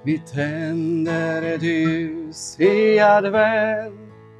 Vi tänder ett ljus i advent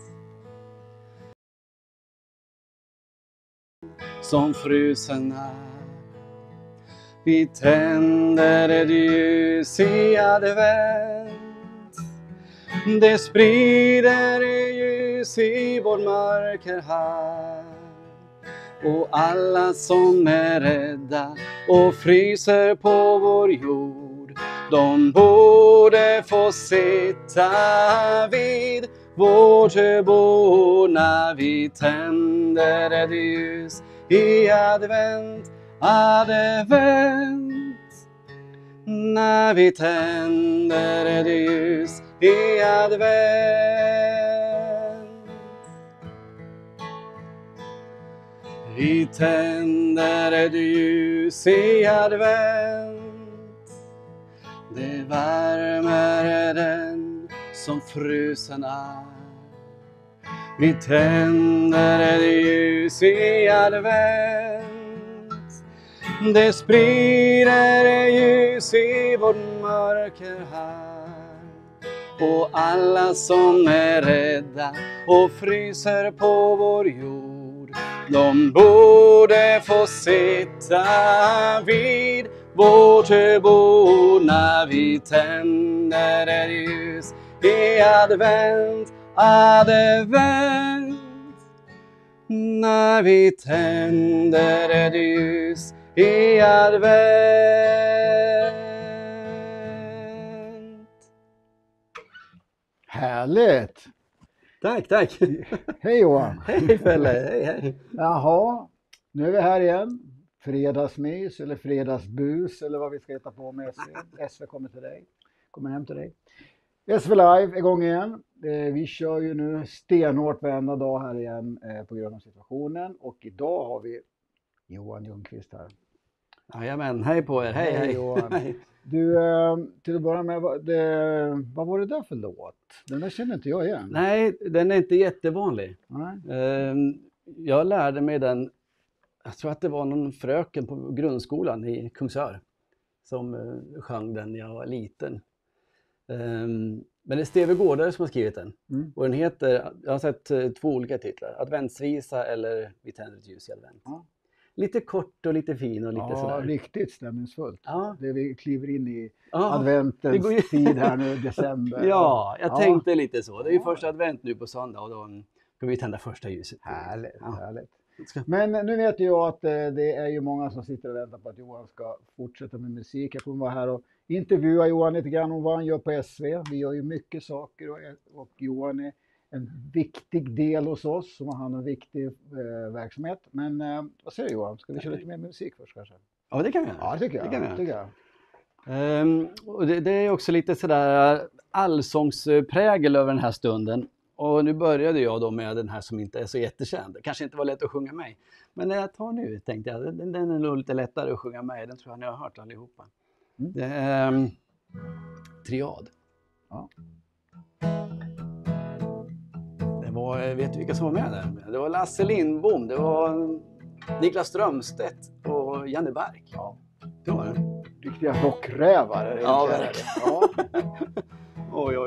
som frusen är. Vi tänder ett ljus i advent. Det sprider ljus i vår mörker här. Och alla som är rädda och fryser på vår jord, de borde få sitta vid vårt bord när vi tänder ett ljus i advent, advent. När vi tänder ett ljus i advent. Vi tänder ett ljus i advent. Det värmer den som frusen är. Vi tänder ett ljus i advent. Det sprider ljus i vårt mörker här. Och alla som är rädda och fryser på vår jord, de borde få sitta vid vårt bord när vi tänder ett ljus i advent, advent. När vi tänder ett ljus i advent. Härligt! Tack. Hej Johan! Hej Felle, hej. Jaha, nu är vi här igen. Fredagsmys eller fredagsbus eller vad vi ska heta på med SV. SV kommer till dig. Kommer hem till dig. SV Live är igång igen. Vi kör ju nu stenhårt varenda dag här igen på grund av situationen. Och idag har vi Johan Ljungqvist här. Jajamän, hej på er, hej. Johan. Du, till att börja med, vad var det där för låt? Den där känner inte jag igen. Nej, den är inte jättevanlig. Nej. Jag lärde mig den, jag tror att det var någon fröken på grundskolan i Kungsör som sjöng den när jag var liten. Men det är Steve Gårdare som har skrivit den. Och den heter, jag har sett 2 olika titlar. Adventsvisa eller Vi tänder ett ljus i advent. Ja. Lite kort och lite fin och lite sådär. Riktigt stämningsfullt. Ja. Det vi kliver in i adventens tid här nu, december. Ja, jag tänkte lite så. Det är ju första advent nu på söndag och då ska vi tända första ljuset. Härligt. Men nu vet jag att det är ju många som sitter och väntar på att Johan ska fortsätta med musik. Jag kommer vara här och intervjua Johan lite grann om vad han gör på SV. Vi gör ju mycket saker och Johan är en viktig del hos oss som har en viktig verksamhet. Men vad säger du Johan? Ska vi köra lite mer musik först kanske? Ja, det kan vi göra. Ja, det tycker jag. Och det är också lite sådär allsångsprägel över den här stunden. Och nu började jag då med den här som inte är så jättekänd. Det kanske inte var lätt att sjunga med. Men när jag tar nu tänkte jag, den är nog lite lättare att sjunga med. Den tror jag ni har hört allihopa. Det är Triad. Ja. Det var, vet du vilka som var med där? Det var Lasse Lindbom, det var Niklas Strömstedt och Janne Bark. Ja, det var det. Riktiga rockrävare. Ja, verkligen. Ja. Oj.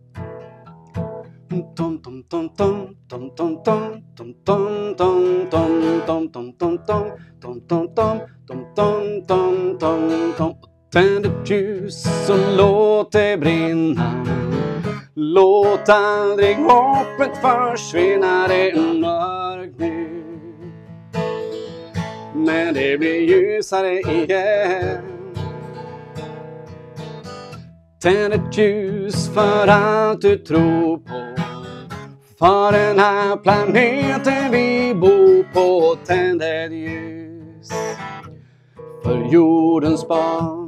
Tänd ett ljus och låt det brinna. Låt aldrig hoppet försvinna. Det är mörkt nu, men det blir ljusare igen. Tänd ett ljus för allt du tror på. För den här planeten vi bor på. Tänd ett ljus för jordens barn.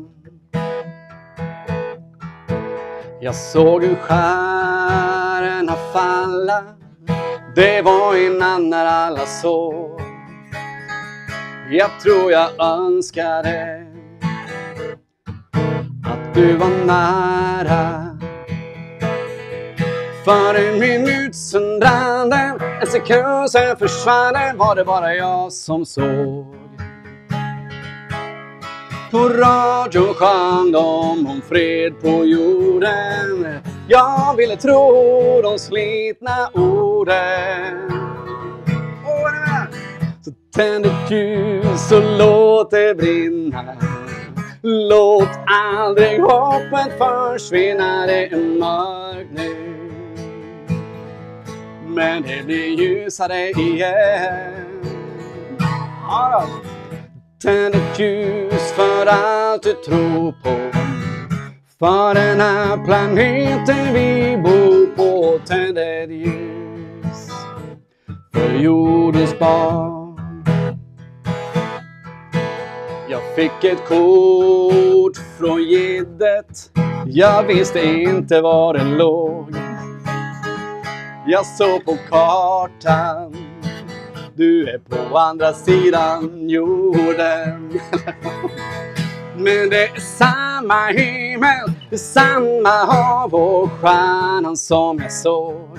Jag såg en stjärna falla. Det var innan när alla såg. Jag tror jag önskade att du var nära. För en minut sen brann den, en sekund sen försvann den. Var det bara jag som såg. På radion sjöng de om fred på jorden. jorden. Jag ville tro de slitna orden. Så tänd ett ljus och låt det brinna. Låt aldrig hoppet försvinna, det är mörkt nu. Men det blir ljusare igen. Ja då. Tänd ett ljus för allt du tror på. För den här planeten vi bor på. Tänd ett ljus för jordens barn. Jag fick ett kort från giddet. Jag visste inte var den låg. Jag såg på kartan. Du är på andra sidan jorden. Men det är samma himmel, det är samma hav och stjärnan som jag såg.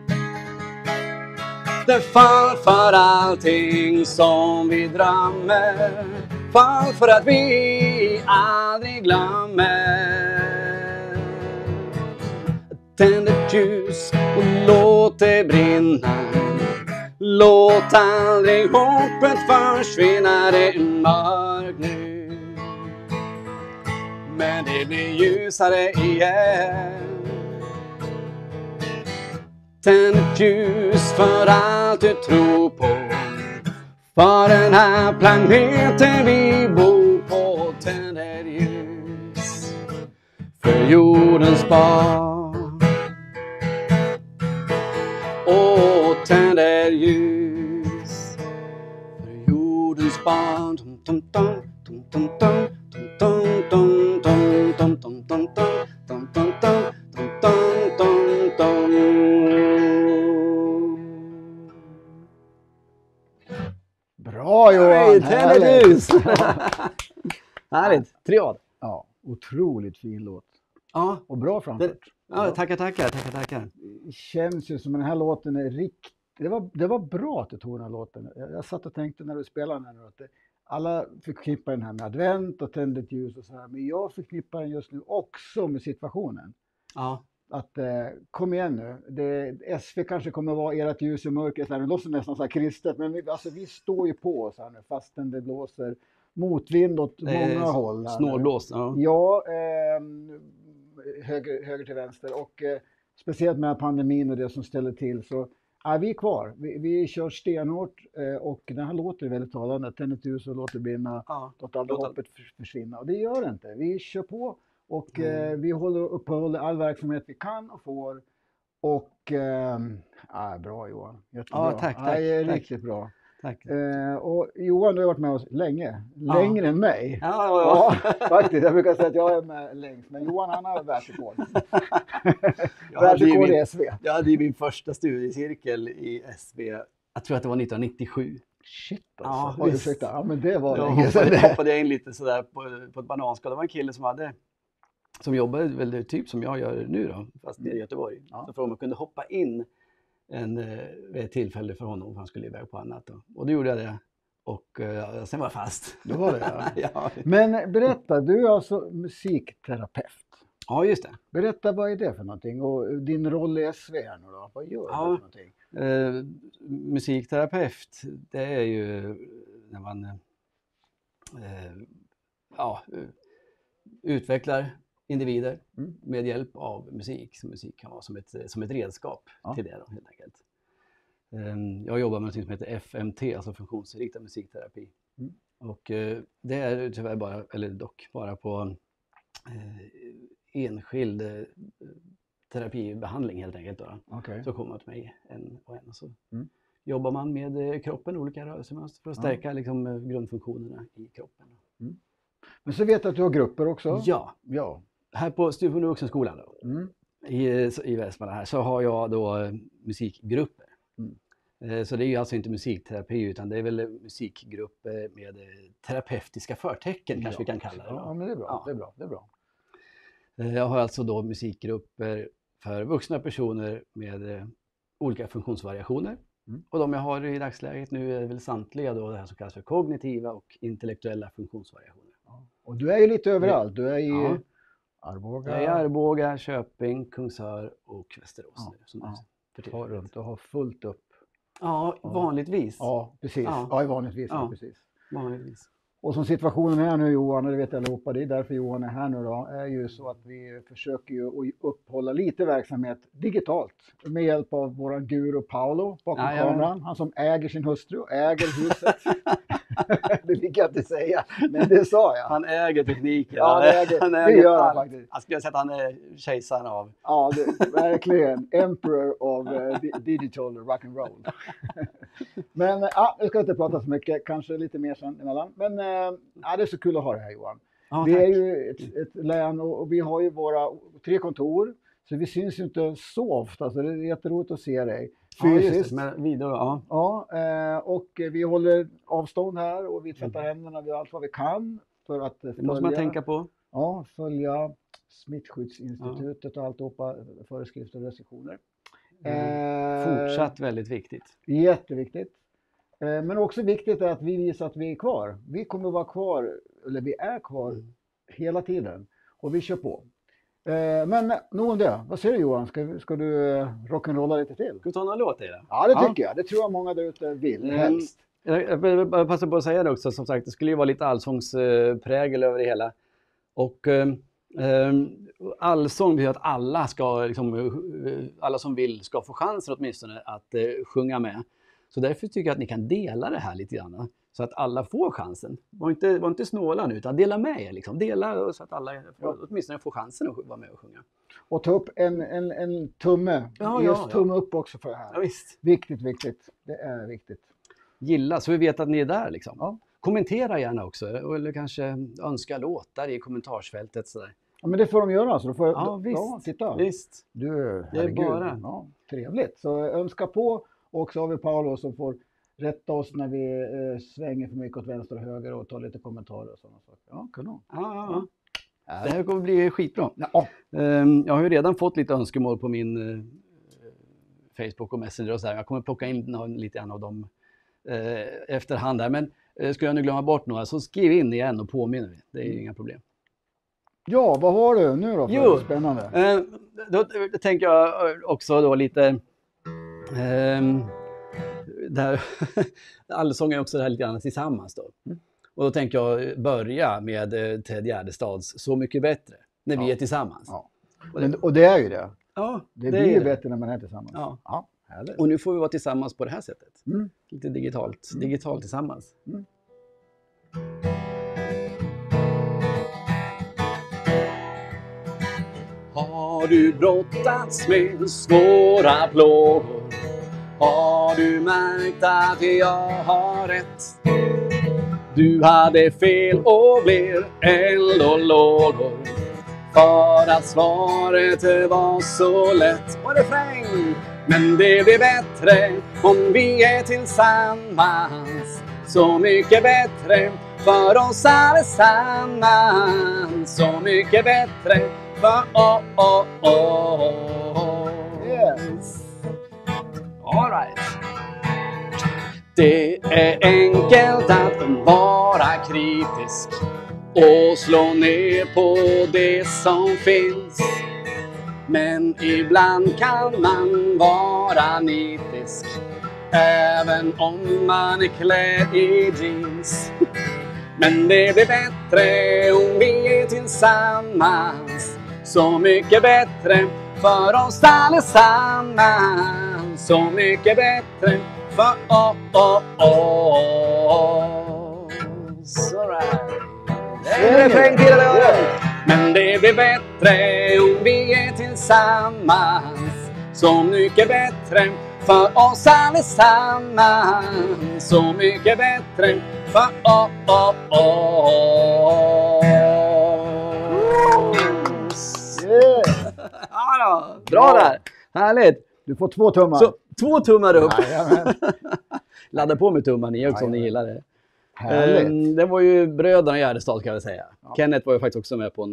Det fall för allting som vi drömmer. Fall för att vi aldrig glömmer. Tänd ett ljus och låt det brinna. Låt aldrig hoppet försvinna, det är mörkt nu. Men det blir ljusare igen. Tänd ett ljus för allt du tror på. För den här planeten vi bor på. Tänd ett ljus för jordens barn. Och tänd ett ljus för jordens barn. Bra Johan! Tänd ett ljus! Härligt, triad. Ja, otroligt fin låt. Ja, Och bra framfört. ja, tackar. Det känns ju som den här låten är riktigt... Det var bra att du tog den här låten. Jag satt och tänkte när du spelade den här att alla förknippar den här med advent och tänd ett ljus och så här. Men jag förknippar den just nu också med situationen. Ja. Att kom igen nu. SV kanske kommer vara ert ljus i mörkret. Det låter nästan så här kristet. Men vi står ju på oss här nu fastän det blåser motvind åt många håll. Snålblåst. Ja, ja höger till vänster. Och speciellt med pandemin och det som ställer till så vi är kvar. Vi kör stenhårt och den här låter väldigt talande. Tänd ett ljus och låt det brinna. Låt aldrig hoppet försvinna. Och det gör det inte. Vi kör på och vi uppehåller all verksamhet vi kan och får. Och bra Johan. Jättebra. Ja, tack. Riktigt bra. Tack. Och Johan, du har varit med oss länge. Längre än mig. Ja. Faktiskt. Jag brukar säga att jag är med längst. Men Johan han har världsrekord. Världsrekord i SV. Jag hade min första studiecirkel i SV. Jag tror att det var 1997. Shit alltså. Ja, men det var länge sedan. Hoppade jag in lite sådär på ett bananskal. Det var en kille som jobbade väl typ som jag gör nu då. Fast i Göteborg. Så frågade om man kunde hoppa in vid ett tillfälle för honom. För han skulle iväg på annat. Och då gjorde jag det. Och sen var jag fast. Då var det ja. Men berätta, du är alltså musikterapeut. Ja, just det. Berätta, vad är det för någonting? Och din roll i SV här nu då? Vad gör du för någonting? Musikterapeut, det är ju när man utvecklar individer med hjälp av musik. Så musik kan vara som ett redskap till det då, helt enkelt. Jag jobbar med något som heter FMT, alltså funktionsinriktad musikterapi. Och det är tyvärr bara på enskild terapibehandling helt enkelt. Okay. Så kommer man till mig en och en och så jobbar man med kroppen, olika rörelsemönster för att stärka liksom, grundfunktionerna i kroppen. Men så vet jag att du har grupper också. Ja. Här på Stufund vuxenskolan då, i Västmanland här, så har jag då musikgrupper. Så det är ju alltså inte musikterapi utan det är väl musikgrupper med terapeutiska förtecken kanske vi kan kalla det. Ja, men det är bra. Det är bra. Jag har alltså då musikgrupper för vuxna personer med olika funktionsvariationer. Och de jag har i dagsläget nu är väl samtliga då det här som kallas för kognitiva och intellektuella funktionsvariationer. Och du är ju lite överallt. Du är i Arboga. Jag är i Arboga, Köping, Kungsör och Västerås. Ja, nu, som ja. för Far tillfället. runt och har fullt upp. Ja, vanligtvis. Ja, precis. Ja. Ja, vanligtvis. Ja. Ja, precis. Vanligtvis. Och som situationen är nu, Johan, och det vet allihopa, det är därför Johan är här nu då, är ju så att vi försöker ju att uppehålla lite verksamhet digitalt med hjälp av våran guru Paolo bakom kameran. Han som äger sin hustru och äger huset. Det fick jag inte säga, men det sa jag. Han äger tekniken. Ja, det gör han faktiskt. Jag skulle säga att han är kejsaren av. Ja, verkligen. Emperor of digital rock'n'roll. Men jag ska inte prata så mycket, kanske lite mer sen emellan. Men det är så kul att ha det här, Johan. Ja, vi är ju ett län och vi har ju våra 3 kontor. Så vi syns ju inte så ofta, så det är jätteroligt att se dig fysiskt. Ja, med video, ja. Ja, och vi håller avstånd här och vi tvättar händerna, vi gör allt vad vi kan för att följa. Det måste man tänka på. Ja, följa Smittskyddsinstitutet och alltihopa, föreskrifter och restriktioner. Fortsatt väldigt viktigt. Jätteviktigt. Men också viktigt är att vi visar att vi är kvar. Vi kommer att vara kvar, eller vi är kvar hela tiden. Och vi kör på. Men nog om det. Vad säger du, Johan? Ska du rock'n'rolla lite till? Ska vi ta någon låt i det? Ja, det tycker jag. Det tror jag många där ute vill, helst. Jag vill bara passa på att säga det också. Som sagt, det skulle ju vara lite allsångsprägel över det hela. Och allsång betyder att alla ska, liksom, alla som vill ska få chansen åtminstone att sjunga med. Så därför tycker jag att ni kan dela det här lite grann. Så att alla får chansen. Var inte snåla nu, utan dela med er. Liksom. Dela så att alla åtminstone får chansen att vara med och sjunga. Och ta upp en tumme. Just tumme upp också för det här. Ja, visst. Viktigt. Det är viktigt. Gilla, så vi vet att ni är där. Liksom. Ja. Kommentera gärna också. Eller kanske önska låtar i kommentarsfältet. Sådär. Ja, men det får de göra. Så då får visst. Ja, titta. Visst. Du, det är bara. Ja, trevligt. Så önska på. Och så har vi Paolo som får rätta oss när vi svänger för mycket åt vänster och höger och tar lite kommentarer och sådana saker. Ja, kanon. Ja. Det här kommer bli skitbra. Ja. Jag har ju redan fått lite önskemål på min Facebook och Messenger och så här. Jag kommer plocka in lite grann av dem efterhand här. Men skulle jag nu glömma bort några så skriv in igen och påminner vi. Det är inga problem. Ja, vad har du nu då för spännande? Då tänker jag också då lite... där allsång är också det här lite grann tillsammans då. Och då tänker jag börja med Ted Gärdestads Så mycket bättre när vi är tillsammans. Ja. Och det är ju det. Ja, det blir ju bättre när man är tillsammans. Ja. Härligt. Och nu får vi vara tillsammans på det här sättet. Lite digitalt tillsammans. Har du brottats med svåra plågor? Har du märkt att jag har rätt? Du hade fel och blev eld och lågor. För att svaret var så lätt. Och refräng. Men det blir bättre om vi är tillsammans. Så mycket bättre för oss allesammans. Så mycket bättre för Yes. All right. Det är enkelt att vara kritisk och slå ner på det som finns. Men ibland kan man vara nitisk även om man är klädd i jeans. Men det blir bättre om vi är tillsammans. Så mycket bättre för oss allesammans. Så mycket bättre för oss. All right. Det är refräng till det. Men det blir bättre om vi är tillsammans. Så mycket bättre för oss allesammans. Så mycket bättre för oss. Yeah. Ja, bra där. Härligt. Du får 2 tummar. Så 2 tummar upp. Jajamän. Ladda på med tummar ni också om ni gillar det. Härligt. Det var ju bröderna Gärdestad kan jag säga. Ja. Kenneth var ju faktiskt också med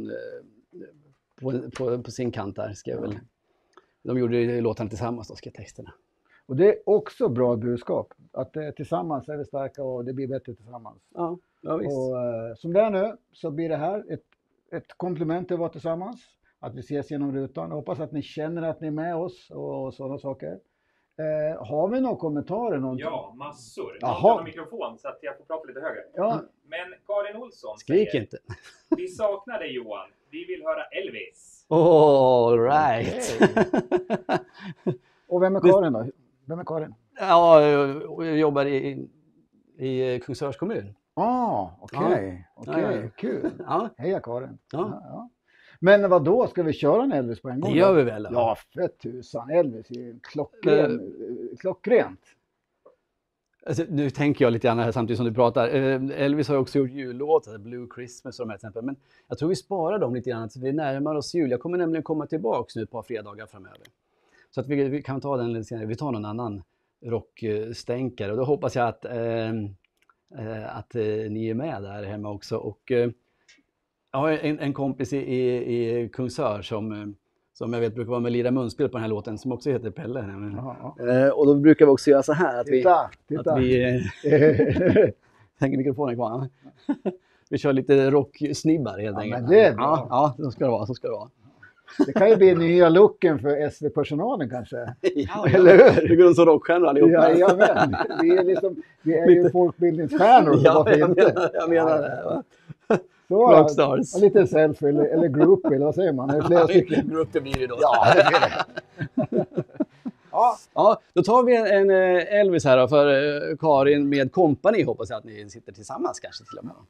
på sin kant där. De gjorde låtarna tillsammans då, skrev texterna. Och det är också bra budskap. Att tillsammans är vi starka och det blir bättre tillsammans. Ja visst. Och som det är nu så blir det här ett ett komplement att vara tillsammans. Att vi ses genom rutan. Jag hoppas att ni känner att ni är med oss och sådana saker. Har vi några kommentarer? Någonting? Ja, massor. Jaha. Jag har mikrofon så att jag får prata lite högre. Ja. Men Karin Olsson Skrik säger, inte. vi saknar dig Johan. Vi vill höra Elvis. All right. Och vem är Karin då? Vem är Karin? Ja, jag jobbar i Kungsörs kommun. Okej. Ja. Kul. Ja. Heja Karin. Ja. Ja. Men vad då? Ska vi köra en Elvis på en gång? Det gör vi väl? Ja, fett tusan. Elvis är ju klockrent. Alltså, nu tänker jag lite grann här samtidigt som du pratar. Elvis har också gjort jullåtar, Blue Christmas och de här till exempel. Men jag tror vi sparar dem lite grann så vi närmar oss jul. Jag kommer nämligen komma tillbaka nu ett par fredagar framöver. Så att vi kan ta den lite senare. Vi tar någon annan rockstänkare. Och då hoppas jag att ni är med där hemma också. Och jag har en kompis i Kungsör som jag vet brukar vara med lira munspel på den här låten som också heter Pelle. Och då brukar vi också göra så här. Att Titta. vi hänger mikrofonen kvar. Vi kör lite rocksnibbar helt enkelt. Men det är bra. Ja, så ska det vara. Så ska det vara. Det kan ju bli nya looken för SV-personalen kanske. Ja, eller hur? Vi går som rockstjärnor allihopa. Jajamän. Vi är ju folkbildningsstjärnor. Ja, jag menar det. Så, Rockstars. Lite selfie eller groupie, eller vad säger man? Det är flera stycken. Groupie blir det då. Ja, det blir det. Ja, då tar vi en Elvis här då för Karin med kompani. Hoppas jag att ni sitter tillsammans kanske till och med.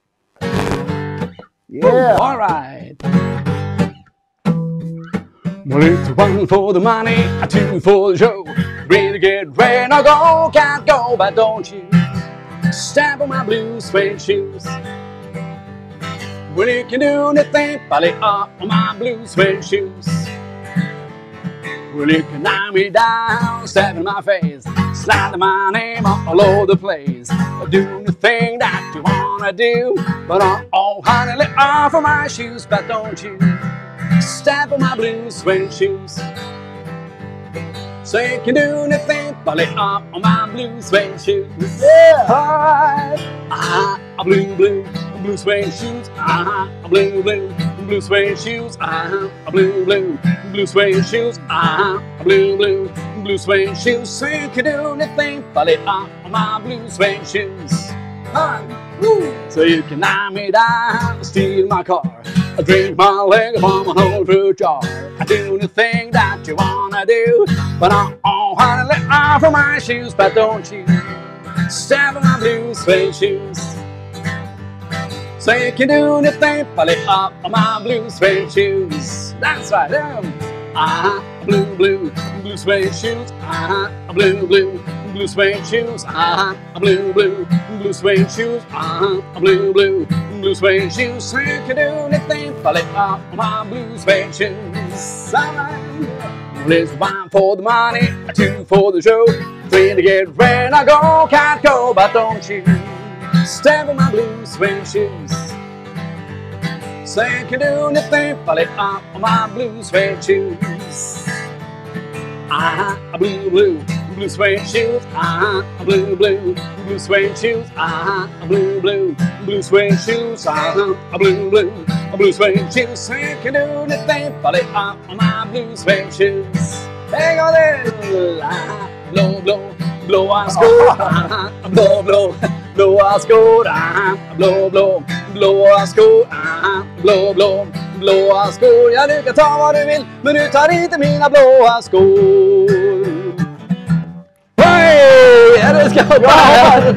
Yeah! All right. Well, it's one for the money, a two for the show. Really get ready to go, can't go, but don't you stamp on my blue suede shoes. Well, you can do anything, but lay up on my blue suede shoes. Well, you can knock me down, stab in my face, slide my name all over the place. Do the thing that you wanna do, but oh, honey, lay off of my shoes, but don't you stamp on my blue suede shoes. So you can do anything, but lay up on my blue suede shoes. Yeah! Alright, blue suede shoes. Blue suede shoes. Blue suede shoes. Blue suede shoes. So you can do anything, but lay up on my blue suede shoes. So you can knock me down, steal my car, drink my leg from a whole fruit jar. I do anything that you wanna do, but oh, honey, let off of my shoes, but don't you stamp on my blue suede shoes. So you can do anything, but lay up on my blue suede shoes. That's right, blue suede shoes. Blue suede shoes. Blue suede shoes. Blue suede shoes. So you can do anything, but lay up on my blue suede shoes. There's one for the money, two for the show, three to get ready to go, can't go, but don't you stamp on my blue suede shoes. So you can do anything, but lay up on my blue suede shoes. Blue suede shoes. Blue suede shoes. Blue suede shoes. Blue suede shoes. So you can do anything, but lay up on my blue suede shoes. Hang on there. Blow our score. Blow our score. Blow our score. Blåa skor. Ja, du kan ta vad du vill, men du tar inte mina blåa skor. Hej! Ja, det ska vara här.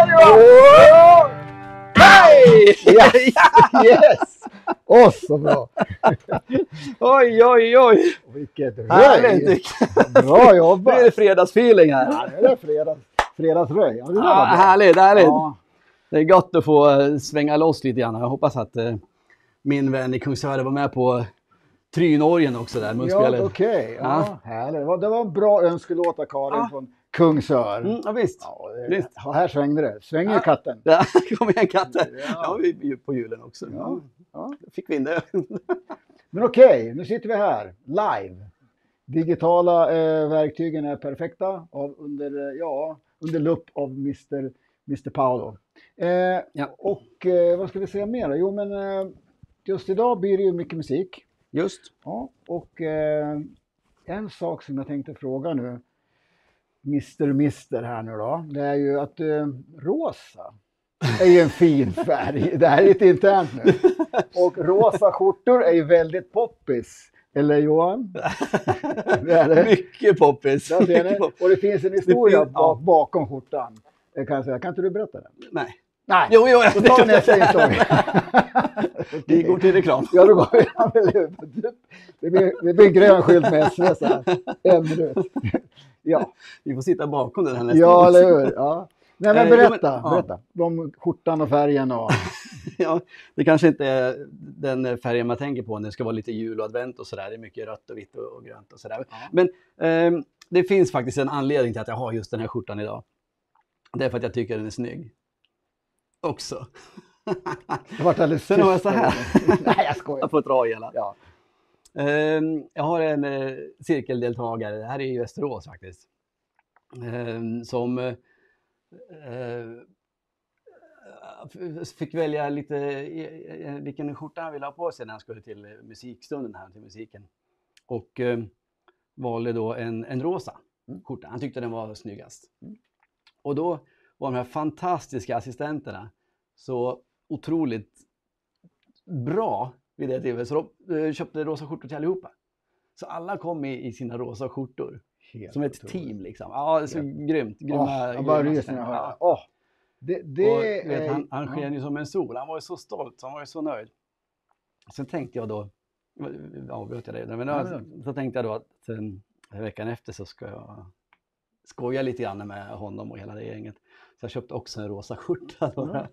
Hej! Yes! Åh, så bra! Oj. Vilket röj! Härligt. Bra jobbat! Det är fredagsfeeling här. Ja, det är fredagsröj. Ja, det var härligt. Ja. Det är gott att få svänga loss lite grann. Jag hoppas att min vän i Kungsör var med på Trynorgen också där. Ja, okej. Ja, härligt. Det var en bra önskelåt av Karin från Kungsör. Ja, visst. Ja, visst. Ja, här svängde det. Svänger katten. Ja, kom igen katten. Ja, vi är på julen också. Ja. Fick vi in det. Men okej, nu sitter vi här live. Digitala verktygen är perfekta under lupp av Mr. Paolo. Och vad ska vi säga mer då? Jo, men just idag blir det ju mycket musik. Just. Ja, och en sak som jag tänkte fråga nu, Mr. här nu då, det är ju att rosa är ju en fin färg. Det här är lite internt nu. Och rosa skjortor är ju väldigt poppis. Eller Johan? Det är det. Mycket poppis. Och det finns en historia ja. bakom skjortan. Kan inte du berätta den? Nej. Nej, Jo, då tar vi nästa inslag. Vi går till reklam. Ja, då går vi. Det blir en grön skylt med SV så här. 1 minut. Ja. Vi får sitta bakom den här nästa. Ja, eller hur? Ja. Nej, men berätta. Ja. Berätta. De skjortan och färgen och... Ja, det kanske inte är den färgen man tänker på när det ska vara lite jul och advent och sådär. Det är mycket rött och vitt och grönt och sådär. Ja. Men det finns faktiskt en anledning till att jag har just den här skjortan idag. Det är för att jag tycker den är snygg. Också. Sen har jag så här. Nej, jag skojar. Jag får dra hela. Ja. Jag har en cirkeldeltagare. Det här är i Västerås faktiskt. Som fick välja lite vilken skjorta han ville ha på sig när han skulle till musikstunden här, till musiken. Och valde då en rosa skjorta. Han tyckte den var snyggast. Och då var de här fantastiska assistenterna så otroligt bra vid det tillfället. Så de köpte rosa skjortor till allihopa. Så alla kom i sina rosa skjortor. Helt som ett otroligt. Team liksom. Ja, det är så grymt. Jag bara ryser när jag hör det. Han sken ju som en sol. Han var ju så stolt. Han var ju så nöjd. Sen tänkte jag då, avbröt jag det, men så tänkte jag då att veckan efter så ska jag skoja lite grann med honom och hela det gänget. Så jag köpte också en rosa skjorta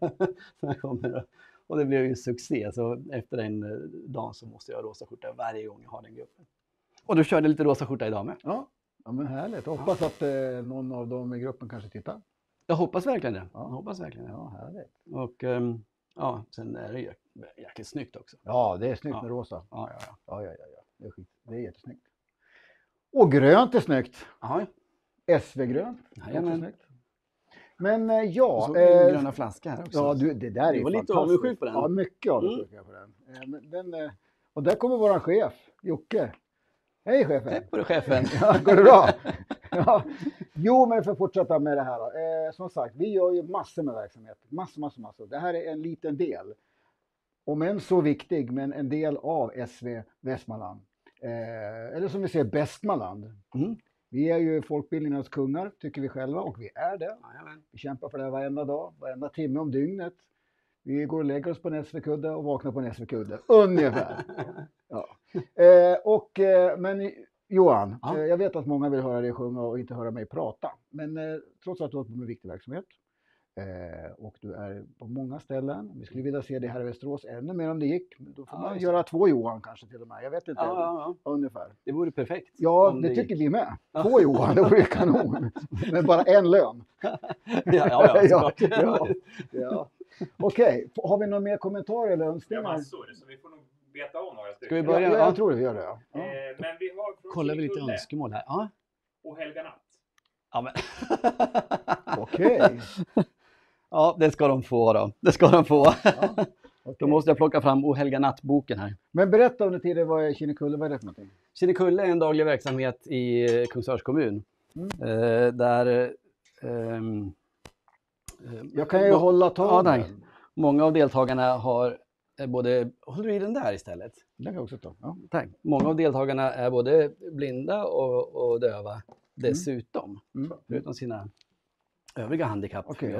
och det blev ju succé. Så efter den dagen så måste jag ha rosa skjorta varje gång jag har den gruppen. Och du körde lite rosa skjorta idag med. Ja men härligt. Jag hoppas att någon av dem i gruppen kanske tittar. Jag hoppas verkligen det. Ja, härligt. Och sen är det jäkligt snyggt också. Ja, det är snyggt med rosa. Ja. Det är jättesnyggt. Och grönt är snyggt. Ja. SV-grönt. Jajamän. Men så en gröna flaska här också. Ja, det där är var fantastiskt. lite avundsjuk på den. Ja, mycket avundsjuk på den. Och där kommer våran chef, Jocke. Hej chefen. Hej på dig chefen. Ja, går det bra? Ja. Jo, men för att fortsätta med det här då. Som sagt, vi gör ju massor med verksamhet. Massor. Det här är en liten del. Om än så viktig, men en del av SV Västmanland. Eller som vi säger, Bästmanland. Vi är ju folkbildningens kungar, tycker vi själva, och vi är det. Vi kämpar för det varenda dag, varenda timme om dygnet. Vi går och lägger oss på en SV-kudde och vaknar på en SV-kudde, ungefär. Ja. Men Johan, jag vet att många vill höra dig sjunga och inte höra mig prata. Men trots att du har på med viktig verksamhet och du är på många ställen. Vi skulle vilja se det här i Västerås ännu mer om det gick. Då får man göra 2 Johan kanske till och med. Jag vet inte, ungefär. Det vore perfekt. Ja, det tycker vi med. 2 Johan, det vore kanon. Men bara en lön. Ja. Okej, har vi någon mer kommentar eller önskningar? Ja, massor, så vi får nog beta om några stycken. Ska vi börja? Jag tror det, vi gör det. Men vi har från kollar vi lite önskemål här. Ja. Och Helga Natt. Ja, men. Okej. Ja, det ska de få då. Det ska de få. Ja, okay. Då måste jag plocka fram O Helga Natt-boken här. Men berätta under tiden vad Kinnekulle, vad är det för någonting? Kinnekulle är en daglig verksamhet i Kungsörs kommun. Där... jag kan ju hålla talen. Ja, många av deltagarna har både... Håller du i den där istället? Den kan jag också ta. Ja. Tack. Många av deltagarna är både blinda och döva dessutom. Förutom sina övriga handikapp. Okay.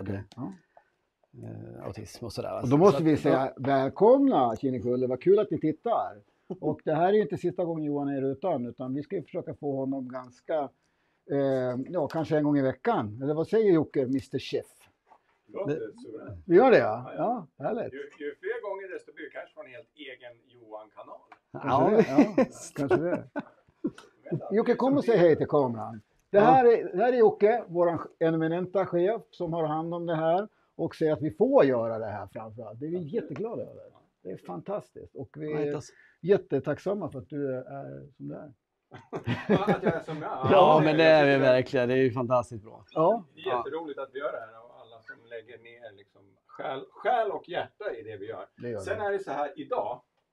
Autism och sådär. Och då måste vi säga välkomna Kinnekulle, vad kul att ni tittar. Och det här är inte sista gången Johan är utan vi ska ju försöka få honom ganska, kanske en gång i veckan. Eller vad säger Jocke, Mr. Chef? Vi gör det, ja härligt. Ju fler gånger desto blir det kanske från en helt egen Johan-kanal. Kanske det. Jocke, kom och säg hej till kameran. Det här är Jocke, vår eminenta chef som har hand om det här och säger att vi får göra det här framförallt. Det är vi jätteglada över. Det är fantastiskt och vi är jättetacksamma för att du är som du är. Att jag är som jag är. Ja, men det är vi verkligen. Det är ju fantastiskt bra. Ja. Det är jätteroligt att vi gör det här och alla som lägger ner liksom själ och hjärta i det vi gör. Sen är det så här idag,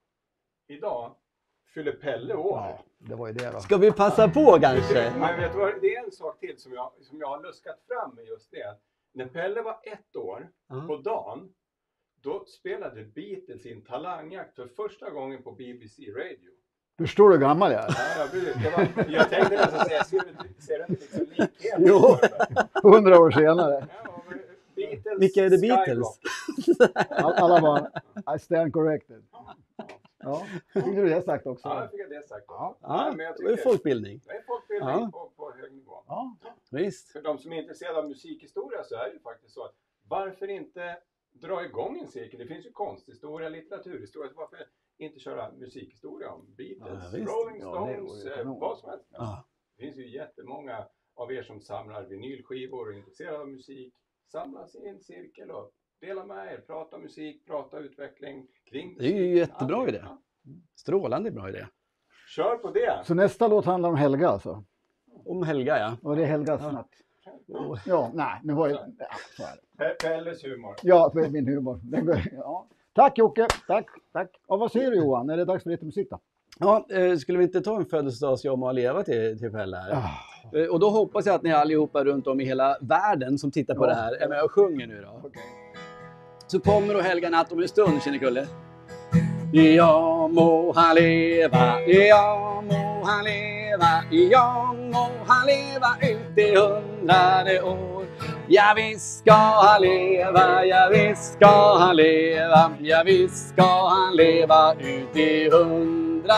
idag fyller Pelle år. Ja, det var ju det då. Ska vi passa på kanske? Men vet du vad, det är en sak till som jag har luskat fram med just det. När Pelle var 1 år på dagen, då spelade Beatles in Talangjakt för första gången på BBC Radio. Förstår du hur gammal jag är? Ja, jag tänkte nästan säga, ser du inte liksom likhet? Jo, 100 år senare. Ja, Beatles, Vilka är det Beatles? Alla bara, I stand corrected. Ja, fick du det sagt också? Ja, jag fick det sagt. Ja. Ja, men jag det är folkbildning. det är folkbildning på hög nivå. Ja. Visst. För de som är intresserade av musikhistoria så är det ju faktiskt så att varför inte dra igång en cirkel? Det finns ju konsthistoria, litteraturhistoria. Så varför inte köra musikhistoria om Beatles, Ja, visst. Rolling Ja, det Stones, vore kanon. vad som helst. Ja. Det finns ju jättemånga av er som samlar vinylskivor och är intresserade av musik. Samlas i en cirkel och dela med er. Prata musik, prata utveckling kring Det är ju musik. jättebra Allting. idé. Strålande bra idé. Kör på det! Så nästa låt handlar om Helga alltså? Om Helga, ja. Och det är Helgas natt. Ja, nej, nu var det... Ja, så är det. Pelles humor. Ja, för min humor. Ja. Tack Jocke, tack. Och vad säger du Johan, är det dags för lite musik då? Ja, skulle vi inte ta en födelsedagsjom och leva till Pelle här? Och då hoppas jag att ni allihopa runt om i hela världen som tittar på det här är med och sjunger nu då. Okej. Så kommer då Helga natt om en stund, Kinnekulle. Ja må han leva, ja må han leva, ja må han leva ut i 100 år. Ja visst ska han leva, ja visst ska han leva, ja visst ska han leva ut i 100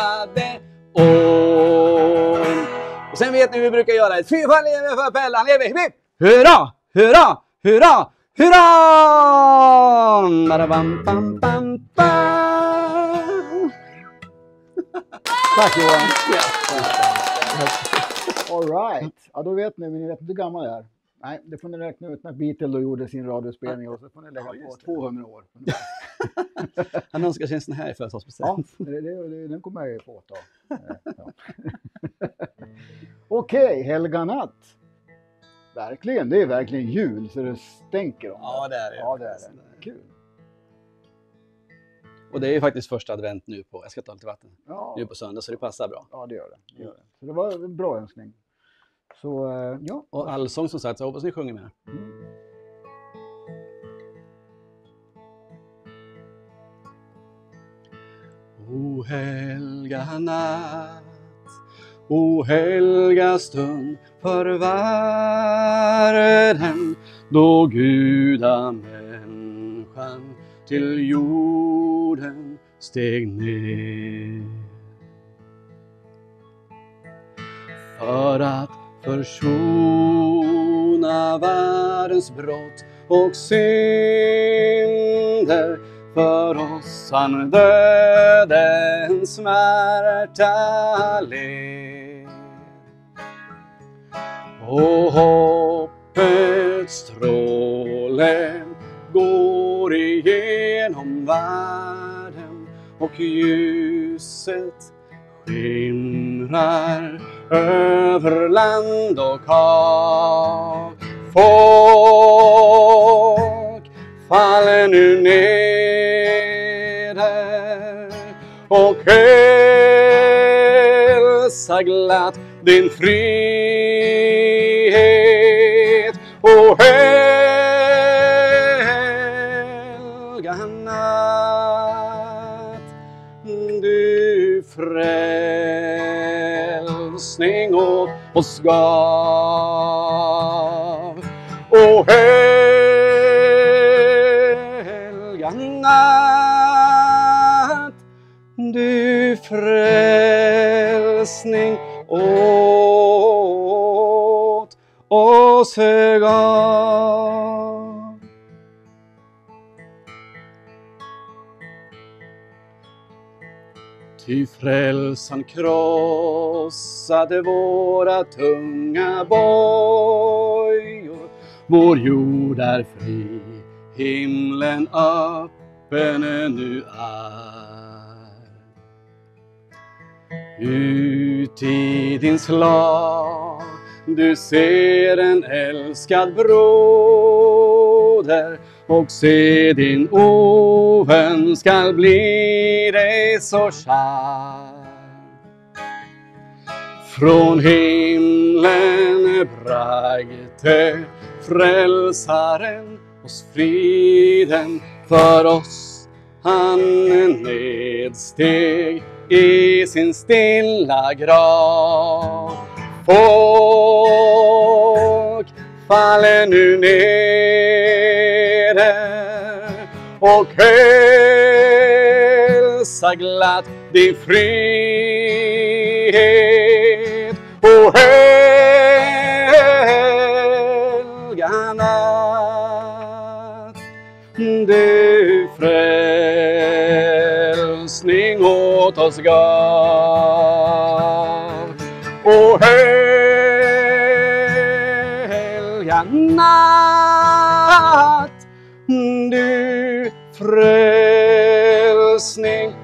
år. Och sen vet ni hur vi brukar göra ett fy fan lever för Pelle, han lever, hipp, hurra, hurra, hurra, hurra! Barabam, bam, bam, bam. Tack Johan. All right. Ja, då vet ni, men ni vet inte hur gammal jag är. Nej, det får ni räkna ut när Beatles då gjorde sin radiospelning och så får ni lägga på 200 år. Han önskar sig en sån här i födelsedagspresent. Ja, den kommer jag ju få ta. Ja. Okej, Helga natt. Verkligen, det är verkligen jul så det stänker om. Ja, det är det. Ja, det är det. Kul. Och det är ju faktiskt första advent nu på, jag ska ta lite vatten, Ja, nu på söndag så det passar bra. ja det gör det. Det gör det. Så det var en bra önskning. Så ja. Och allsång som sagt, så hoppas ni sjunger med. O helga natt, o helga stund för världen, då gudamänniskan till jorden steg ner. För att försona världens brott och synder, för oss han dödens smärta led. Och hoppets stråle går igenom världen och ljuset skimrar över land och hav. Folk faller nu neder och hälsar glatt din frihet. Och helga natt, du frälsning åt oss gav. Och helga natt, du frälsning åt oss gav. Ty frälsan krossade våra tunga bojor. Vår jord är fri, himlen öppen nu är. Ut i din slav du ser en älskad broder och se din ovän skall bli dig så kär. Från himlen bragte frälsaren oss friden, för oss han nedsteg i sin stilla grav. Folk faller nu nere och hälsa glatt din frihet, och helga natt. Du frälsning åt oss gav, och helga natt. Du frälsning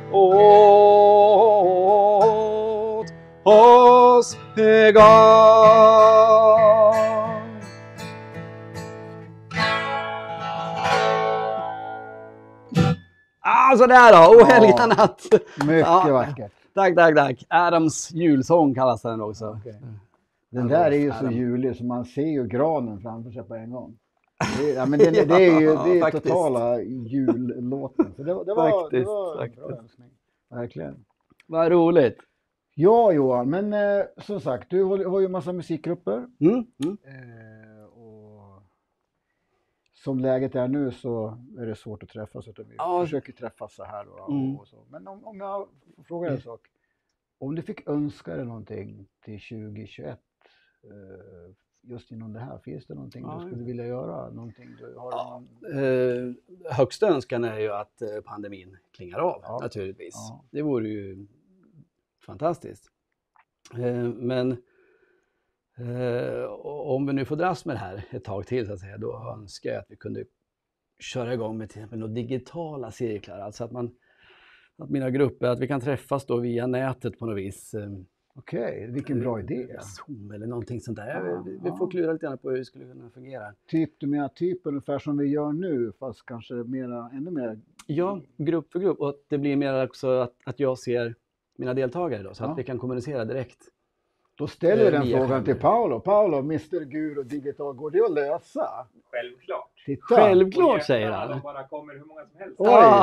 åt oss gav. Sådär då, och helga natt. Mycket vackert. Tack. Adams julsång kallas den också. Okay. Den där är ju så julig så man ser ju granen framför sig på en gång. Det är ju totala jullåten. Så det var en bra önskning. Verkligen. Vad roligt. Ja Johan, men som sagt, du har ju en massa musikgrupper. Och som läget är nu så är det svårt att träffas, utan vi försöker träffas så här och så. Men om jag frågar en sak. Om du fick önska dig någonting till 2021 just inom det här, finns det någonting du skulle vilja göra? Någonting du har högsta önskan är ju att pandemin klingar av, naturligtvis. Ja. Det vore ju fantastiskt. Men om vi nu får dras med det här ett tag till, så att säga, då önskar jag att vi kunde köra igång med till exempel några digitala cirklar. Alltså att mina grupper, att vi kan träffas då via nätet på något vis. Okej, vilken bra idé. Zoom eller någonting sånt där. Vi får klura lite grann på hur det skulle kunna fungera. Du menar ungefär som vi gör nu, fast kanske ännu mer? Ja, grupp för grupp. Och det blir mer också att jag ser mina deltagare då, så att vi kan kommunicera direkt. Då ställer vi den frågan till Paolo. Paolo, Mr. Guru digital, går det att lösa? Självklart. Titta. Självklart, säger han. De bara kommer hur många som helst.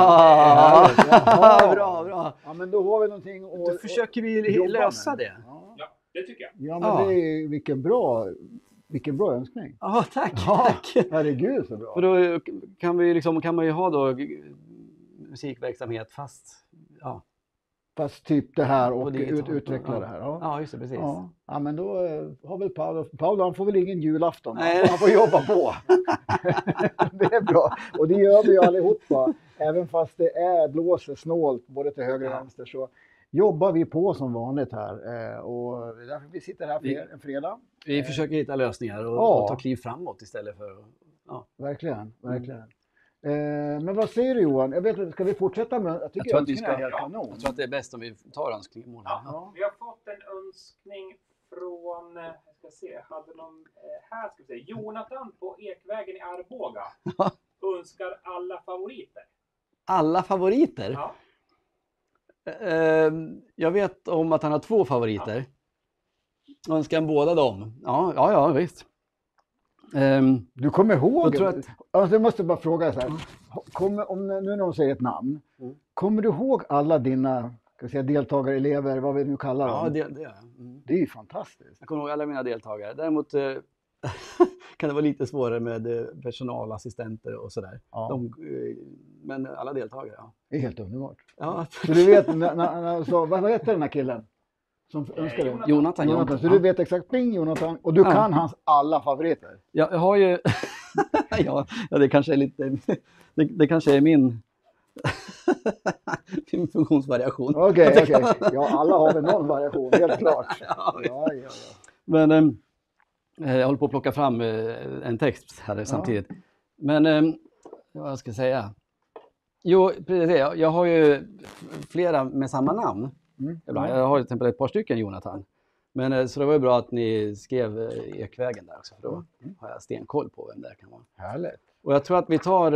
Bra. Ja, men då har vi någonting att då försöker vi lösa det. Ja, det tycker jag. Ja, men det är vilken bra önskning. Ja, tack. Herregud så bra. För då kan man ju ha då musikverksamhet fast typ det här och utveckla det här. Ja, just det, precis. Ja, men då har väl Paolo, han får väl ingen julafton. Han får jobba på. Det är bra. Och det gör vi ju allihopa. Även fast det blåser snålt både till höger och vänster, så jobbar vi på som vanligt här. Och därför vi sitter här en fredag. Vi försöker hitta lösningar och ta kliv framåt istället för... Verkligen. Men vad säger du Johan? Ska vi fortsätta med... Jag tror att jag tror att det är bäst om vi tar önskningsmål här. Ja. Vi har fått en önskning från... hade någon här ska vi se. Jonathan på Ekvägen i Arboga önskar alla favoriter. Alla favoriter? Ja. Jag vet om att han har 2 favoriter. Önskar han båda dem? Ja, visst. Du kommer ihåg? Jag måste bara fråga så här. Om nu när de säger ett namn, kommer du ihåg alla dina deltagare, elever, vad vi nu kallar dem? Ja, det gör jag. Det är ju fantastiskt. Jag kommer ihåg alla mina deltagare. Däremot kan det vara lite svårare med personalassistenter och sådär. Ja. Men alla deltagare, Det är helt underbart. Ja. Så du vet, vad heter den här killen? Som önskar Jonathan. Så du vet exakt, Jonathan. Och du kan hans alla favoriter. Ja, jag har ju... det kanske är lite... Det kanske är min funktionsvariation. Okej. Ja, alla har väl någon variation, helt klart. Ja. Men jag håller på att plocka fram en text här samtidigt. Men vad ska jag säga? Jo, precis. Jag har ju flera med samma namn. Jag har till exempel ett par stycken Jonathan. Men så det var ju bra att ni skrev Ekvägen där också, för då har jag stenkoll på vem det kan vara. Härligt. Och jag tror att vi tar...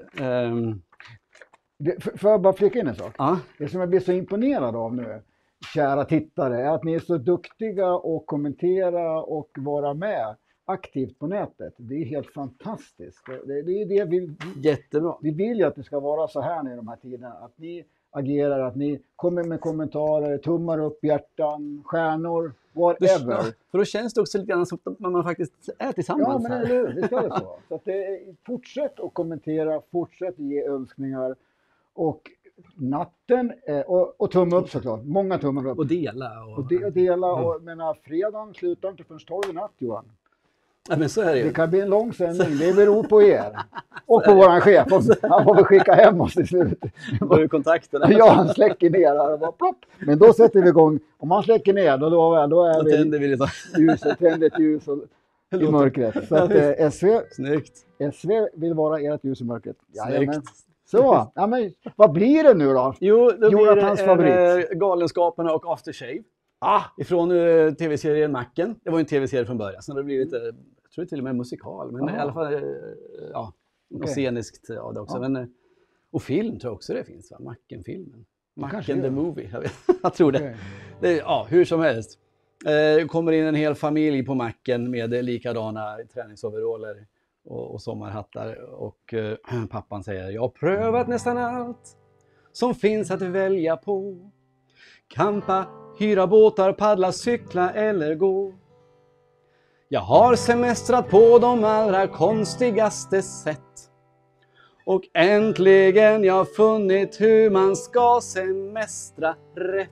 Får jag bara flika in en sak? Ja. Det som jag blir så imponerad av nu, kära tittare, är att ni är så duktiga att kommentera och vara med aktivt på nätet. Det är helt fantastiskt. Det är det Jättebra. vi vill ju att det ska vara så här nu i de här tiderna. Att ni agerar, att ni kommer med kommentarer, tummar upp, hjärtan, stjärnor, whatever. För då känns det också lite grann som att man faktiskt är tillsammans. Ja, men eller hur? Det ska det så. Så att fortsätt att kommentera, fortsätt ge önskningar. Och natten, och tumme upp såklart. Många tummar upp. Och dela. Och dela. Och menar, fredagen slutar inte förrän 12 i natt, Johan. Ja, men så är det ju. Det kan bli en lång sändning. Det beror på er. Och på våran chef. Han får väl skicka hem oss till slut. Då är kontakten. Ja, han släcker ner här och bara plopp. Men då sätter vi igång. Om han släcker ner, då är vi... tänder vi lite. Ljuset, tänder ett ljus i mörkret. Så att Snyggt. SV vill vara ert ljus i mörkret. Snyggt. Så, ja, men vad blir det nu då? Jo, då Jonathans blir favorit. det Galenskaparna och After Shave. Ifrån tv-serien Macken. Det var ju en tv-serie från början. Sen har det blivit, jag tror till och med musikal. Men i alla fall, och sceniskt av det också. Men, och film tror jag också det finns, va? Macken-filmen. Macken the Movie. Jag tror det. Okay. Det hur som helst. Kommer in en hel familj på Macken med likadana träningsoveraller och sommarhattar. Och pappan säger, jag har prövat nästan allt som finns att välja på. Kampa, hyra båtar, paddla, cykla eller gå. Jag har semestrat på de allra konstigaste sätt. Och äntligen jag funnit hur man ska semestra rätt.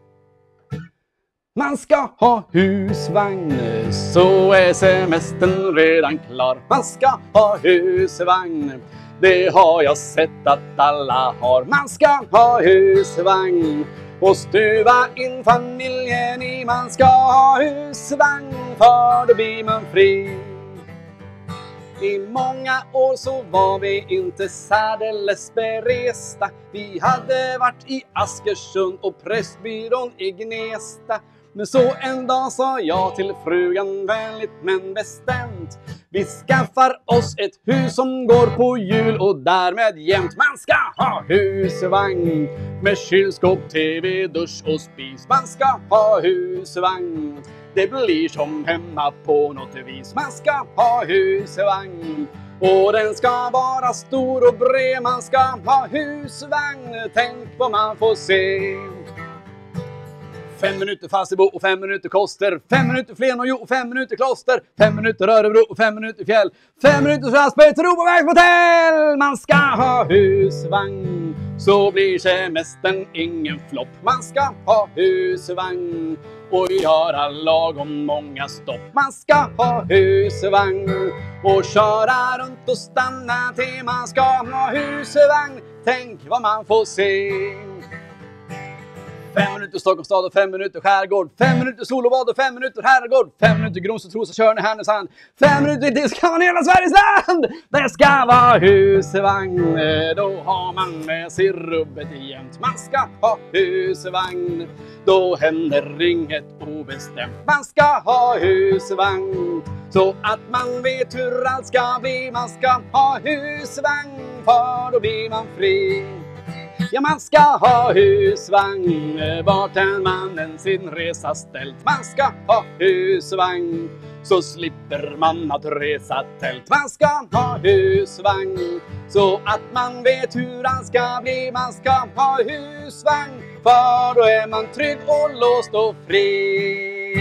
Man ska ha husvagn, så är semestern redan klar. Man ska ha husvagn, det har jag sett att alla har. Man ska ha husvagn och stuva in familjen i. Man ska ha husvagn, för då blir man fri. I många år så var vi inte särdeles beresta. Vi hade varit i Askersund och Pressbyrån i Gnesta. Men så en dag sa jag till frugan vänligt men bestämt. Vi skaffar oss ett hus som går på hjul och därmed jämt. Man ska ha husvagn med kylskåp, tv, dusch och spis. Man ska ha husvagn, det blir som hemma på något vis. Man ska ha husvagn och den ska vara stor och bred. Man ska ha husvagn, tänk vad man får se. 5 minuter Falsterbo och 5 minuter Koster. 5 minuter Flen och 5 minuter Kloster. 5 minuter Örebro och 5 minuter Fjäll. 5 minuter Strasberg till Robovägshotell. Man ska ha husvagn, så blir semestern ingen flopp. Man ska ha husvagn och göra lagom många stopp. Man ska ha husvagn och köra runt och stanna till. Man ska ha husvagn, tänk vad man får se. 5 minuter Stockholms stad och 5 minuter skärgård. 5 minuter sol och bad och 5 minuter herrgård. 5 minuter Grums och Trosa, Tjörn i Härnösand. 5 minuter det ska man hela Sveriges land. Det ska vara husvagn, då har man med sig rubbet jämt. Man ska ha husvagn, då händer inget obestämt. Man ska ha husvagn, så att man vet hur allt ska bli. Man ska ha husvagn, för då blir man fri. Ja, man ska ha husvagn, vart än man än sin resa ställt. Man ska ha husvagn, så slipper man att resa tält. Man ska ha husvagn, så att man vet hur han ska bli. Man ska ha husvagn, för då är man trygg och låst och fri.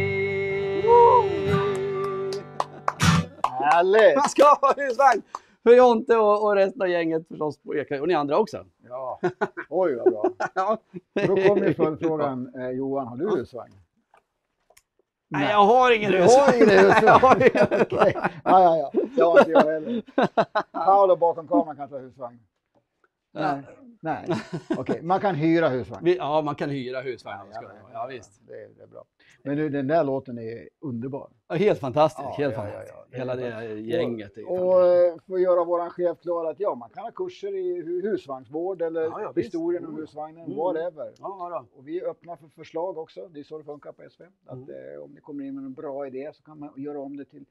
Härligt! Man ska ha husvagn! För Jonte och resten av gänget förstås på Ekberg. Och ni andra också. Ja, oj vad bra. Ja. Och då kommer ju följdfrågan, Johan, har du husvagn? Nej, jag har ingen Du har ingen husvagn? husvagn. Okej. Ja. Jag har inte jag heller. Paolo bakom kameran kanske har husvagn. Nej. Okej, man kan hyra husvagn. Ja, man kan hyra husvagn. Ja, visst. Det är bra. Men du, den där låten är underbar. Ja, helt fantastiskt. Ja, helt ja, fantastiskt. ja. Hela det gänget. Och för att göra våran chef klar att man kan ha kurser i husvagnsvård eller historien om husvagnen, whatever. Ja, och vi är öppna för förslag också. Det är så det funkar på SV. Att om ni kommer in med en bra idé så kan man göra om det till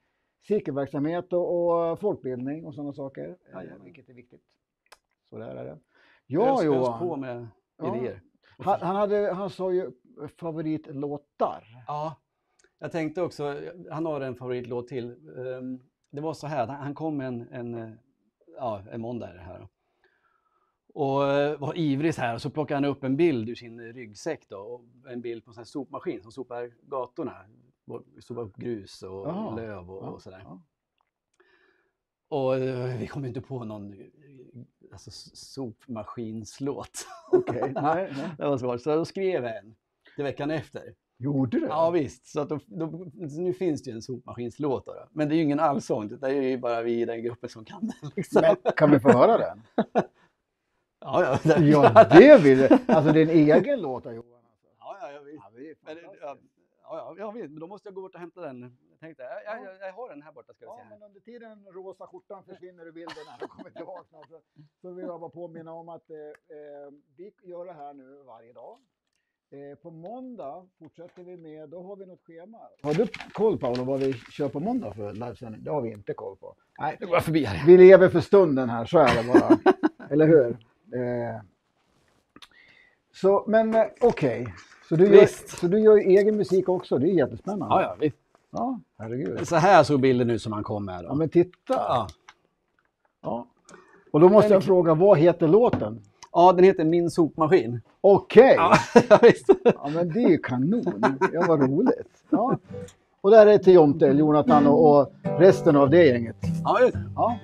cirkelverksamhet och folkbildning och sådana saker. Vilket är viktigt. Så där är det. Ja, Johan. på med idéer. Han sa ju favoritlåtar. Ja, jag tänkte också, han har en favoritlåt till. Det var så här, han kom en måndag här. Och var ivrig så här, och så plockade han upp en bild ur sin ryggsäck då, och en bild på en sån här sopmaskin som sopar gatorna. Sopar upp grus och löv och sådär. Ja. Och vi kom inte på någon sopmaskinslåt. Okej. Nej. Det var svårt, så då skrev jag en till veckan efter. Gjorde du? Ja visst, så att nu finns det ju en sopmaskinslåt då. Men det är ju ingen allsång, det är ju bara vi i den gruppen som kan den. Liksom. Men, kan vi få höra den? Ja, det vill jag. Alltså det är en egen låt av Johan. Alltså. Ja, jag vet. Jag vet, men då måste jag gå bort och hämta den. Jag tänkte, jag har den här borta, ska vi se. Men under tiden rosa skjortan försvinner ur bilden här och kommer tillbaka snart. Så vill jag bara påminna om att vi gör det här nu varje dag. På måndag fortsätter vi med, då har vi något schema. Har du koll, Paolo, vad vi kör på måndag för livesändning? Det har vi inte koll på. Nej, det går förbi här. Vi lever för stunden här, så är det bara. Eller hur? Så, men okej. Så du gör ju egen musik också, det är jättespännande. Ja, visst. Ja, herregud. Så här såg bilden ut som han kom med då. Ja, men titta. Ja. Och då måste jag fråga, vad heter låten? Ja, den heter Min sopmaskin. Okej. Ja, visst. Ja, men det är ju kanon. Det var roligt. Ja. Och där är till Jonte, Jonathan och resten av det gänget. Ja, just det. Ja.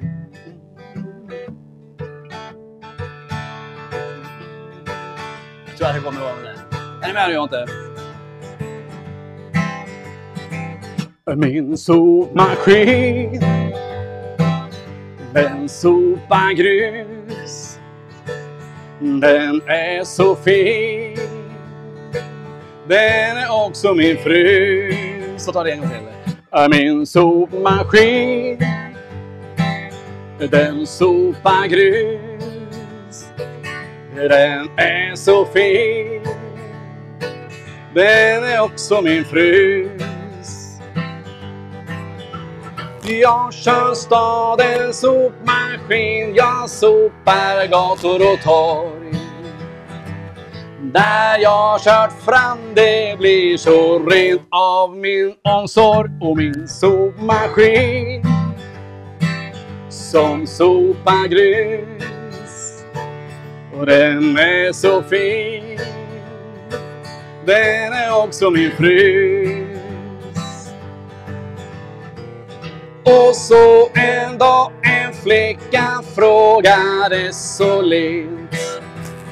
Jag tror att det kommer vara det. Är ni med, Jonte? Min sopmaskin, den sopar grus. Den är så fin. Den är också min fru. Så tar det en gång till. Min sopmaskin, den sopar grus. Den är så fin. Den är också min frus. Jag kör stadens sopmaskin. Jag sopar gator och torg. Där jag kört fram det blir så rent av min omsorg. Och min sopmaskin som sopar grus. Och den är så fin. Den är också min frus. Och så en dag en flicka frågade så lent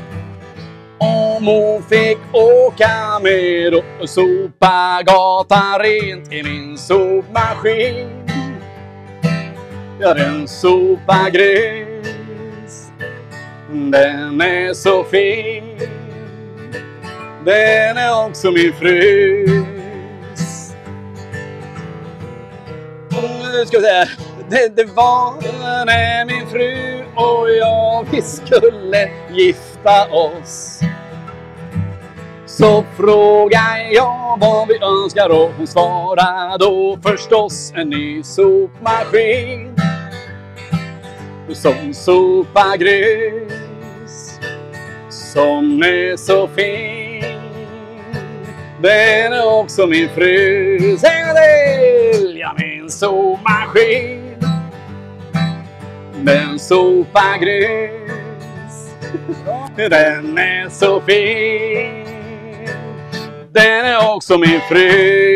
om hon fick åka med och sopa gatan rent i min sopmaskin. Ja, den sopar grus. Den är så fin. Den är också min frus. Nu ska vi säga, det var när min fru och jag vi skulle gifta oss. Så frågade jag vad vi önskar och hon svarade då förstås en ny sopmaskin. Som sopar grus. Som är så fin. Den är också min fru. Säg till! Ja, min sopmaskin. Den sopar grus. Den är så fin. Den är också min fru.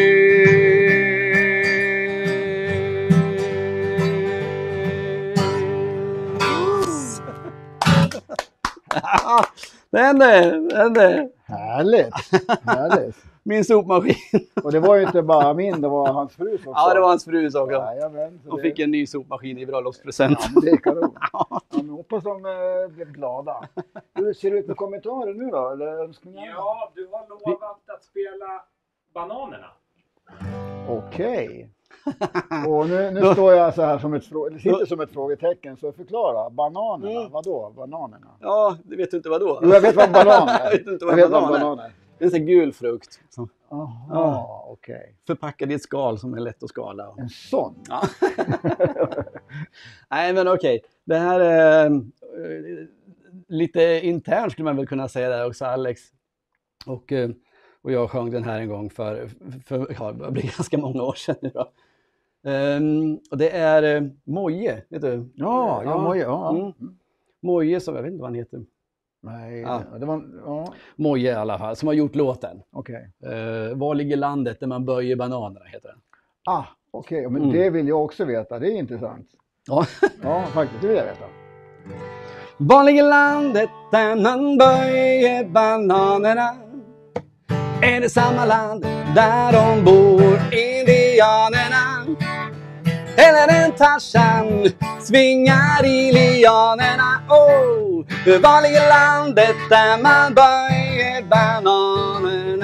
Den är. Härligt. Min sopmaskin. Och det var ju inte bara min, det var hans frus också. Ja, det var hans frus också. Jajamän, de fick en ny sopmaskin i bröllopspresent. Ja, men det är kanon. Ja, men hoppas de blev glada. Hur ser det ut med kommentarer nu då? Eller önskningar? Ja, du har lovat att spela Bananerna. Okej. Och nu står jag så här som som ett frågetecken, så förklara. Bananerna, vadå? Bananerna? Ja, du vet inte vad då? Jo, jag vet vad banan är. Jag vet inte vad banan är. Det är en sån här gul frukt. Jaha, okej. Förpackad i ett skal som är lätt att skala. En sån? Ja. Nej, men okej. Det här är lite internt skulle man väl kunna säga där också, Alex. Och jag sjöng den här en gång för det blir ganska många år sedan nu då. Och det är Moje, vet du? Ja, Moje. Ja. Mm. Moje, som jag vet inte vad han heter. Nej, Ja. det var... Ja, Moje i alla fall, som har gjort låten. okej. Var ligger landet där man böjer bananerna, heter den. Okej. Men det vill jag också veta. Det är intressant. Ja. Ja, faktiskt. Det vill jag veta. Var ligger landet där man böjer bananerna? Är det samma land där de bor, indianerna? Eller en Tarzan svingar i lianerna? Var ligger landet där man böjer bananerna?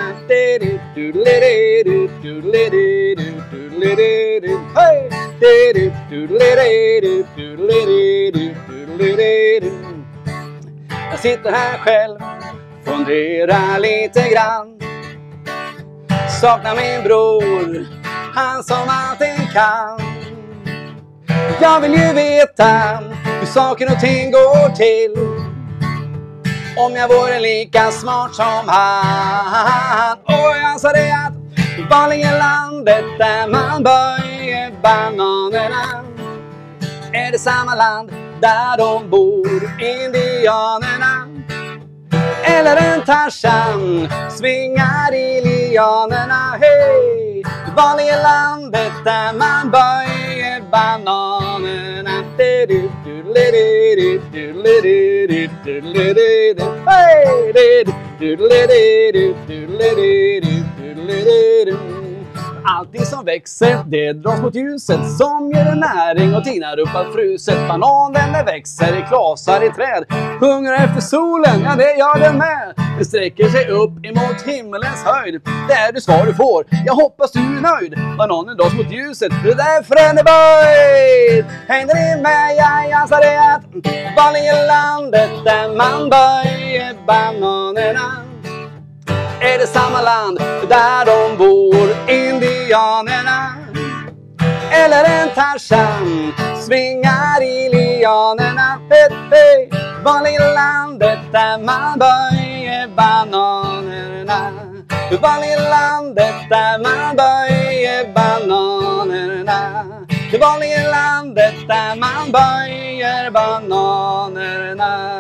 Jag sitter här själv, funderar lite grann. Saknar min bror, han som allting kan. Jag vill ju veta hur saker och ting går till. Om jag vore lika smart som han. Och jag sa det att var ligger landet där man böjer bananerna? Är det samma land där de bor, indianerna? Eller en Tarzan svingar i lianerna? Hej! Var ligger landet där man böjer bananerna? Allting som växer, det dras mot ljuset som ger en näring och tinar upp allt fruset. Bananen växer i klasar i träd, hungrar efter solen, ja det gör den med. Det sträcker sig upp emot himmelens höjd. Det är det svar du får, jag hoppas du är nöjd. Bananen dras mot ljuset, det är därför den är böjd. Hängde ni med, jag sa det att var ligger landet där man böjer bananerna? Är det samma land där de bor, indianerna? Eller en Tarzan svingar i lianerna? Hey, var ligger landet där man böjer bananerna? Var ligger landet där man böjer bananerna? Var ligger landet där man böjer bananerna?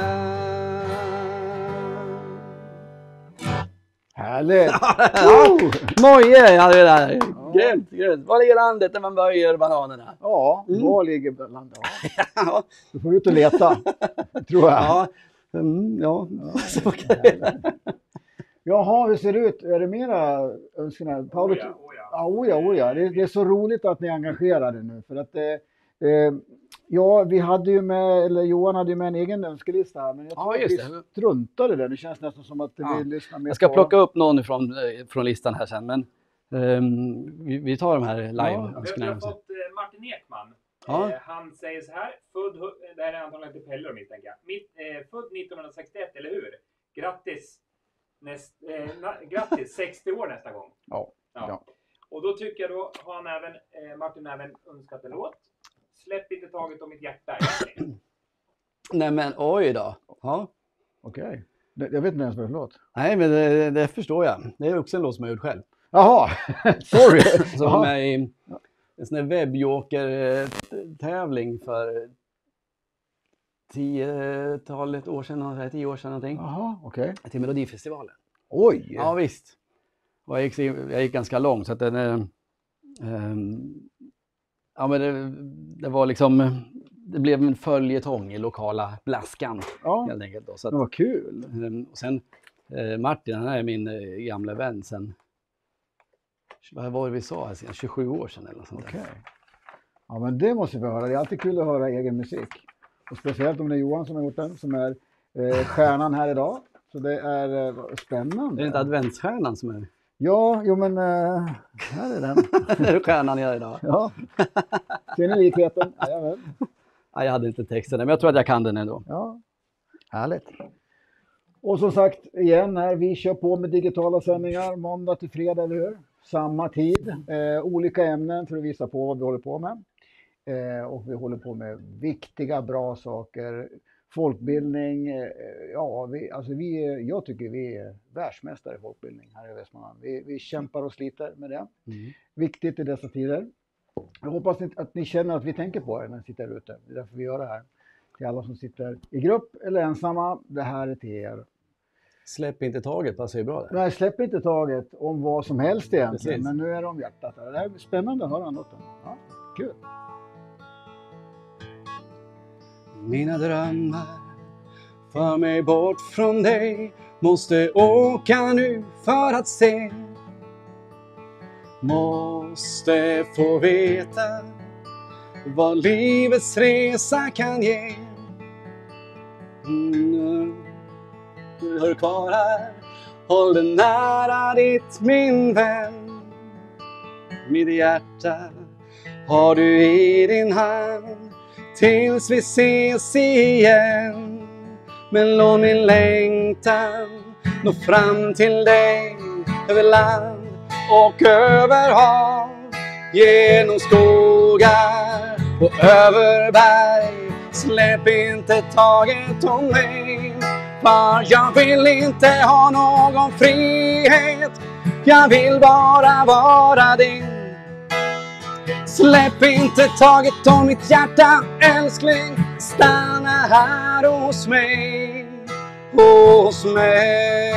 Härligt! Moje hade vi där. Grymt, grymt. Var ligger landet där man böjer bananerna? Ja, var ligger landet? Ja. Då får vi ut och leta, tror jag. Ja. Så kan det. Jaha, hur ser det ut? Är det mera önskningar? Paolo? Ja. Det är så roligt att ni är engagerade nu. För att vi hade ju med, eller Johan hade ju med en egen önskelista här. Men jag tror att vi struntade det. Det känns nästan som att vi lyssnar mer. Jag ska plocka upp någon från listan här sen. Men vi tar de här live-önskningarna. Vi har fått Martin Ekman. Ja. Han säger så här. Det här är antagligen till Pelle misstänker jag. Född 1961, eller hur? Grattis! Grattis, 60 år nästa gång. Ja. Och då tycker jag då har han Martin även önskat en låt. Släpp inte taget om mitt hjärta. Nej men oj då. Ja. Okej. Jag vet inte ens vad det är för låt. Nej men det förstår jag. Det är också en låt som jag gjort själv. Jaha, sorry. Som är i en sån här webbjoker-tävling för 10 år sedan, 10 år sedan någonting. Jaha, okej. Till Melodifestivalen. Oj! Ja visst. Och jag gick ganska långt så att den ja men det var liksom, det blev en följetong i lokala Blaskan helt enkelt då. Så att, det var kul. Och sen Martin, han är min gamla vän sen, vad var det vi sa, 27 år sedan eller något sånt där. Okej. Ja men det måste vi höra, det är alltid kul att höra egen musik. Och speciellt om det är Johan som har gjort den, som är stjärnan här idag. Så det är spännande. Det är inte adventsstjärnan som är... Ja, jo men här är den. Det är stjärnan jag är idag. Ja. Ser ni likheten? Jajamän. Ja, jag hade inte texten men jag tror att jag kan den ändå. Ja, härligt. Och som sagt, igen här, vi kör på med digitala sändningar måndag till fredag, eller hur? Samma tid, olika ämnen för att visa på vad vi håller på med. Och vi håller på med viktiga, bra saker. Folkbildning, jag tycker vi är världsmästare i folkbildning här i Västmanland. Vi kämpar och sliter med det. Viktigt i dessa tider. Jag hoppas att ni känner att vi tänker på er när ni sitter ute. Det är därför vi gör det här. Till alla som sitter i grupp eller ensamma, det här är till er. Släpp inte taget, passar ju bra där. Nej, släpp inte taget om vad som helst egentligen. Precis. Men nu är det om hjärtat. Det här är spännande att höra något om. Ja, kul. Mina drömmar för mig bort från dig. Måste åka nu för att se. Måste få veta vad livets resa kan ge. Hör kvar här, håll den nära ditt min vän. Mitt hjärta har du i din hand tills vi ses igen. Men låt min längtan nå fram till dig över land och över hav, genom skogar och över berg. Släpp inte taget om mig, för jag vill inte ha någon frihet. Jag vill bara vara din. Släpp inte taget om mitt hjärta, älskling. Stanna här hos mig, hos mig.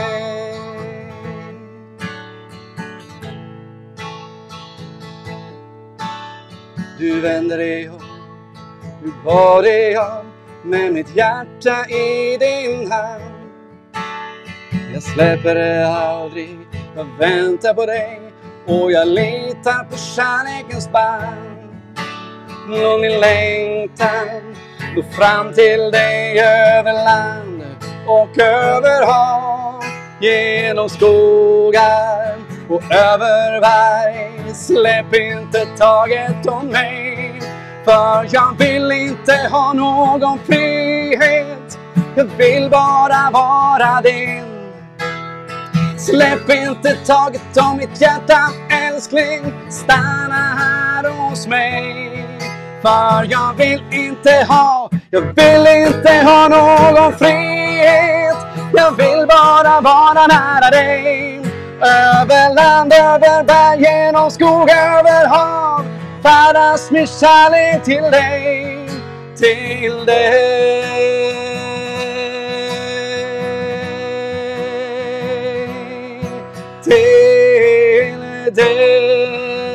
Du vänder dig om, du bar dig om, med mitt hjärta i din hand. Jag släpper det aldrig, jag väntar på dig och jag litar på kärlekens band. Låt min längtan gå fram till dig över land och över hav, genom skogar och över berg. Släpp inte taget om mig, för jag vill inte ha någon frihet. Jag vill bara vara din. Släpp inte taget om mitt hjärta, älskling. Stanna här hos mig, för jag vill inte ha någon frihet. Jag vill bara vara nära dig. Över land, över berg, genom skog, över hav. Färdas med kärlek till dig, till dig. Till dig.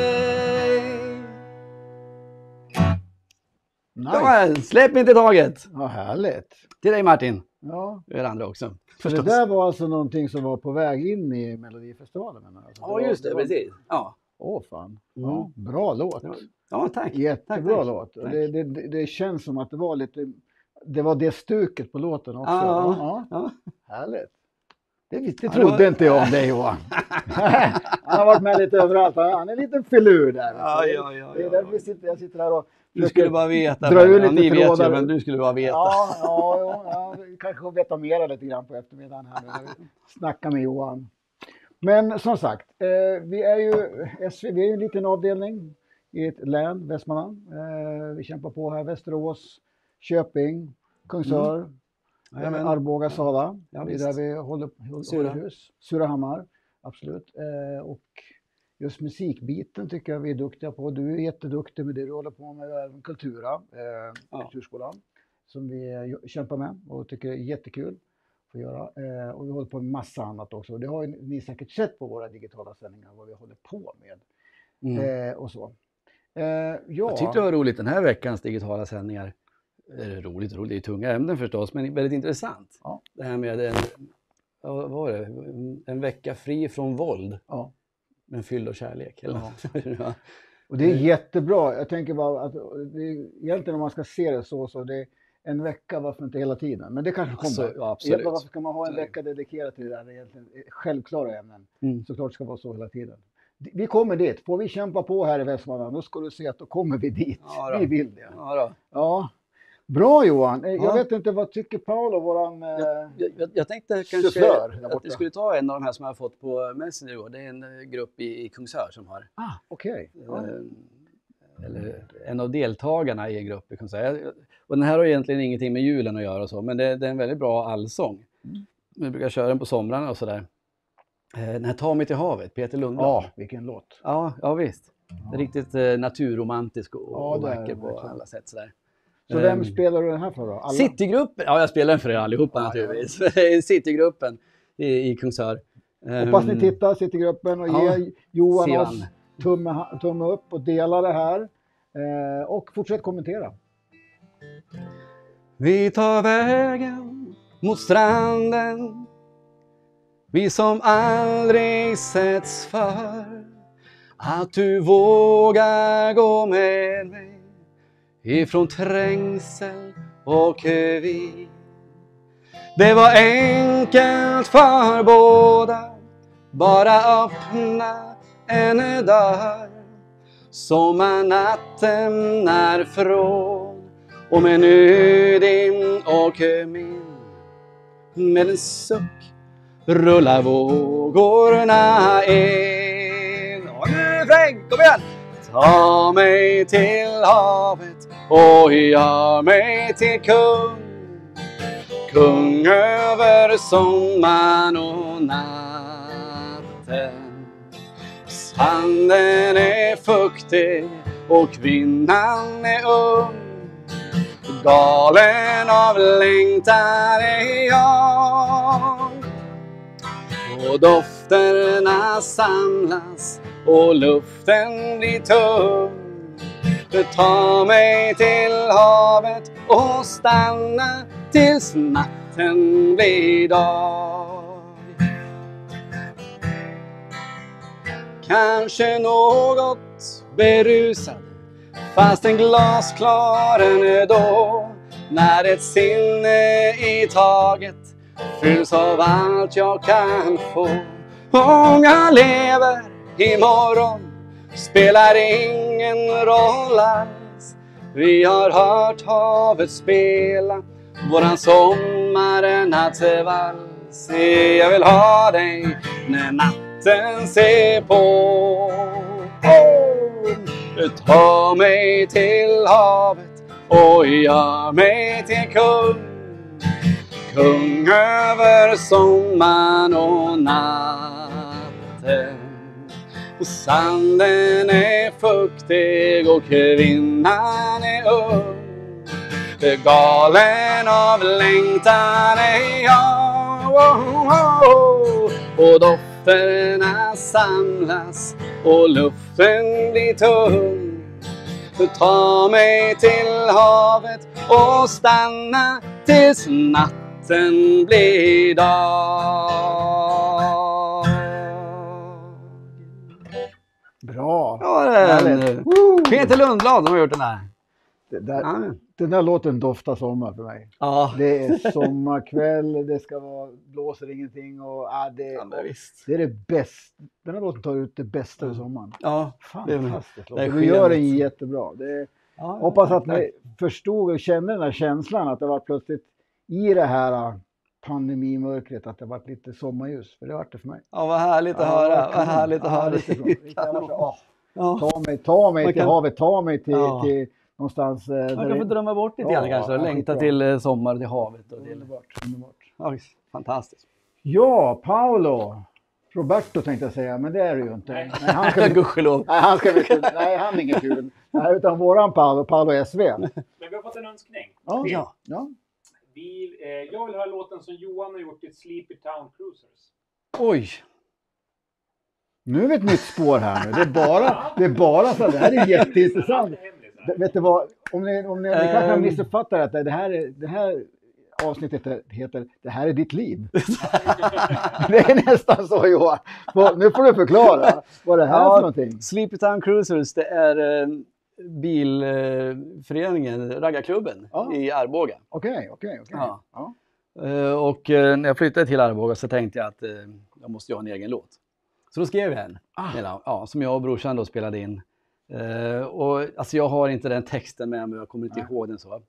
Nice. Ja, släpp inte taget. Ja, härligt. Till dig Martin. Ja. Och er andra också. Så det där var alltså någonting som var på väg in i Melodifestivalen? Alltså, Ja, just det, precis. Ja. Åh fan. Ja, bra låt. Ja, tack. Jättebra tack. låt. Tack. Det känns som att det var lite, det var det stuket på låten också. Ja. Härligt. Det trodde inte jag om dig, Johan. Han har varit med lite överallt. Han är en liten filur där. Ja. Det är därför jag sitter här och Du skulle bara veta. Dra ur lite ni vet trådar. ju, men du skulle bara veta. Ja, kanske får veta mer lite grann på eftermiddagen här nu. Snacka med Johan. Men som sagt, vi är ju en liten avdelning i ett län, Västmanland. Vi kämpar på här, Västerås, Köping, Kungsör, Arboga, Sala. Ja, det är där vi håller hus. Surahammar, absolut. Och just musikbiten tycker jag vi är duktiga på. Du är jätteduktig med det du håller på med, Kulturskolan, som vi kämpar med och tycker är jättekul att göra. Och vi håller på med massa annat också. Det har ni säkert sett på våra digitala sändningar, vad vi håller på med. Och så. Jag tyckte det var roligt den här veckans digitala sändningar. Roligt, det är tunga ämnen förstås, men väldigt intressant. Ja. Det här med vad var det? En vecka fri från våld. Ja. Men fylld av kärlek. Eller? Ja. Och det är jättebra. Jag tänker bara att egentligen om man ska se det så det är en vecka, varför inte hela tiden? Men det kanske kommer. Alltså, ja, absolut. Varför ska man ha en vecka dedikerad till det där? Egentligen självklara ämnen. Såklart ska det vara så hela tiden. Vi kommer dit. Får vi kämpa på här i Västmanland, då ska du se att då kommer vi dit. Vi vill det. Ja. Ja. Bra Johan. Ja. Jag vet inte, vad tycker Paolo, våran Jag tänkte kanske chaufför där att borta? vi skulle ta en av de här som jag har fått på Messenger igår. Det är en grupp i Kungsör som har, Okej. Ja. eller en av deltagarna i en grupp i Kungsör. Och den här har egentligen ingenting med julen att göra och så, men det är en väldigt bra allsång. Vi brukar köra den på somrarna och sådär. Den här Ta mig till havet, Peter Lundblad. Ja, vilken låt. Ja visst. Det är riktigt naturromantisk och det är vacker det, på verkligen. alla sätt sådär. Så vem spelar du den här för då? Alla? Citygruppen, ja jag spelar den för er allihopa naturligtvis. Citygruppen i Kungsör. Hoppas ni tittar, Citygruppen, och ger Johan Sivan. oss tumme upp och dela det här. Och fortsätt kommentera. Vi tar vägen mot stranden, vi som aldrig setts för. Att du vågar gå med mig ifrån trängsel och vi. Det var enkelt för båda, bara öppna en dörr. Sommarnatten är från och med nu din och min. Med en suck rullar vågorna in. Och nu Frank, kom igen! Ta mig till havet och gör mig till kung. Kung över sommaren och natten. Sanden är fuktig och kvinnan är ung. Galen av längtan är jag. Och dofterna samlas och luften blir tung. Ta mig till havet och stanna tills natten blir dag. Kanske något berusad, fast en glasklar ändå. När ett sinne i taget fylls av allt jag kan få. Om jag lever imorgon spelar ingen roll alls. Vi har hört havet spela våran sommarnattsvals. Jag vill ha dig när natten ser på. Ta mig till havet och gör mig till kung. Kung över sommaren och natten. Och sanden är fuktig och kvinnan är ung. Galen av längtan är jag. Och dofterna samlas och luften blir tung. Ta mig till havet och stanna tills natten blir dag. Bra. Ja, Peter Lundblad har gjort den här. Den där låten doftar sommar för mig. Ja. Det är sommarkväll, det ska vara, blåser ingenting och det är det bästa. Den här låten tar ut det bästa ur sommaren. Ja, fantastiskt. det är du gör den skenet. jättebra. Hoppas att ni förstod och kände den här känslan att det var plötsligt i det här pandemimörkret att det var lite sommarljus. För det var det för mig. Ja, vad härligt att höra. Vad härligt att höra. Ta mig till havet, ta mig till någonstans. Man kan få drömma bort lite grann kanske. Längta till sommar, till havet. Och underbart. Ja, fantastiskt. Ja, Paolo. Roberto tänkte jag säga, men det är det ju inte. Nej, han ska Gudskelov. Nej, han är ingen kul. Nej, utan våran Paolo SV. Men vi har fått en önskning. Ja. Jag vill höra låten som Johan har gjort i Sleepy Town Cruisers. Oj. Nu är vi ett nytt spår här nu. Det är bara så det här är jätteintressant. Vet du vad, om ni kanske har missuppfattat att det här avsnittet heter Det här är ditt liv. Det är nästan så, Johan. Nu får du förklara vad det här är för någonting. Sleepy Town Cruisers, det är bilföreningen, raggarklubben i Arboga. Okej. Ja. Och när jag flyttade till Arboga så tänkte jag att jag måste ha en egen låt. Så då skrev jag en, som jag och brorsan då spelade in. Och alltså jag har inte den texten med mig, jag kommer inte ihåg den så.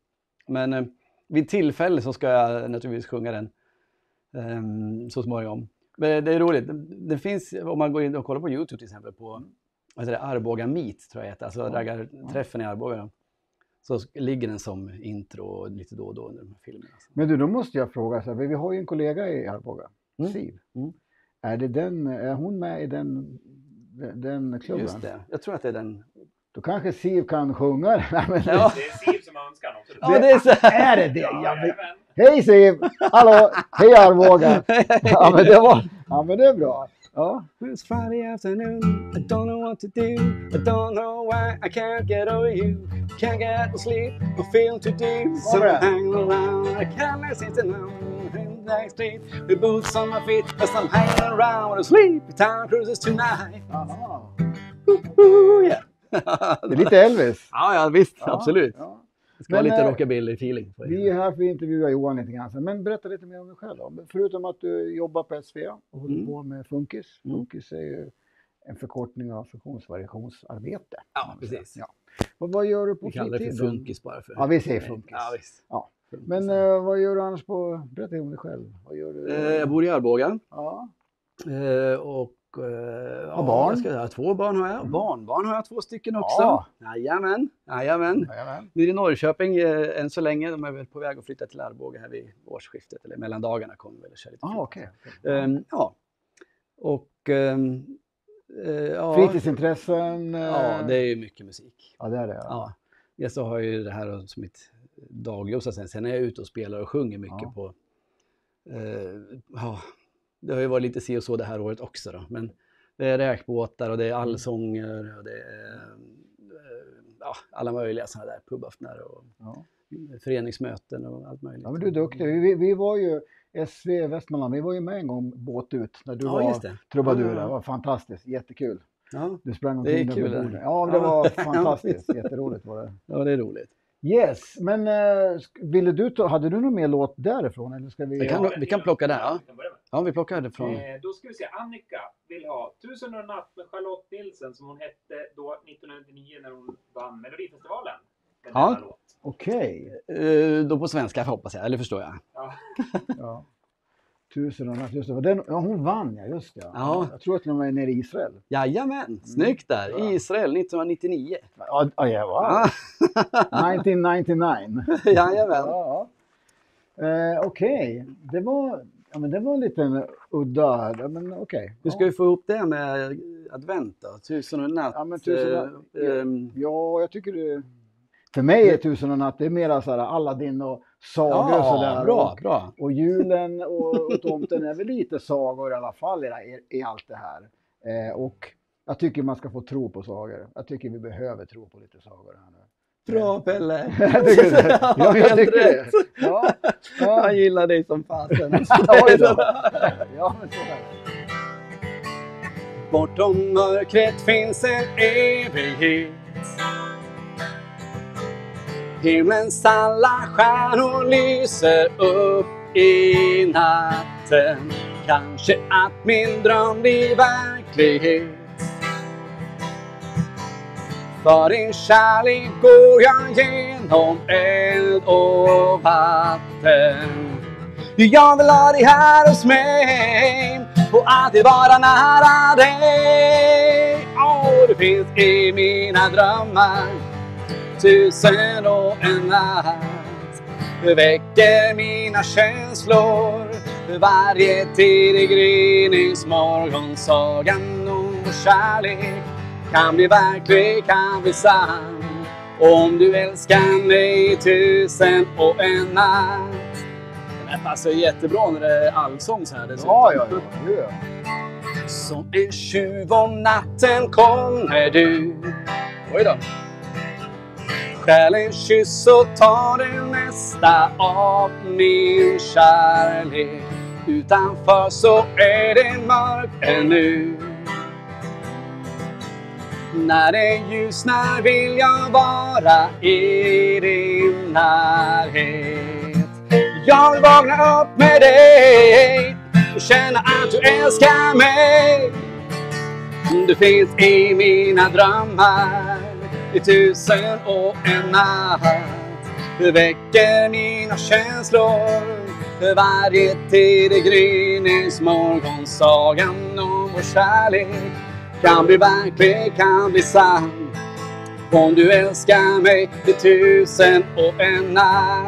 Men vid tillfälle så ska jag naturligtvis sjunga den så småningom. Men det är roligt. Det finns, om man går in och kollar på YouTube till exempel på Arboga Meet, tror jag heter. Alltså träffen i Arboga. Så ligger den som intro lite då och då under de här filmerna. Men du, då måste jag fråga, så här, vi har ju en kollega i Arboga, Siv. Är hon med i den klubben? Just det, jag tror att det är den. Då kanske Siv kan sjunga. Ja. Det är Siv som önskar också. Ja, det är så. Är det det? Ja, hej Siv! Hallå! Hej Arboga! Ja, men det är bra. Ja. It's Friday afternoon, I don't know what to do, I don't know why I can't get over you, can't get to sleep, I feel too deep, so I'm hanging around, I can't listen to now, in the street, with boots on my feet, as I'm hanging around with a sleepy town cruises tonight. Aha. Yeah. Det är lite Elvis. Ja, visst, absolut. Ja. Det ska vara lite rockabilly-feeling. Vi är här för att intervjua Johan lite grann. Men berätta lite mer om dig själv då. Förutom att du jobbar på SVA och håller på med Funkis. Funkis är ju en förkortning av funktionsvariationsarbete. Ja, precis. Ja. Och vad gör du på fritiden? Vi kallar det för Funkis bara. Ja, vi säger Funkis. Ja, visst. Ja. Men vad gör du annars på... Berätta om dig själv. Vad gör du? Jag bor i Arboga. Ja. Och barn? Jag ha 2 barn har jag. Barnbarn har jag 2 stycken också. Ja. Jajamän. Nu är det Norrköping än så länge. De är väl på väg att flytta till Arboga här vid årsskiftet. Eller mellan dagarna kommer väl att köra lite. Okej. Ja. Och... fritidsintressen? Ja, det är ju mycket musik. Ja, det är det. Ja. Jag så har ju det här som mitt dagjobb. Sen är jag ute och spelar och sjunger mycket på... Det har ju varit lite si och så det här året också då. Men det är räkbåtar och det är allsånger och det är alla möjliga sådana där pubaftnar och föreningsmöten och allt möjligt. Ja, men du är duktig. Vi var ju SV Västmanland, vi var ju med en gång båt ut när du var trubadur. Det var fantastiskt, jättekul. Ja, du sprang det är kul. Ja, det var fantastiskt, jätteroligt var det. Ja, det är roligt. Yes, men hade du någon mer låt därifrån? Eller ska vi kan plocka där, ja. Ja, vi plockar det från... Då ska vi se, Annika vill ha 1000 och en natt med Charlotte Nilsen som hon hette då 1999 när hon vann Melodifestivalen. Ja, okej. Då på svenska hoppas jag, eller förstår jag. Ja. 1000 och natt, just det. Hon vann, just det. Ja. Jag tror att hon var nere i Israel. Jajamän, snyggt där. Ja. Israel 1999. Ja, wow. 1999. Jajamän. Ja. Okej, det var en liten udda, men okej. Du ska ju få ihop det med advent då, 1000 och natt. Ja, men 1000 ja, jag tycker det... För mig är 1000 och natt, det är mera så här Aladdin och sagor och sådär. Bra. Och julen och tomten är väl lite sagor i alla fall i allt det här. Och jag tycker man ska få tro på sagor. Jag tycker vi behöver tro på lite sagor här nu. Bra Pelle! Jag tycker det. Ja. Jag gillar dig som fasen. Ja, men så här. Bortom mörkret finns en evighet. Himlens alla stjärnor lyser upp i natten. Kanske att min dröm blir verklighet. För din kärlek går jag genom eld och vatten. Jag vill ha dig här hos mig och alltid vara nära dig. Det finns i mina drömmar 1000 och en natt. Väcker mina känslor varje tidig gryningsmorgonsagan om vår kärlek kan bli verklig, kan bli sann. Om du älskar mig 1000 och en natt. Den här passar jättebra när det är allsång så här. Ja. Som en tjuv om natten kommer du. Oj då. Stjäl en kyss och tar det mesta av min kärlek. Utanför så är det mörkt ännu. När det ljusnar vill jag vara i din närhet. Jag vill vakna upp med dig och känna att du älskar mig. Du finns i mina drömmar i 1000 och en natt. väcker mina känslor. Varje tidig gryningsmorgonsagan om vår kärlek kan bli verklig, kan bli sann. Om du älskar mig i 1001 natt.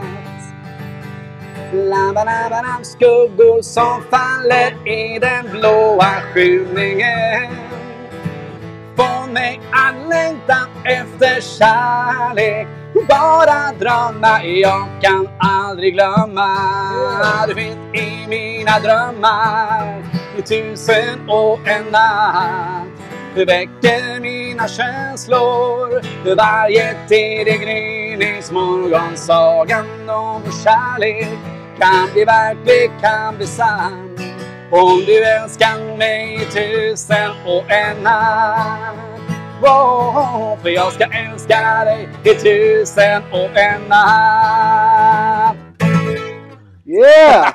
Labanabam, skuggor som faller i den blåa skymningen. Får mig att längta efter kärlek. Bara drömmar jag kan aldrig glömma. Du finns i mina drömmar i 1001 natt. Du väcker mina känslor varje tidig gryningsmorgonsagan om vår kärlek kan bli verklig, kan bli sann. Om du älskar mig i 1001 natt. Wow, för jag ska älska dig i 1001 natt. Yeah!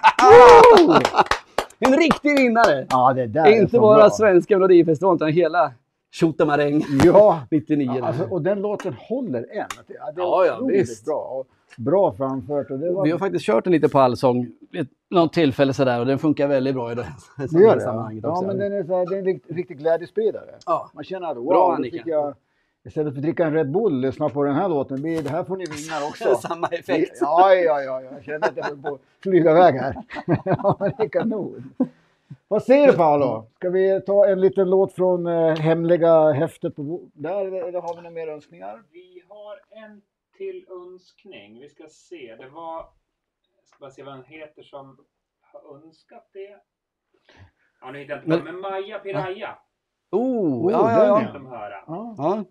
En riktig vinnare! Ja, det där är Inte så bara bra. svenska melodifestivalen utan hela Tjottamaräng Ja, 99. alltså, och den låten håller än. Det är Ja, otroligt visst. bra. Och bra framfört. Och det var... Vi har faktiskt kört den lite på allsång vid något tillfälle sådär och den funkar väldigt bra i det Det gör det. sammanhanget Ja, också. men den är, så här, det är en riktig glädjespridare. Ja. Man känner att wow, Bra, då Annika. fick jag istället för att dricka en Red Bull, lyssna på den här låten. Det här får ni vingar också. Samma effekt. Ja, jag känner att jag höll på att flyga iväg här. Ja, det är kanon. Vad säger du, Paolo? Ska vi ta en liten låt från hemliga häftet på där, eller har vi några mer önskningar? Vi har en till önskning. Vi ska se. Det var... Jag ska bara se vad han heter som har önskat det. Ja, nu hittar jag inte på. Men Maja Piraya. Ja. Vill de höra. Ja. Ja.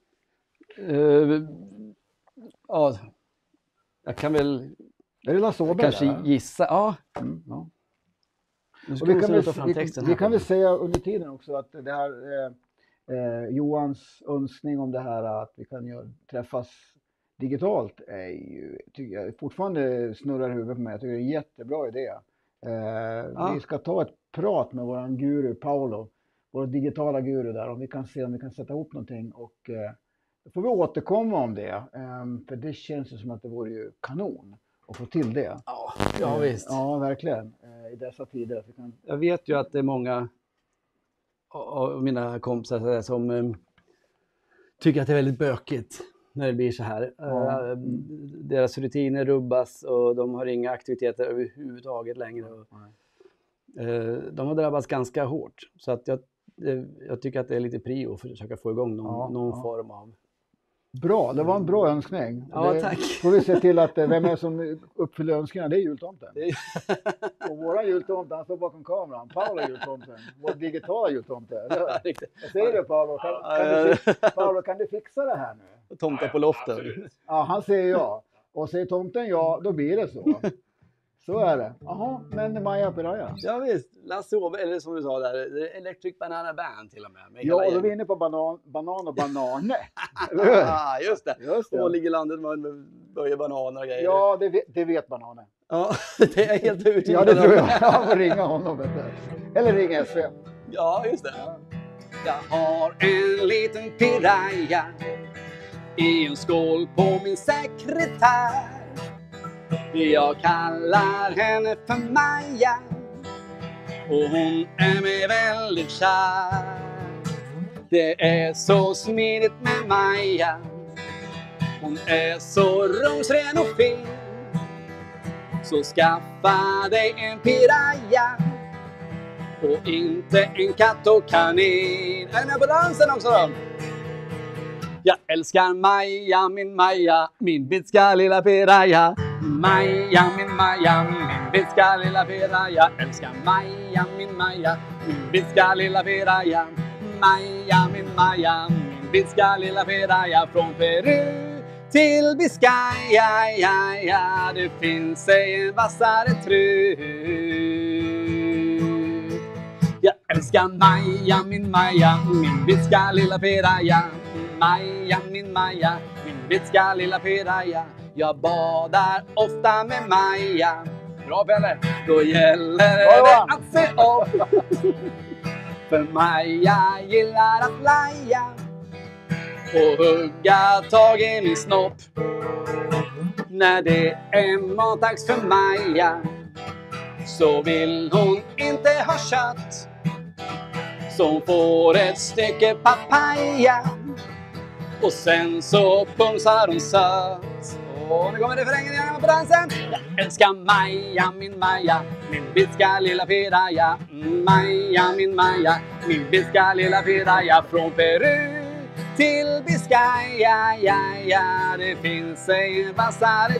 Ja. Jag kan väl Är det Lasse Åberg kanske där? gissa. Ja. Ja. Nu ska Och vi vi kan, väl ta fram texten vi här. kan väl säga under tiden också att det här Johans önskning om det här att vi kan träffas digitalt är ju, tycker jag, fortfarande snurrar i huvudet på mig. Jag tycker det är en jättebra idé. Vi ska ta ett prat med våran guru Paolo, vår digitala guru där, om vi kan se om vi kan sätta ihop någonting och då får vi återkomma om det. För det känns ju som att det vore ju kanon att få till det. Ja, visst. Ja, verkligen. I dessa tider att vi kan... Jag vet ju att det är många av mina kompisar som tycker att det är väldigt bökigt när det blir så här. Ja. Deras rutiner rubbas och de har inga aktiviteter överhuvudtaget längre. De har drabbats ganska hårt. Så att jag tycker att det är lite prio för att försöka få igång någon form av... Bra, det var en bra önskning. Ja, det tack. Får vi se till att vem är som uppfyller önskningarna, det är jultomten. Och våra jultomten, han står bakom kameran. Paolo är jultomten, vår digitala jultomte. Riktigt. Vad säger du, Paolo? Paolo, kan du fixa det här nu? Tomta på loften. Absolut. Ja, han säger ja. Och säger tomten ja, då blir det så. Så är det. Jaha, men Maja Piraya. Ja visst, Lasse Åberg, eller som du sa där, Electric Banana Band till och med. Ja, och då är vi inne på banan och banane. Just det. Just det. Och ligger landet med böjer bananer och grejer. Ja, det vet bananen. Ja, det är jag helt övertygad Ja, det tror jag. om. Jag får ringa honom. Vet du. Eller ringa SV. Ja, just det. Jag har en liten piraya i en skål på min sekretär. Jag kallar henne för Maja och hon är mig väldigt kär. Det är så smidigt med Maja. Hon är så rumsren och fin. Så skaffa dig en piraya och inte en katt och kanin. Är ni på dansen också då? Jag älskar Maja, min bitska lilla piraya. Maja, min bitska lilla piraya. Älskar Maja, min bitska lilla piraya. Maja, min bitska lilla piraya. Från Peru till Biscaya, ja, det finns en vassare trut. Jag älskar Maja, min bitska lilla piraya. Maja, min bitska lilla piraya. Jag badar ofta med Maja. Bra Pelle! Då gäller det att se upp. För Maja gillar att laja och hugga tag i min snopp. När det är matdags för Maja så vill hon inte ha kött. Så hon får ett stycke papaya och sen så pumsar hon sött. Och nu kommer refrängen igen på dansen. Jag älskar Maja, min bitska lilla piraya. Maja, min bitska lilla piraya. Från Peru till Biscaya, ja, det finns en vassare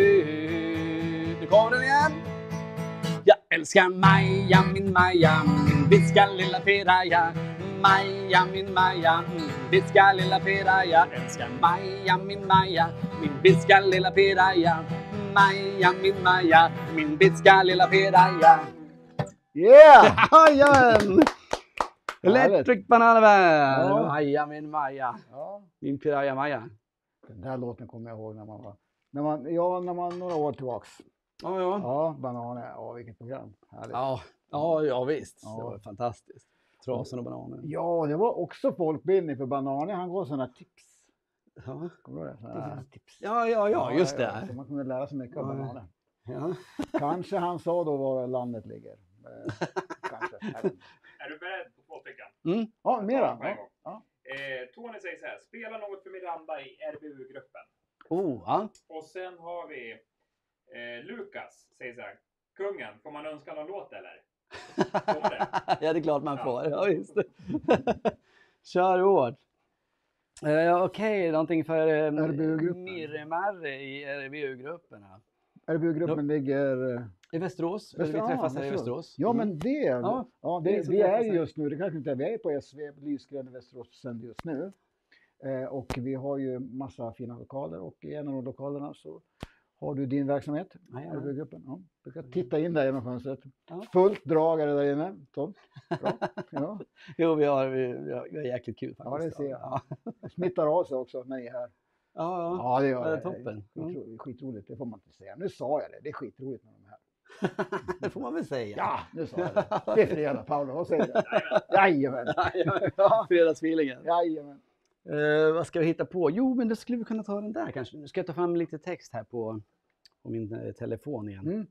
trut. Nu kommer den igen. Jag älskar Maja, min bitska lilla piraya. Maja, min bitska lilla piraya. Älskar Maja, min bitska lilla piraya. Maja, min bitska lilla piraya. Yeah! Jajamän! Electric Banana Band! Ja. Maja, min Maja. Ja. Min piraya Maja. Den där låten kommer jag ihåg när man var några år tillbaks. Ja. Ja, Bananer. Ja, vilket program. Härligt. Ja, visst. Ja. Det var fantastiskt. Trasan och bananer. Ja, det var också folkbildning för Bananer. Han gav sådana tips. Ja. Kommer du ihåg det? Såna tips. Ja, just det. Ja, så man kunde lära sig mycket av Ja. Bananer. Ja. Kanske han sa då var landet ligger. Kanske. Är du beredd på 2 stycken? Ja, mera. På en gång. Ja. Tony säger så här, spela något för Miranda i RBU-gruppen. Ja. Och sen har vi Lukas säger så här, kungen, får man önska någon låt eller? Får man det? Ja, det är klart man får. Ja, visst. Kör hårt. Okej, någonting för RBU-gruppen. Mirre i RBU-grupperna. RBU-gruppen ligger... I Västerås. Vi träffas här i Västerås. Ja, men det... Ja, Vi är ju just nu, det kanske inte är, vi är på SV, Lysgren i Västerås sänder just nu. Och vi har ju massa fina lokaler och i en av de lokalerna så har du din verksamhet, RBU-gruppen. Ja. Du kan titta in där genom fönstret. Ja. Fullt drag är det där inne. Tom. Bra. Ja. Jo, vi har jäkligt kul faktiskt. Ja, det ser jag. Ja, Det smittar av sig också när ni är här. ja. Det gör Det är det. toppen. Det är skitroligt, det får man inte säga. Nu sa jag det, det är skitroligt när de är här. Det får man väl säga. Ja, nu sa jag det. Det är fredag, Paolo, vad säger du? Jajamän. Ja, Fredagsfeelingen. jajamän. Vad ska vi hitta på? Jo, men då skulle vi kunna ta den där kanske. Nu ska jag ta fram lite text här på min telefon igen.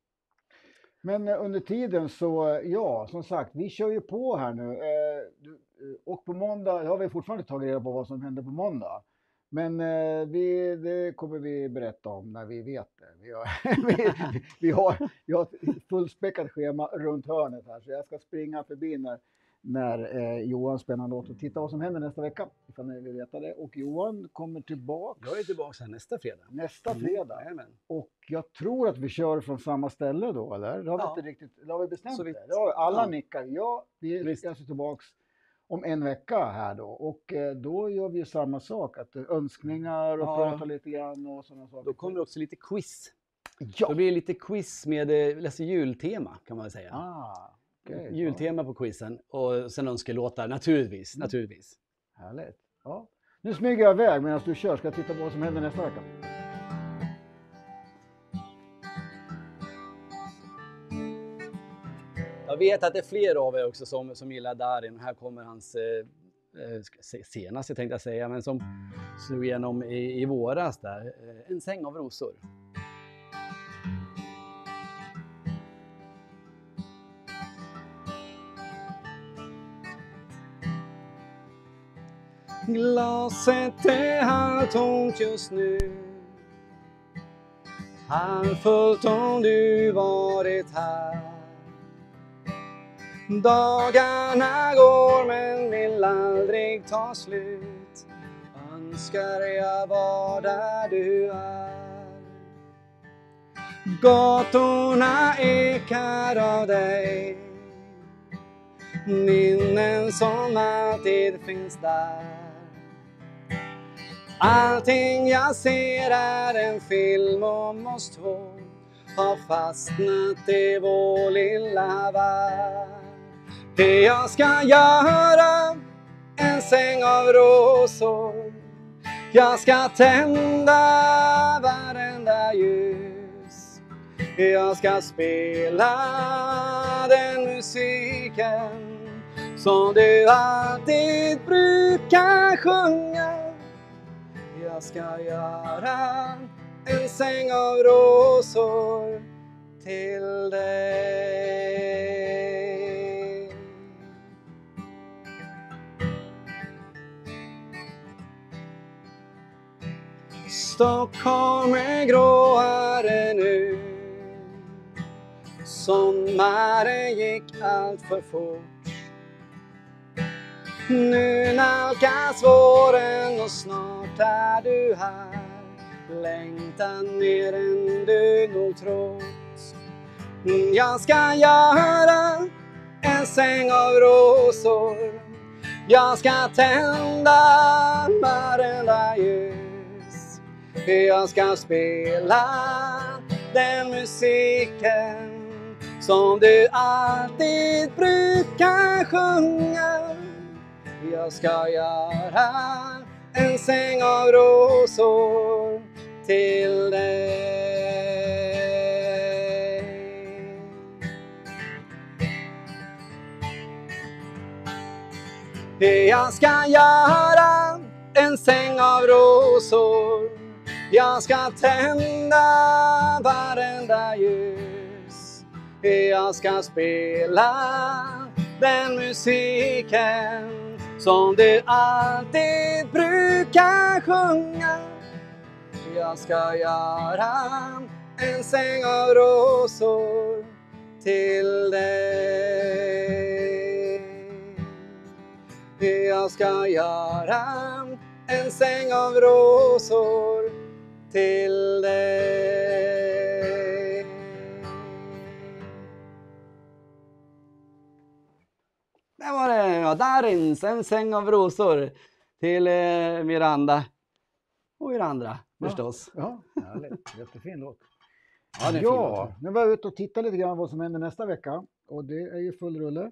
Men under tiden så, ja, som sagt, vi kör ju på här nu. Och på måndag, har vi fortfarande tagit reda på vad som händer på måndag. Men det kommer vi berätta om när vi vet det. Vi har ett fullspäckat schema runt hörnet här. Så jag ska springa förbi när Johan spelar en låt och titta vad som händer nästa vecka. Ifall ni vill veta det. Och Johan kommer tillbaka. Jag är tillbaka här nästa fredag. Nästa fredag. Jajamän. Och jag tror att vi kör från samma ställe då, eller? Det har vi inte riktigt, det har vi bestämt Så det. vitt. Det har alla Ja. nickar. Ja, vi är Visst. alltså tillbaks om en vecka här då. Och då gör vi ju samma sak. Att önskningar och prata lite grann och sådana saker. Då kommer det också lite quiz. Ja. Då blir det lite quiz med jultema kan man väl säga. Okay, Jultema på quizen och sen önskelåtar naturligtvis. Härligt. Ja. Nu smyger jag iväg medan du kör. Ska jag titta på vad som händer nästa vecka. Jag vet att det är fler av er också som gillar Darin. Här kommer hans senaste tänkte jag säga, men som slog igenom i våras där. En säng av rosor. Glaset är halvtomt just nu. Halvfullt om du varit här. Dagarna går men vill aldrig ta slut. Önskar jag var där du är. Gatorna ekar av dig. Minnen som alltid finns där. Allting jag ser är en film om oss två. Har fastnat i vår lilla värld. Det jag ska göra, en säng av rosor. Jag ska tända varenda ljus. Jag ska spela den musiken som du alltid brukar sjunga. Jag ska göra en säng av rosor till dig. Stockholm är gråare nu. Sommaren gick allt för fort. Nu nalkas våren och snart är du här. Längtan mer än du nog trott. Jag ska göra en säng av rosor. Jag ska tända varenda ljus. Jag ska spela den musiken som du alltid brukar sjunga. Jag ska göra en säng av rosor till dig. Jag ska göra en säng av rosor. Jag ska tända varenda ljus. Jag ska spela den musiken som du alltid brukar sjunga. Jag ska göra en säng av rosor till dig. Jag ska göra en säng av rosor till dig. Det var det, ja, Darins, en säng av rosor till Miranda och er andra förstås. Ja, härligt. Jättefin låt. Ja, det är Ja, fint. nu var jag ute och tittade lite grann vad som händer nästa vecka. Och det är ju full rulle.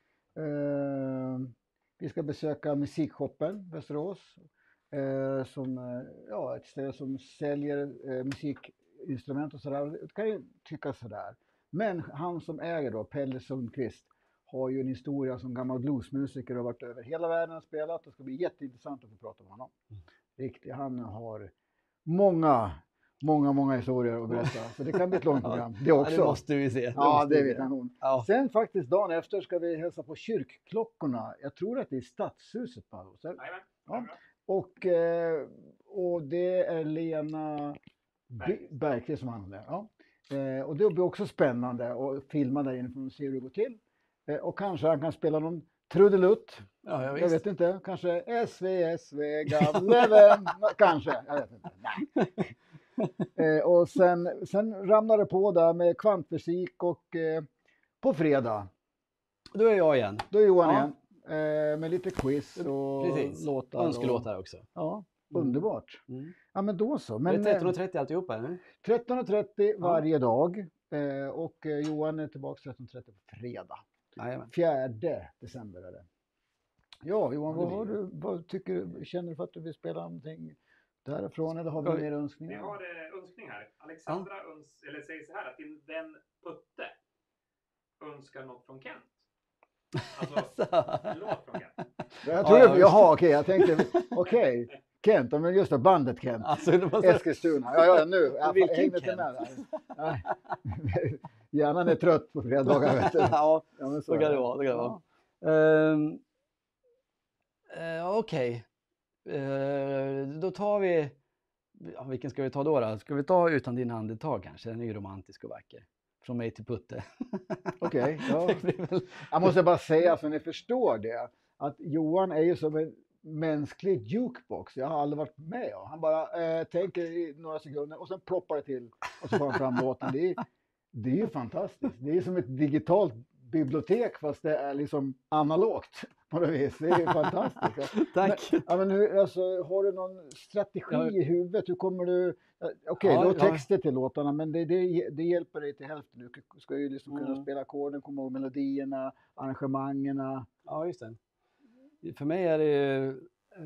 Vi ska besöka Musikshoppen Västerås. Som ja, ett ställe som säljer musikinstrument och sådär. Det kan ju tyckas sådär. Men han som äger då, Pelle Sundqvist, har ju en historia som gammal bluesmusiker och har varit över hela världen och spelat. Det ska bli jätteintressant att få prata med honom. Riktigt, han har många historier att berätta. Så det kan bli ett långt program. Det också. Ja, det måste vi se. Ja, det vet hon. Ja. Sen faktiskt dagen efter ska vi hälsa på kyrkklockorna. Jag tror att det är Stadshuset. Ja. Och det är Lena Bergqvist som handlar. Ja. Och det blir också spännande att filma där inne för att se hur det går till. Och kanske han kan spela någon trudelutt. Ja, jag vet inte. Kanske SVSV gamle vän. Kanske. Jag vet inte. Nej. Och sen ramlar det på där med kvantfysik och på fredag. Då är jag igen. Då är Johan igen. Med lite quiz och låtar. Önskelåtar också. Ja, underbart. Mm. Ja, men då så. Men, det är 13.30 alltihopa, eller? 13.30 varje dag. Och Johan är tillbaka 13.30 på fredag. Jajamän. 4 december är det. Ja, Johan, känner du för att du vill spela någonting därifrån eller har vi mer önskningar? Vi har önskning här. Alexandra säger så här att din vän Putte önskar något från Kent. Alltså, en låt från Kent. Jag tror jag tänkte, Kent, men just det, bandet Kent. Alltså, Eskilstuna. Ja, nu. Jag hängde inte med där. Hjärnan är trött på fredagar, vet du. Ja, men så kan det vara. Okej. Då tar vi... Ja, vilken ska vi ta då? Ska vi ta Utan dina andetag kanske? Den är ju romantisk och vacker. Från mig till Putte. Okej, ja. Jag måste bara säga, så ni förstår det, att Johan är ju som en mänsklig jukebox. Jag har aldrig varit med. Han bara tänker i några sekunder och sen ploppar det till. Och så får han fram låten. Det är ju fantastiskt. Det är som ett digitalt bibliotek fast det är liksom analogt på något vis. Det är ju fantastiskt. Tack. Men har du någon strategi i huvudet? Hur kommer du... du har texter till låtarna, men det hjälper dig till hälften. Du ska ju liksom kunna spela ackorden, komma ihåg melodierna, arrangemangerna. Ja, just det. För mig är det ju...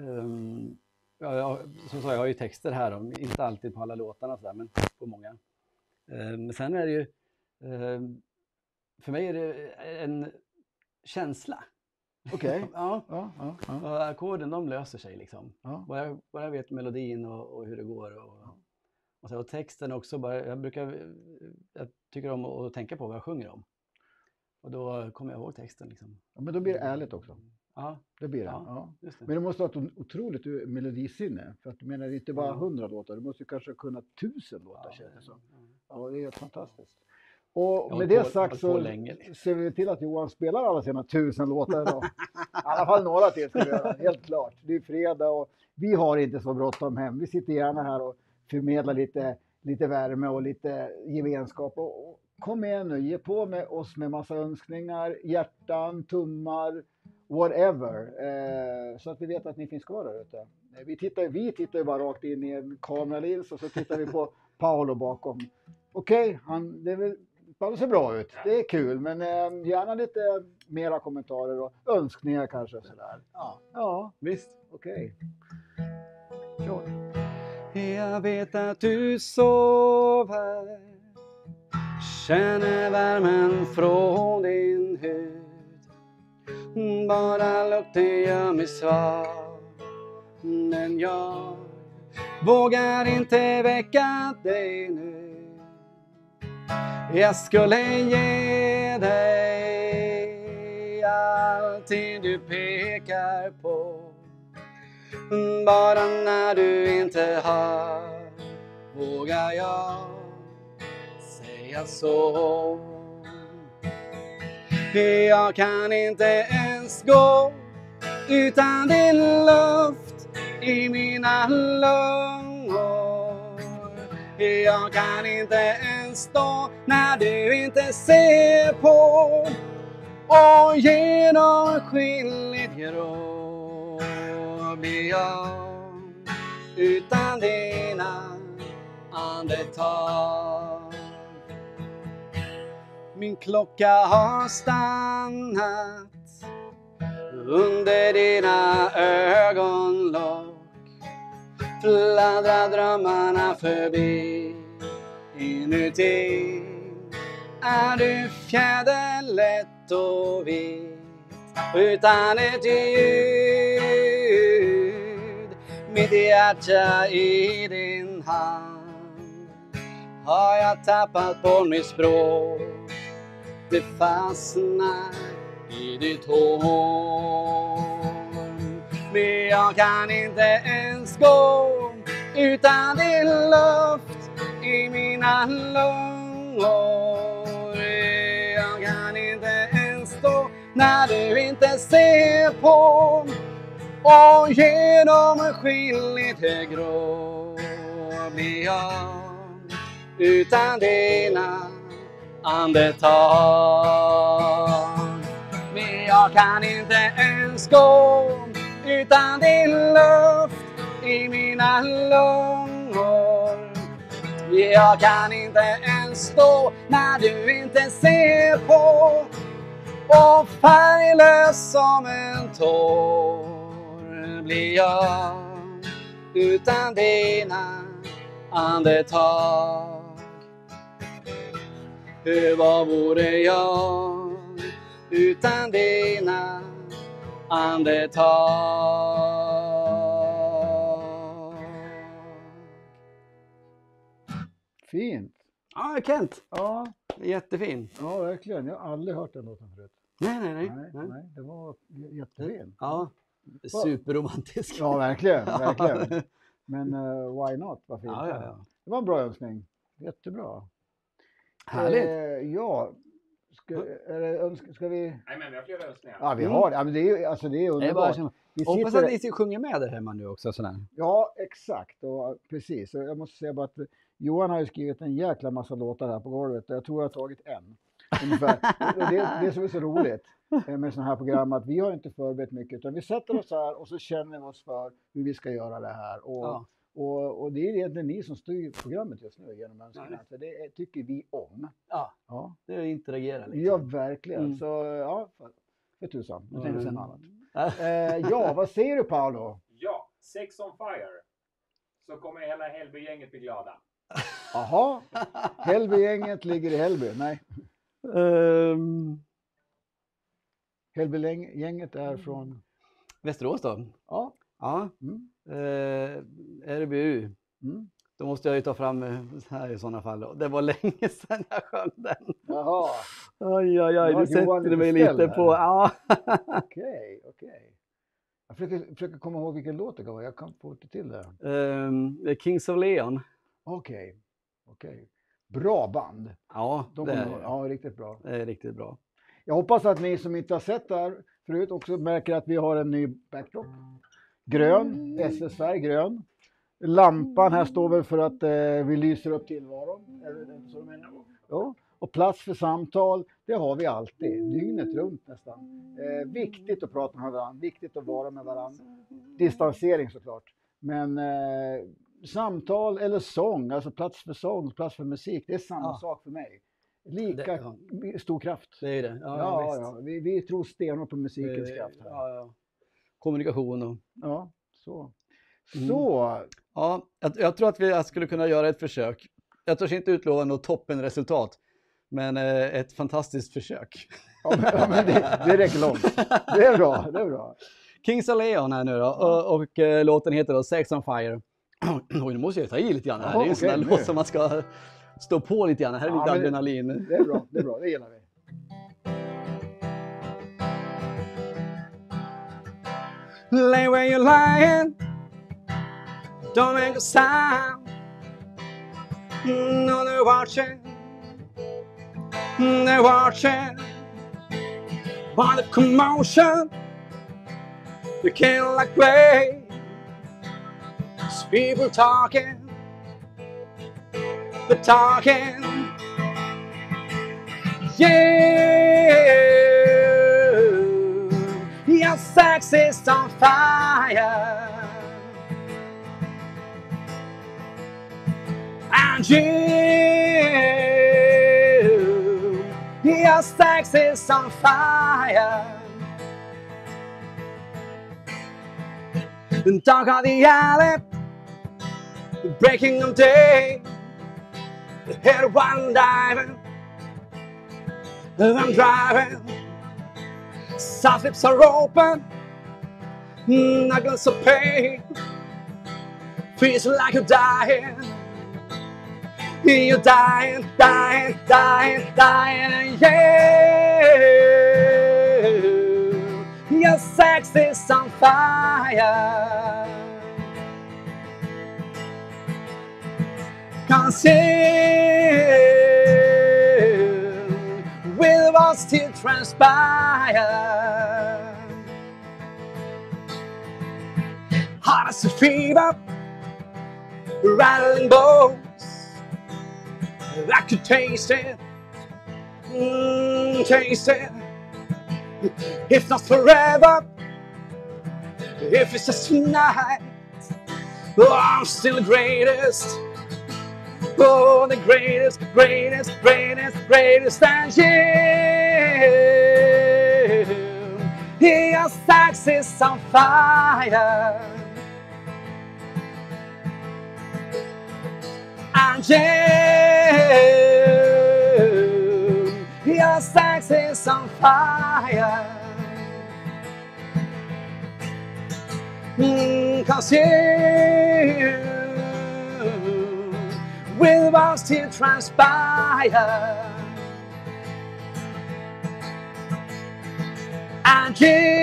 som sagt, jag har ju texter här, inte alltid på alla låtarna så där, men på många. Men sen är det ju... för mig är det en känsla. Okej. Ja. Ja. Ackorden, de löser sig liksom. Ja. Bara jag vet melodin och hur det går. Och texten också, jag tycker om att tänka på vad jag sjunger om. Och då kommer jag ihåg texten liksom. Ja, men då blir det ärligt också. Ja. Det blir det. Ja, Ja. just det. Men det måste vara ett otroligt melodisinne. För att du menar inte bara 100 låtar, du måste kanske kunna 1000 låtar, känns det som. Ja, det är helt fantastiskt. Och med det sagt så ser vi till att Johan spelar alla sina 1000 låtar idag. I alla fall några till ska vi göra, helt klart. Det är fredag och vi har inte så bråttom hem. Vi sitter gärna här och förmedlar lite värme och lite gemenskap. Och kom igen nu, ge på med oss med massa önskningar, hjärtan, tummar, whatever. Så att vi vet att ni finns kvar där ute. Vi tittar ju bara rakt in i en kameralins och så tittar vi på Paolo bakom. Okej, Paolo ser bra ut. Det är kul, men gärna lite mera kommentarer och önskningar kanske. Sådär. Ja, visst. Okej. Kör. Jag vet att du sover, känner värmen från din hud. Bara lukten gör mig svag, men jag vågar inte väcka dig nu. Jag skulle ge dig allting du pekar på. Bara när du inte hör vågar jag säga så. Jag kan inte ens gå utan din luft i mina lungor. Jag kan inte ens stå när du inte ser på. Och genomskinligt grå blir jag utan dina andetag. Min klocka har stannat under dina ögonlock. Fladdrar drömmarna förbi. Inuti är du fjäderlätt och vit, utan ett ljud. Mitt hjärta i din hand har jag tappat på mitt språk. Det fastnar i ditt hår. Men jag kan inte ens gå utan din luft i mina lungor. Jag kan inte ens stå när du inte ser på. Och genomskinligt grå blir jag utan dina andetag. Men jag kan inte ens gå utan din luft i mina lungor. Jag kan inte ens stå när du inte ser på. Och färglös som en tår blir jag utan dina andetag. Vad vore jag utan dina andetag? Fint. Ja, Kent. Ja. Jättefin. Ja, verkligen. Jag har aldrig hört den låten förut. Nej. Nej, det var jättefin. Ja, superromantisk. Ja, verkligen. Men why not? Varför inte? Ja. Det var en bra önskning. Jättebra. Härligt. Ja. Ska vi... Nej, men vi har flera önskningar. Ja, vi har det. Ja, men det är underbart. Hoppas att ni sjunger med det hemma nu också. Sådär. Ja, exakt. Och precis. Och jag måste säga bara att Johan har ju skrivit en jäkla massa låtar här på golvet. Jag tror jag har tagit en. Ungefär. Det som är så roligt med sådana här program, att vi har inte förberett mycket, utan vi sätter oss här och så känner vi oss för hur vi ska göra det här. Och det är egentligen ni som styr programmet just nu genom önskningarna. För det tycker vi om. Ja. Det är att interagera. Liksom. Ja, verkligen. Så ja, för tusan. Nu tänkte jag säga något annat. Ja, vad säger du, Paolo? Ja, Sex on Fire. Så kommer hela Hällbygänget bli glada. Jaha, Hällbygänget ligger i Hällby. Nej. Hällbygänget är från Västerås då? Ja. RBU. Då måste jag ju ta fram här i sådana fall. Det var länge sedan jag sjöng den. Jaha. Oj, Ja, du sätter lite mig lite ställ på... Ja. Okej. Jag försöker komma ihåg vilken låt det var. Jag kan få till det. Kings of Leon. Okej. Bra band. Ja, det är det. Ja, riktigt bra. Det är riktigt bra. Jag hoppas att ni som inte har sett det här förut också märker att vi har en ny backdrop. Grön, SS-färg grön. Lampan här står väl för att vi lyser upp tillvaron. Är det inte så du menar? Ja. Och plats för samtal, det har vi alltid. Dygnet runt nästan. Viktigt att prata med varandra, viktigt att vara med varandra. Distansering såklart. Men samtal eller sång, alltså plats för sång, plats för musik, det är samma sak för mig. Lika stor kraft. Det är det. Ja. Vi tror stenhårt på musikens kraft här. Ja. Kommunikation och... Ja, så. Ja, jag tror att vi skulle kunna göra ett försök. Jag törs inte utlova något toppenresultat. Men ett fantastiskt försök. Ja, men det räcker långt. Det är bra. Kings of Leon här nu då. Och låten heter då Sex on Fire. Oj, nu måste jag ta i lite grann här. Det är ju en sån där låt som man ska stå på lite grann. Här är lite adrenalin. Det är bra. Det gillar vi. Lay where you're lying. Don't make a sound. No, they're watching. They're watching. By the commotion. You can't like way. It's people talking. They're talking. Your sex is on fire. And your sex is on fire. And dark on the alley, the breaking of day, the head one diving, and I'm driving. Soft lips are open, knuckles of pain. Feels like you're dying. You're dying, dying, yeah. Your sex is on fire. Concealed with what still transpire. Hot as a fever, rattling bones. I could taste it, taste it. If not forever, if it's just tonight, oh, I'm still the greatest. Oh, the greatest, greatest, greatest, greatest. And you, your sex is on fire. And your sex is on fire. 'Cause you will want to transpire. And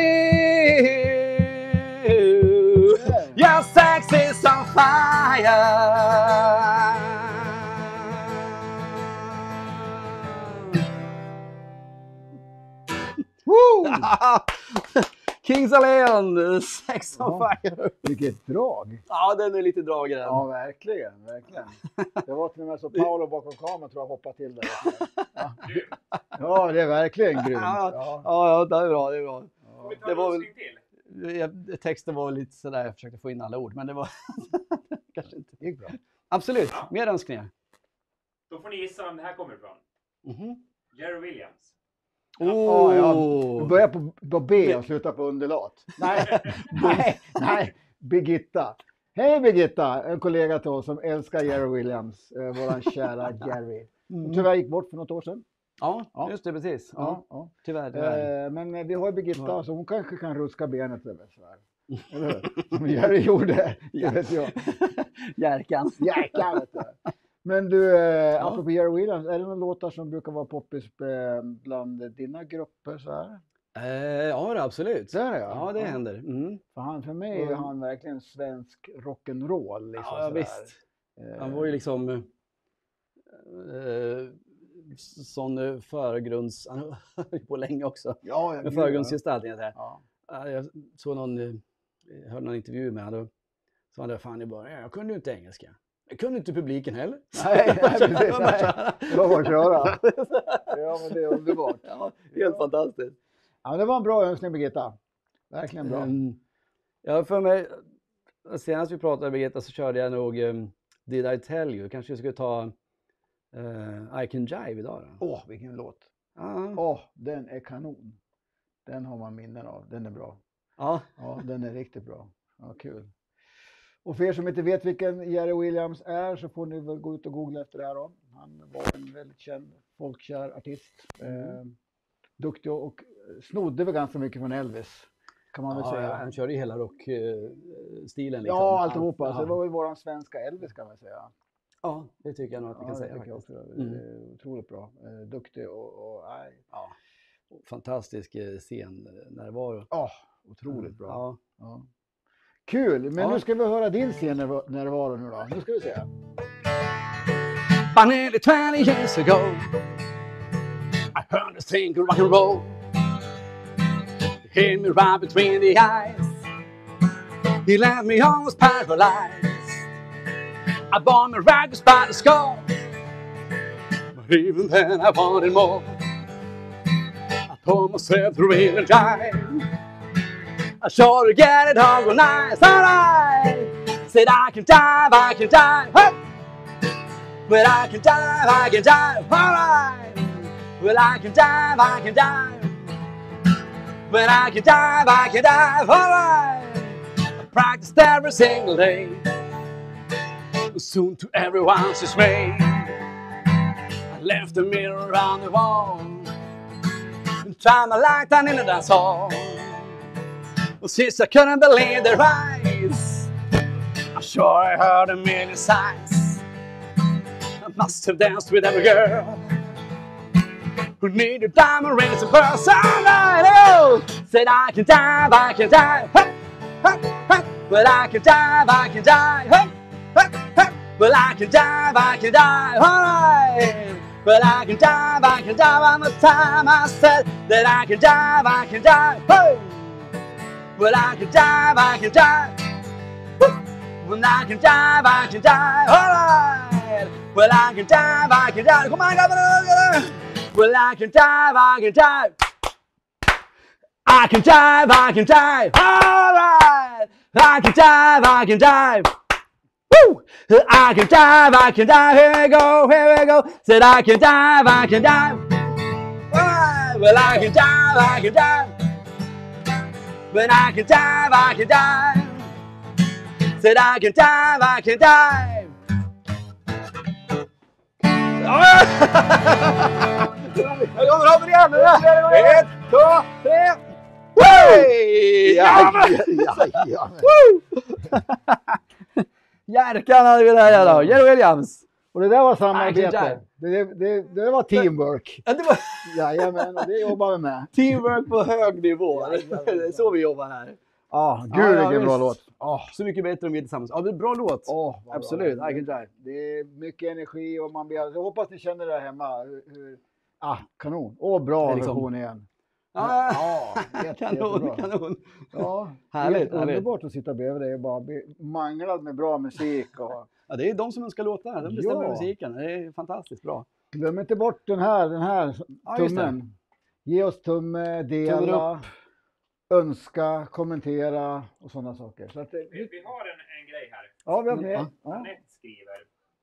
your sex is on fire. Woo! Kings of Leon, Sex on Fire. Vilket drag. Ja, den är lite dragen. Ja, verkligen. Det var till och med så Paolo bakom kameran tror jag hoppade till där. Ja, det är verkligen grymt. Ja, det är bra. Får vi ta Det var en väl- till? Texten var lite sådär, jag försökte få in alla ord, men det var kanske inte. Gick bra. Absolut, Ja. mer önskningar. Då får ni gissa vem det här kommer ifrån. Jerry Williams. Du börjar på B och slutar på underlat. Nej, Birgitta. Hej Birgitta, en kollega till oss som älskar Jerry Williams, våran kära Jerry. Tyvärr gick bort för något år sedan. Ja, Ja. just det, precis. Ja. Tyvärr. Men vi har Birgitta så hon kanske kan ruska benet över så här. Som Jerry gjorde, det vet jag. Järkan. Järkan, vet du. Men du, apropå Jerry Williams, är det några låtar som brukar vara poppis bland dina grupper så här? Ja, det absolut. Det är det, ja. Det händer. För mig är han verkligen svensk rock'n'roll. Liksom, ja, visst. Han var ju liksom sån förgrunds... Han höll på länge också. Ja, med förgrundsgestaltning. Ja. Jag såg hörde någon intervju med honom. Så han fan i början, jag kunde ju inte engelska. Jag kunde inte publiken heller. Nej, precis. Det var bara att köra. Ja, men det är underbart. Ja, helt fantastiskt. Ja, men det var en bra önskning, Birgitta. Verkligen bra. Ja, för mig, senast vi pratade med Birgitta så körde jag nog Did I Tell You. Kanske jag skulle ta I Can Jive idag då. Vilken låt. Ja. Den är kanon. Den har man minnen av. Den är bra. Ja, den är riktigt bra. Ja, kul. Och för er som inte vet vilken Jerry Williams är så får ni väl gå ut och googla efter det här då. Han var en väldigt känd, folkkär artist. Duktig och snodde väl ganska mycket från Elvis. Kan man väl säga. Han körde ju hela rockstilen. Liksom. Ja, alltihopa. Så det var väl våran svenska Elvis kan man säga. Ja, det tycker jag nog att vi kan säga. Det också. Otroligt bra. Duktig och ja. Fantastisk scennärvaro. Otroligt bra. Ja. Kul, men nu ska vi höra din scennärvaro nu då. Nu ska vi se. But nearly 20 years ago I heard this thing rock and roll. It hit me right between the eyes. He left me almost paralyzed. I bought my rags by the skull. But even then I wanted more. I told myself to really jive. I sure to get it organized. Alright. Said I can dive. Hey! Well, I can dive. Alright. Well, I can dive. Well, I can dive. Alright. I practiced every single day. Soon to everyone's dismay, I left the mirror on the wall and tried my light down into that hall. Well, since I couldn't believe their eyes, I'm sure I heard a million sighs. I must have danced with every girl who needed diamond rings and pearls. Oh, said I can dive. Hey, hey, hey. Well, I can dive. Hey. Well, I can dive, alright. Well, I can dive, on the time I said that I can dive, hey. Well, I can dive, woo. Well, I can dive, alright. Well, I can dive, come on, governor. Well, I can dive, I can dive, alright. I can dive. Woo! I can dive, here we go. Said I can dive. Alright, well I can dive. When I can dive. Said I can dive. Jag kommer över igen nu. 1, 2, 3. Ja. Järkan hade vi där då. Jerry Williams. Och det där var samarbete. Det var teamwork. Ja, det var... Jajamän, och det jobbar vi med. Teamwork på hög nivå. Det är så vi jobbar här. Gud vilken bra låt. Så mycket bättre om vi är tillsammans. Ja, det är en bra låt. Absolut, I can drive. Det är mycket energi och man blir... Jag hoppas ni känner det hemma. Kanon. Bra version igen. Kanon. Ja, härligt. Underbart att sitta bredvid dig och bara bli manglad med bra musik. Och... Ja, det är de som önskar låtarna. De bestämmer musiken. Det är fantastiskt bra. Glöm inte bort den här tummen. Ge oss tumme, dela, önska, kommentera och sådana saker. Så att vi har en grej här. Ja, vi har det. Anette skriver.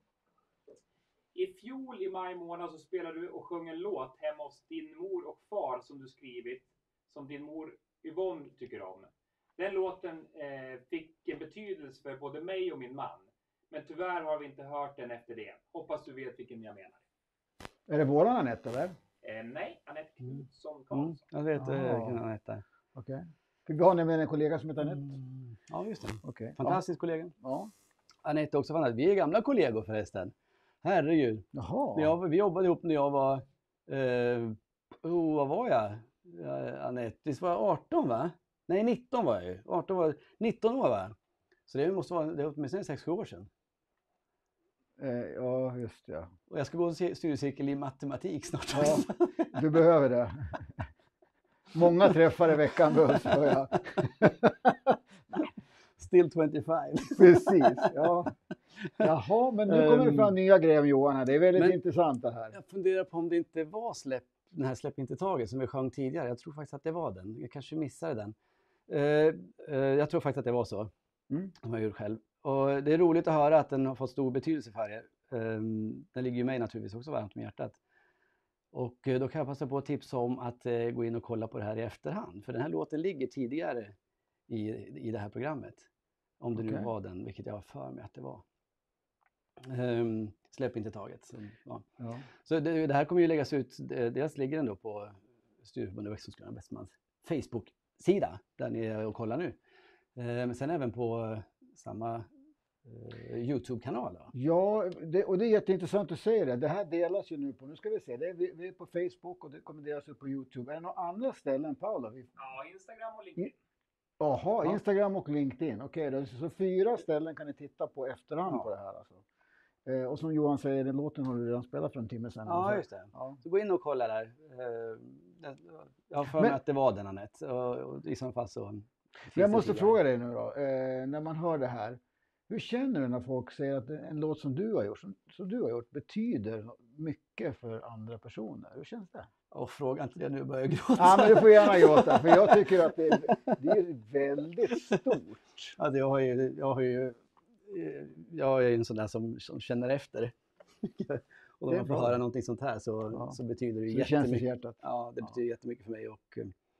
I fjol i maj månad så spelade du och sjöng en låt hemma hos din mor och far som du skrivit. Som din mor Yvonne tycker om. Den låten fick en betydelse för både mig och min man. Men tyvärr har vi inte hört den efter det. Hoppas du vet vilken jag menar. Är det våran Anette eller? Nej, Anette Knutsson Karlsson. Jag vet vilken Anette är. Okej. För vi har nämligen en kollega som heter Anette. Ja, just det. Okej. Fantastisk kollega. Ja. Anette är också fantastisk. Vi är gamla kollegor förresten. Herregud. Jaha. Vi jobbade ihop när jag var... vad var jag? Anette, det var 18 va? Nej, 19 var jag ju. 19 år va? Så det måste vara, det är åtminstone 6-7 år sedan. Ja, just det. Och jag ska gå en studiecirkel i matematik snart. Ja, du behöver det. Många träffar i veckan behövs, hör jag. Still 25. Precis, ja. Jaha, men nu kommer det fram nya grejer om Johan här. Det är väldigt intressant det här. Jag funderar på om det inte var den här Släpp inte taget som vi sjöng tidigare. Jag tror faktiskt att det var den. Jag kanske missade den. Jag tror faktiskt att det var så. Som jag gjorde själv. Och det är roligt att höra att den har fått stor betydelse för er. Den ligger ju mig naturligtvis också varmt om hjärtat. Och då kan jag passa på att tipsa om att gå in och kolla på det här i efterhand. För den här låten ligger tidigare i det här programmet. Om det nu var den, vilket jag har för mig att det var. Släpp inte taget. Så, ja. Så det här kommer ju läggas ut. Dels ligger den då på Studieförbundet Växelskolan Västmanlands Facebook-sida. Där ni är och kollar nu. Men sen även på samma YouTube-kanal. Då. Ja, och det är jätteintressant att säga det. Det här delas ju nu på, nu ska vi se, vi är på Facebook och det kommer delas ut på YouTube. Är det några andra ställen, Paula? Ja, Instagram och LinkedIn. Jaha, Instagram och LinkedIn. Okej, så 4 ställen kan ni titta på efterhand på det här alltså. Och som Johan säger, den låten har du redan spelat för en timme sedan. Ja, just det. Ja. Så gå in och kolla där. Jag har för mig att det var den, Anette. Och i så fall så... Jag måste fråga dig nu då, när man hör det här. Hur känner du när folk säger att en låt som du har gjort, betyder mycket för andra personer? Hur känns det? Och fråga inte det nu, börjar jag gråta. Ja, men du får gärna gråta, för jag tycker att det är väldigt stort. Alltså jag är en sån där som känner efter. Och när man får höra någonting sånt här så betyder det jättemycket. Känns i hjärtat. Ja, det betyder jättemycket för mig och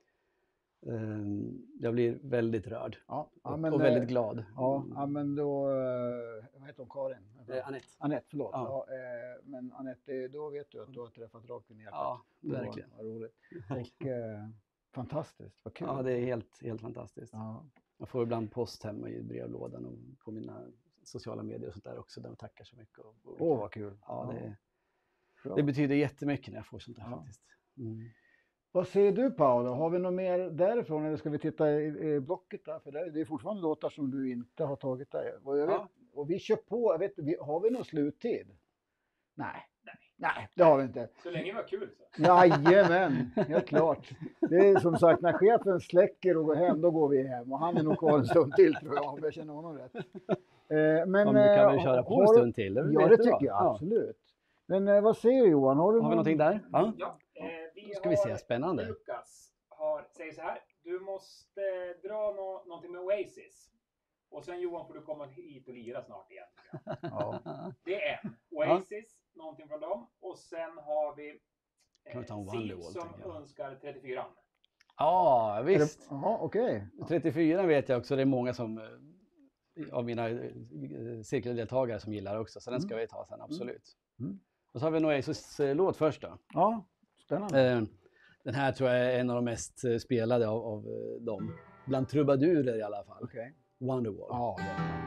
jag blir väldigt rörd och väldigt glad. Ja, men då, vad heter hon, Karin? Anette, förlåt. Ja. Men Anette, då vet du att du har träffat rakt in i hjärtat. Ja, verkligen. Vad roligt. Och fantastiskt, vad kul. Ja, det är helt fantastiskt. Ja. Jag får ibland post hemma i brevlådan och på mina sociala medier och sånt där också. Där de tackar så mycket. Vad kul. Ja, det betyder jättemycket när jag får sånt där faktiskt. Vad säger du, Paolo? Har vi något mer därifrån eller ska vi titta i blocket där? För det är fortfarande låtar som du inte har tagit där. Och vi kör på, har vi någon sluttid? Nej, det har vi inte. Så länge det var kul så. Jajamän, helt klart. Det är som sagt, när chefen släcker och går hem, då går vi hem. Och han är nog kvar en stund till, tror jag, om jag känner honom rätt. Men vi kan väl köra på en stund till? Ja, det tycker jag, absolut. Men vad säger du, Johan? Har vi någonting där? Ja, ska vi se, spännande. Lukas säger så här: du måste dra någonting med Oasis. Och sen Johan får du komma hit och lira snart igen. Ja. Det är Oasis, någonting från dem. Och sen har vi Siv som önskar 34. Ja, visst. Jaha, okej. 34 vet jag också, det är många som av mina cirkeldeltagare som gillar också. Så den ska vi ta sen, absolut. Och så har vi en Oasis-låt först då. Ja, spännande. Den här tror jag är en av de mest spelade av dem. Bland trubadurer i alla fall. Okej. Wonderwall. Ja,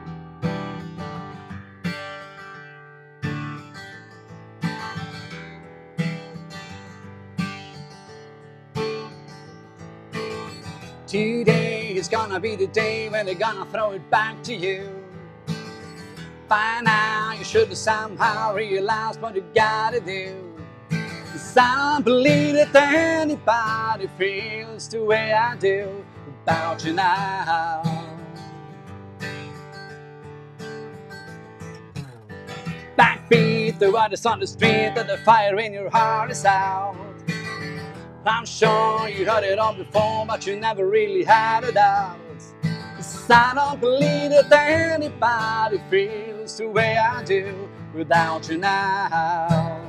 Today is gonna be the day when they're gonna throw it back to you. By now you should have somehow realized what you gotta do. 'Cause I don't believe that anybody feels the way I do about you now. Backbeat, the riders on the street and the fire in your heart is out. I'm sure you heard it all before, but you never really had a doubt. 'Cause I don't believe that anybody feels the way I do without you now.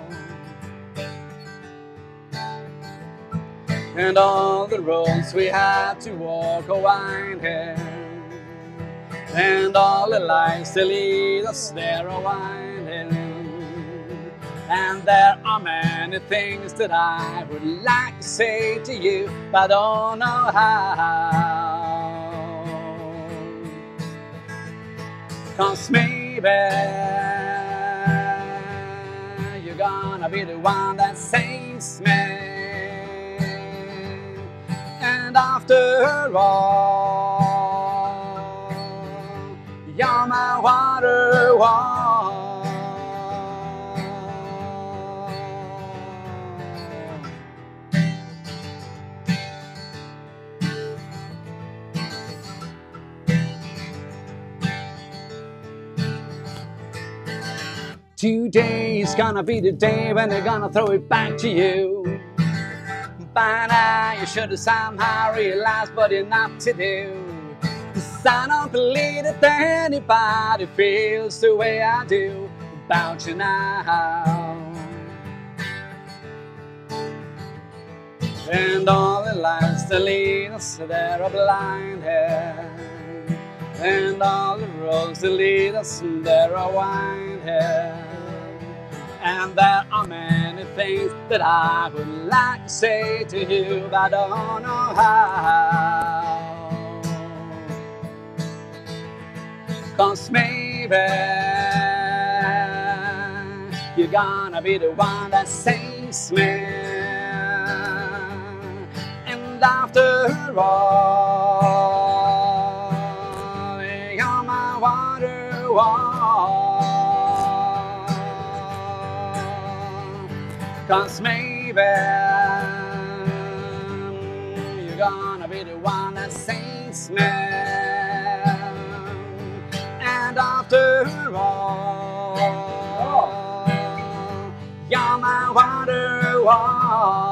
And all the roads we had to walk are winding, and all the lives that lead us there are winding. And there are many things that I would like to say to you, but I don't know how. 'Cause maybe you're gonna be the one that saves me. And after all, you're my waterfall. Today's gonna be the day when they're gonna throw it back to you. By now you should have somehow realized what you're not to do. 'Cause I don't believe that anybody feels the way I do about you now. And all the lights that lead us there are blinded. And all the roads that lead us there are winded. And there are many things that I would like to say to you, but I don't know how. 'Cause maybe you're gonna be the one that saves me. And after all, you're my waterfall. 'Cause maybe you're gonna be the one that saves me. And after all, you're my waterfall.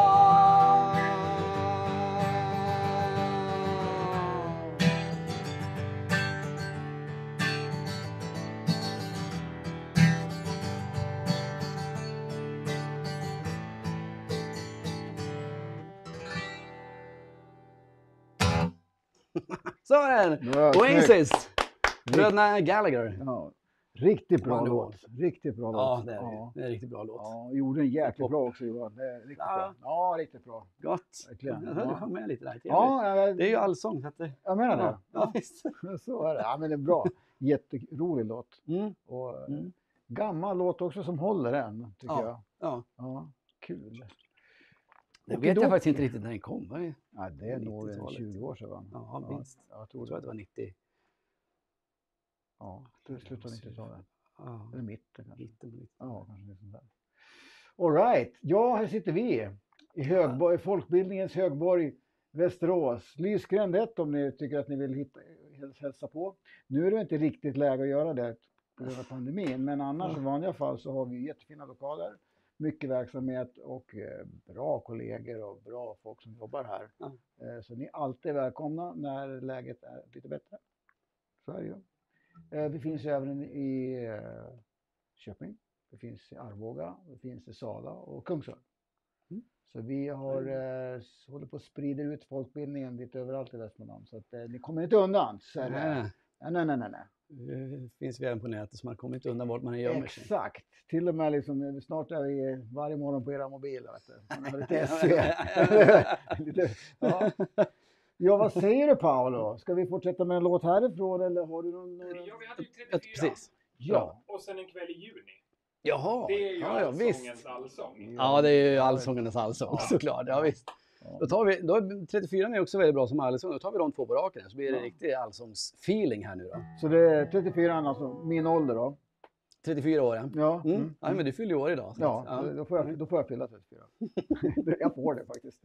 Så är den! Bra, Oasis! Bröderna Gallagher. Ja, riktigt bra Wonderwall. låt. Riktigt bra Ja, låt. det är det. Ja. Det är en riktigt bra låt. Ja, gjorde en jäkligt bra också Johan. Det är riktigt Ja. bra. Ja, riktigt bra. Gott. Verkligen. Jag hörde Ja. fan med lite där. Ja, Det är ju allsång. Så att det... jag menar det. Ja, ja, visst. Så är det. Ja, men det är bra. Jätterolig låt. Mm. Och Mm. gammal låt också som håller än, tycker Ja. jag. Ja. Ja, kul. Det Och vet då- jag faktiskt inte riktigt när den kom. Var det? Ja, det är nog 90-talet. 20 år sedan. Va? Ja, minst. Jag tror Jag tror att det. det var 90. Ja, det slutet av 90-talet. Ja, Eller mitten kanske. mitten på 90. Ja, kanske det är sånt där. All right. Ja, här sitter vi i Högborg, folkbildningens högborg Västerås. Lysgränd 1 om ni tycker att ni vill hälsa på. Nu är det inte riktigt läge att göra det på grund av pandemin, men annars i vanliga fall så har vi jättefina lokaler, mycket verksamhet och bra kollegor och bra folk som jobbar här. Ja. Så ni är alltid välkomna när läget är lite bättre. Så är det ju. Vi finns ju även i Köping, det finns i Arboga, det finns i Sala och Kungsör. Mm. Så vi har håller på att sprida ut folkbildningen lite överallt i Västmanland. Så att ni kommer inte undan. Så är det. Nej. Det finns vi även på nätet så man kommer inte undan vart man gömmer sig. Exakt. Till och med liksom, snart är vi varje morgon på era mobiler. Vet du. Man har lite SC. Lite, ja. Ja, vad säger du Paolo? Ska vi fortsätta med en låt härifrån eller har du någon? Ja, vi hade ju 34. Ja, precis. Ja. Och sen en kväll i juni. Jaha, Det är ju ja, allsångens visst. allsång. Ja, det är ju allsångernas allsång Ja. såklart. Ja, visst. Ja. Då tar vi, då, 34 är också väldigt bra som allsång. Då tar vi de två på raken här, så blir det Ja. riktig allsångsfeeling här nu då. Så det är 34, alltså min ålder då. 34 år, ja. Ja. Mm. Ja, men du fyller ju år idag. Så Ja, att, då får jag fylla 34. Jag får det faktiskt.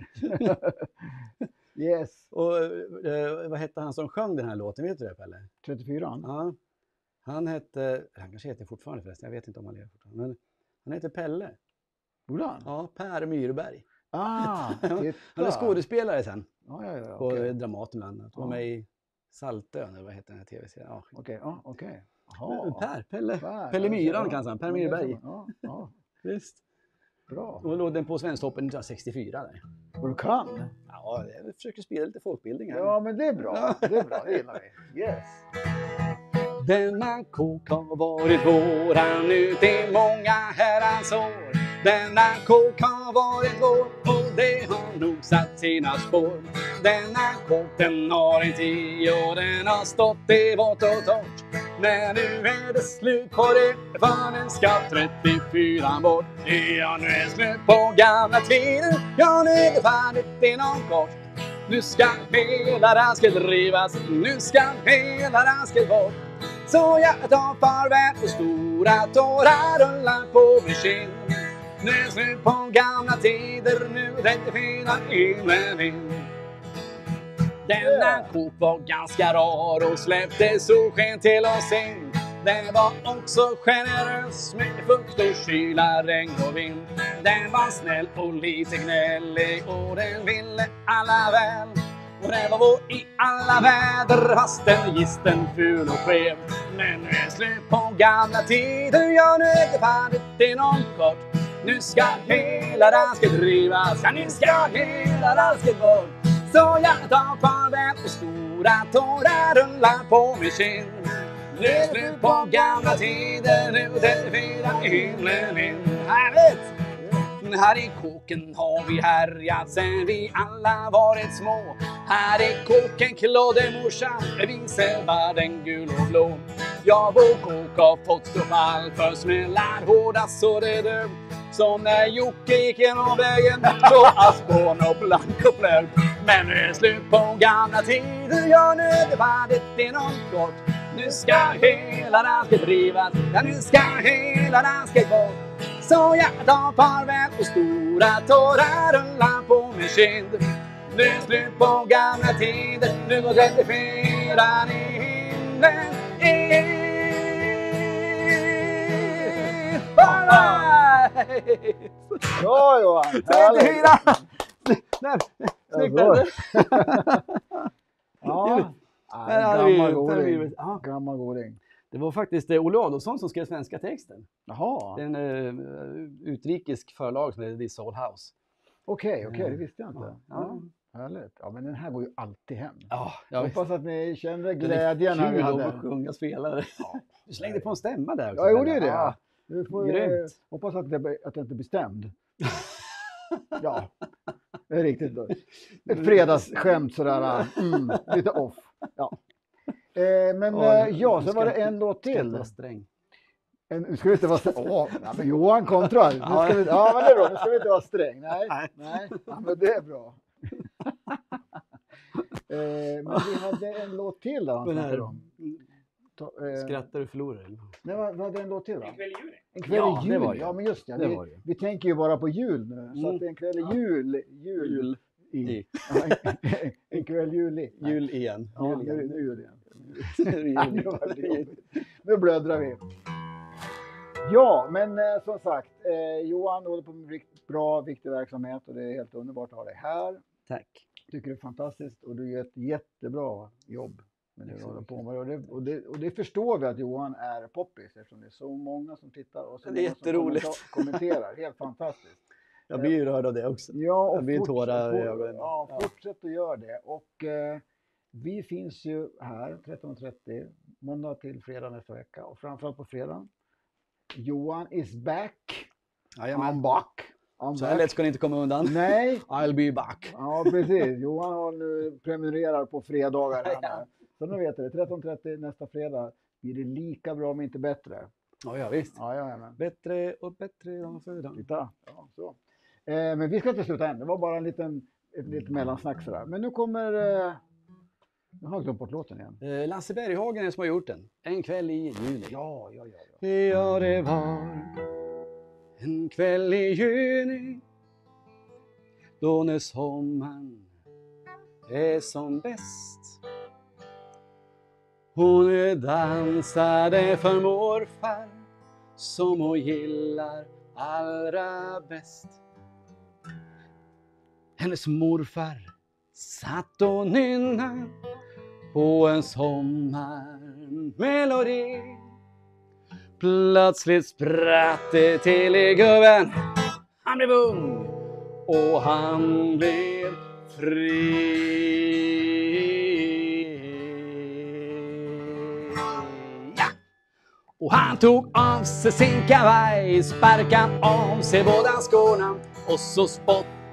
Yes. Och vad hette han som sjöng den här låten? Vet du det, Pelle? 34. Ja. Han kanske heter fortfarande förresten, jag vet inte om han lever fortfarande. Men han heter Pelle. Gjorde han? Ja, Per Myrberg. Ah, titta. Han är skådespelare sen Ja, på okej. Dramaten bland annat. Var Ja. med i Saltön, eller vad heter den här tv-serien? Ja. Okej, ja, okej. Men Pelle. Per, Pelle Myran ja. kallas han, Per Ja, det är Myrberg. så. Ja, ja, Visst. bra. Och låg den på Svensktoppen 1964 där. Och du kan? Ja, jag försöker sprida lite folkbildning här. Ja, men det är bra. Det är bra, det gillar vi. Yes. Denna kok har varit våran ut i många herrans år. Denna kok har varit vår och det har nog satt sina spår. Denna kok den har en 10 och den har stått i vått och torrt. Men nu är det slut på det, för nu ska 34 bort. Ja, nu är det slut på gamla tider, ja, nu är det färdigt inom kort. Nu ska hela rasket rivas, nu ska hela rasket bort. Så jag tar farväl och stora tårar rullar på min kind. Nu är det slut på gamla tider, nu 34 himlen in. Denna kok var ganska rar och släppte solsken till oss in. Den var också generös med fukt och kyla, regn och vind. Den var snäll och lite gnällig och den ville alla väl. Och den var vår i alla väder, fast den gisten ful och skev. Men nu är det slut på gamla tider, ja, nu är det färdigt inom kort. Nu ska hela rasket rivas, ja, nu ska hela rasket bort. Så jag tar farväl och stora tårar rullar på min kind. Nu är det slut på gamla tider, nu 34 himlen in. Härligt! Här i kåken har vi härjat sen vi alla varit små. Här i kåken klådde morsan, visar den gul och blå. Jag vår kåk har fått stå fall för smällar hårdast så det död. Som när Jocke gick genom vägen, så aspån och blank och flög. Men nu är det slut på gamla tider, ja, nu är det färdigt inom kort. Nu ska hela rasket rivas, ja, nu ska hela rasket bort. Så jag tar farväl och stora tårar rullar på min kind. Nu är det slut på gamla tider, nu går 34 i himlen in. Bra Johan! 34! Snyggt! Ja, gammal goding. Det var faktiskt Olle Adolfsson som skrev svenska texten. Jaha. Det är en utrikisk förlag som heter The Soul House. Okej, det visste jag inte. Ja. Härligt. Ja, men den här går ju alltid hem. Ja, Jag hoppas att ni kände glädjen när vi hade. Kul att sjunga spelare. Ja. Du slängde på en stämma där också. Ja, jag gjorde det. Ja. Du får hoppas att det inte är bestämd. Ja, det är riktigt då. Ett fredagsskämt sådär, lite off. Ja. Men så var det en låt till. Sträng. Nu ska vi inte vara sträng. Men Johan kontrar. Men det är bra. Nu ska vi inte vara sträng. Nej. Ja, men det är bra. Men vi hade en låt till då. Den här, skrattar du förlorar? Nej, vad hade en låt till då? En kväll i juni. En kväll i jul. Det var det. Ja, men just det. Det var det. Vi tänker ju bara på jul nu. Så att det är en kväll i jul. I. En kväll juli. Jul igen. Ja, jul igen. Nu blödrar vi. Ja, men som sagt, Johan håller på med bra, viktig verksamhet och det är helt underbart att ha dig här. Tack. Tycker det är fantastiskt och du gör ett jättebra jobb med det du håller på med. Och det förstår vi att Johan är poppis eftersom det är så många som tittar och så det är jätteroligt. Som kommenterar. Helt fantastiskt. Jag blir ju rörd av det också. Ja, och jag blir tårar i ögonen. Ja, fortsätt att göra det. Och vi finns ju här 13.30 måndag till fredag nästa vecka och framförallt på fredag. Johan is back. I'm back. Så här lätt ska ni inte komma undan. Nej. I'll be back. Ja, precis. Johan har nu prenumererar på fredagar. Ja. Så nu vet du det. 13.30 nästa fredag blir det lika bra men inte bättre. Ja, visst. Ja. Bättre och bättre dag för dag. Titta. Ja, så. Men vi ska inte sluta än. Det var bara ett litet mellansnack sådär. Men nu kommer... Jag har glömt bort låten igen. Lasse Berghagen är som har gjort den. En kväll i juni. Ja. Ja, det var en kväll i juni då när sommaren är som bäst. Hon dansade för morfar som hon gillar allra bäst. Hennes morfar satt och nynna på en sommarmelodi. Plötsligt spratt det till i gubben. Han blev ung och han blev fri. Ja! Och han tog av sig sin kavaj, sparkade av sig båda skorna och så spottade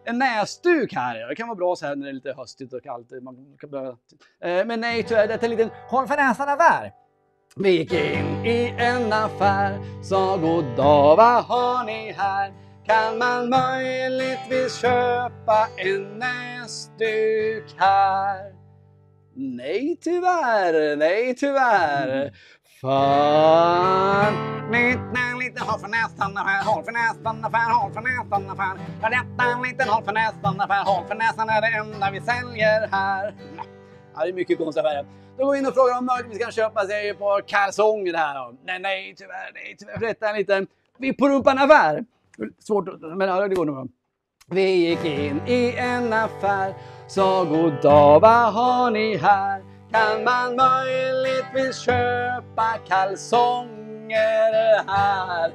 en näsduk här. Det kan vara bra så här när det är lite höstigt och kallt. Man kan börja... Men nej, tyvärr, det är en liten håll för näsan-affär. Vi gick in i en affär, sa god dag, vad har ni här? Kan man möjligtvis köpa en näsduk här? Nej tyvärr, nej tyvärr. Fan. Lite håll för näsan affär, håll för näsan affär, håll för näsan affär. Detta en liten håll för näsan affär, håll för näsan är det enda vi säljer här. Ja, det är mycket konstiga affärer. Då går vi in och frågar om möjligt vi ska köpa sig på kalsonger här då. Nej tyvärr. För detta är en liten vipporumpan-affär. Svårt, men ja, det går nog bra. Vi gick in i en affär, sa god dag, vad har ni här? Kan man möjligtvis köpa kalsonger här?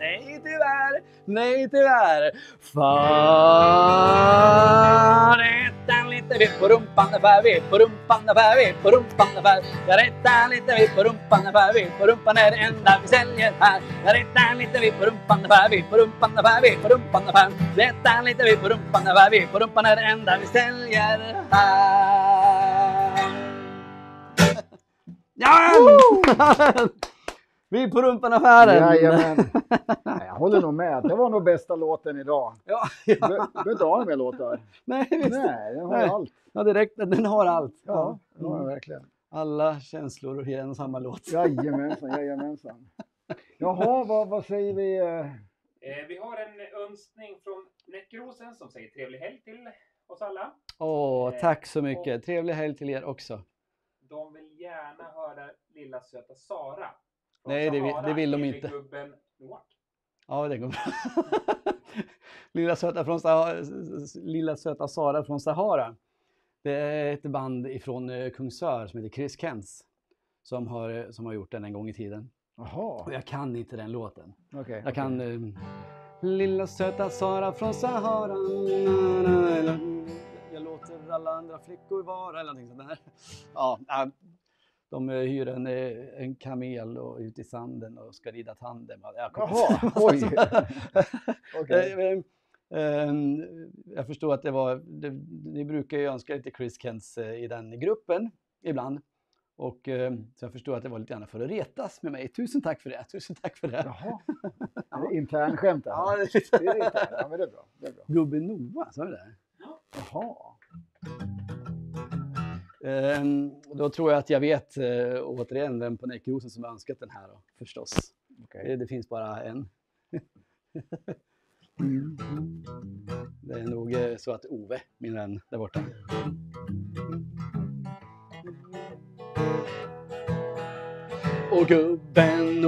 Nej tyvärr. Fan, rätta lite vipp på rumpan affär, vipp på rumpan affär, vipp på rumpan affär. Jag rättar lite vipp på rumpan affär, vipp på rumpan är det enda vi säljer här. Jag rättar lite vipp på rumpan affär, vipp på rumpan affär, vipp på rumpan affär. Rättar lite vipp på rumpan affär, vipp på rumpan är det enda vi säljer här. Ja! Vi på rumpan-affären. Jajamän. Jag håller nog med. Det var nog bästa låten idag. Ja. Du behöver inte ha mer låtar. Nej, den har allt. Ja, direkt. Den har allt. Ja, det har den verkligen. Alla känslor i en och samma låt. Jajamensan. Jaha, vad säger vi? Vi har en önskning från Näckrosen som säger trevlig helg till oss alla. Tack så mycket. Trevlig helg till er också. De vill gärna höra lilla söta Sara. Nej, det vill de inte. Gubben Noak. Ja, det går bra. Lilla söta Sara från Sahara. Det är ett band ifrån Kungsör som heter Chris Kents. Som har gjort den en gång i tiden. Jaha. Och jag kan inte den låten. Okay, jag kan... Lilla söta Sara från Sahara. Jag låter alla andra flickor vara. Eller någonting sånt där. Ja, de hyr en kamel och ut i sanden och ska rida tandem. Jaha, oj. Okay. Jag förstår att ni brukar ju önska lite Chris Kents i den gruppen ibland. Och så jag förstår att det var lite grann för att retas med mig. Tusen tack för det. Jaha. Är det intern skämt? Ja, det är lite. Det är intern. Ja, men det är bra. Gubben Noah, sa du det? Jaha. Då tror jag att jag vet återigen vem på Näckrosen som har önskat den här då, förstås. Okay. Det finns bara en. Det är nog så att Ove, min vän där borta. Och gubben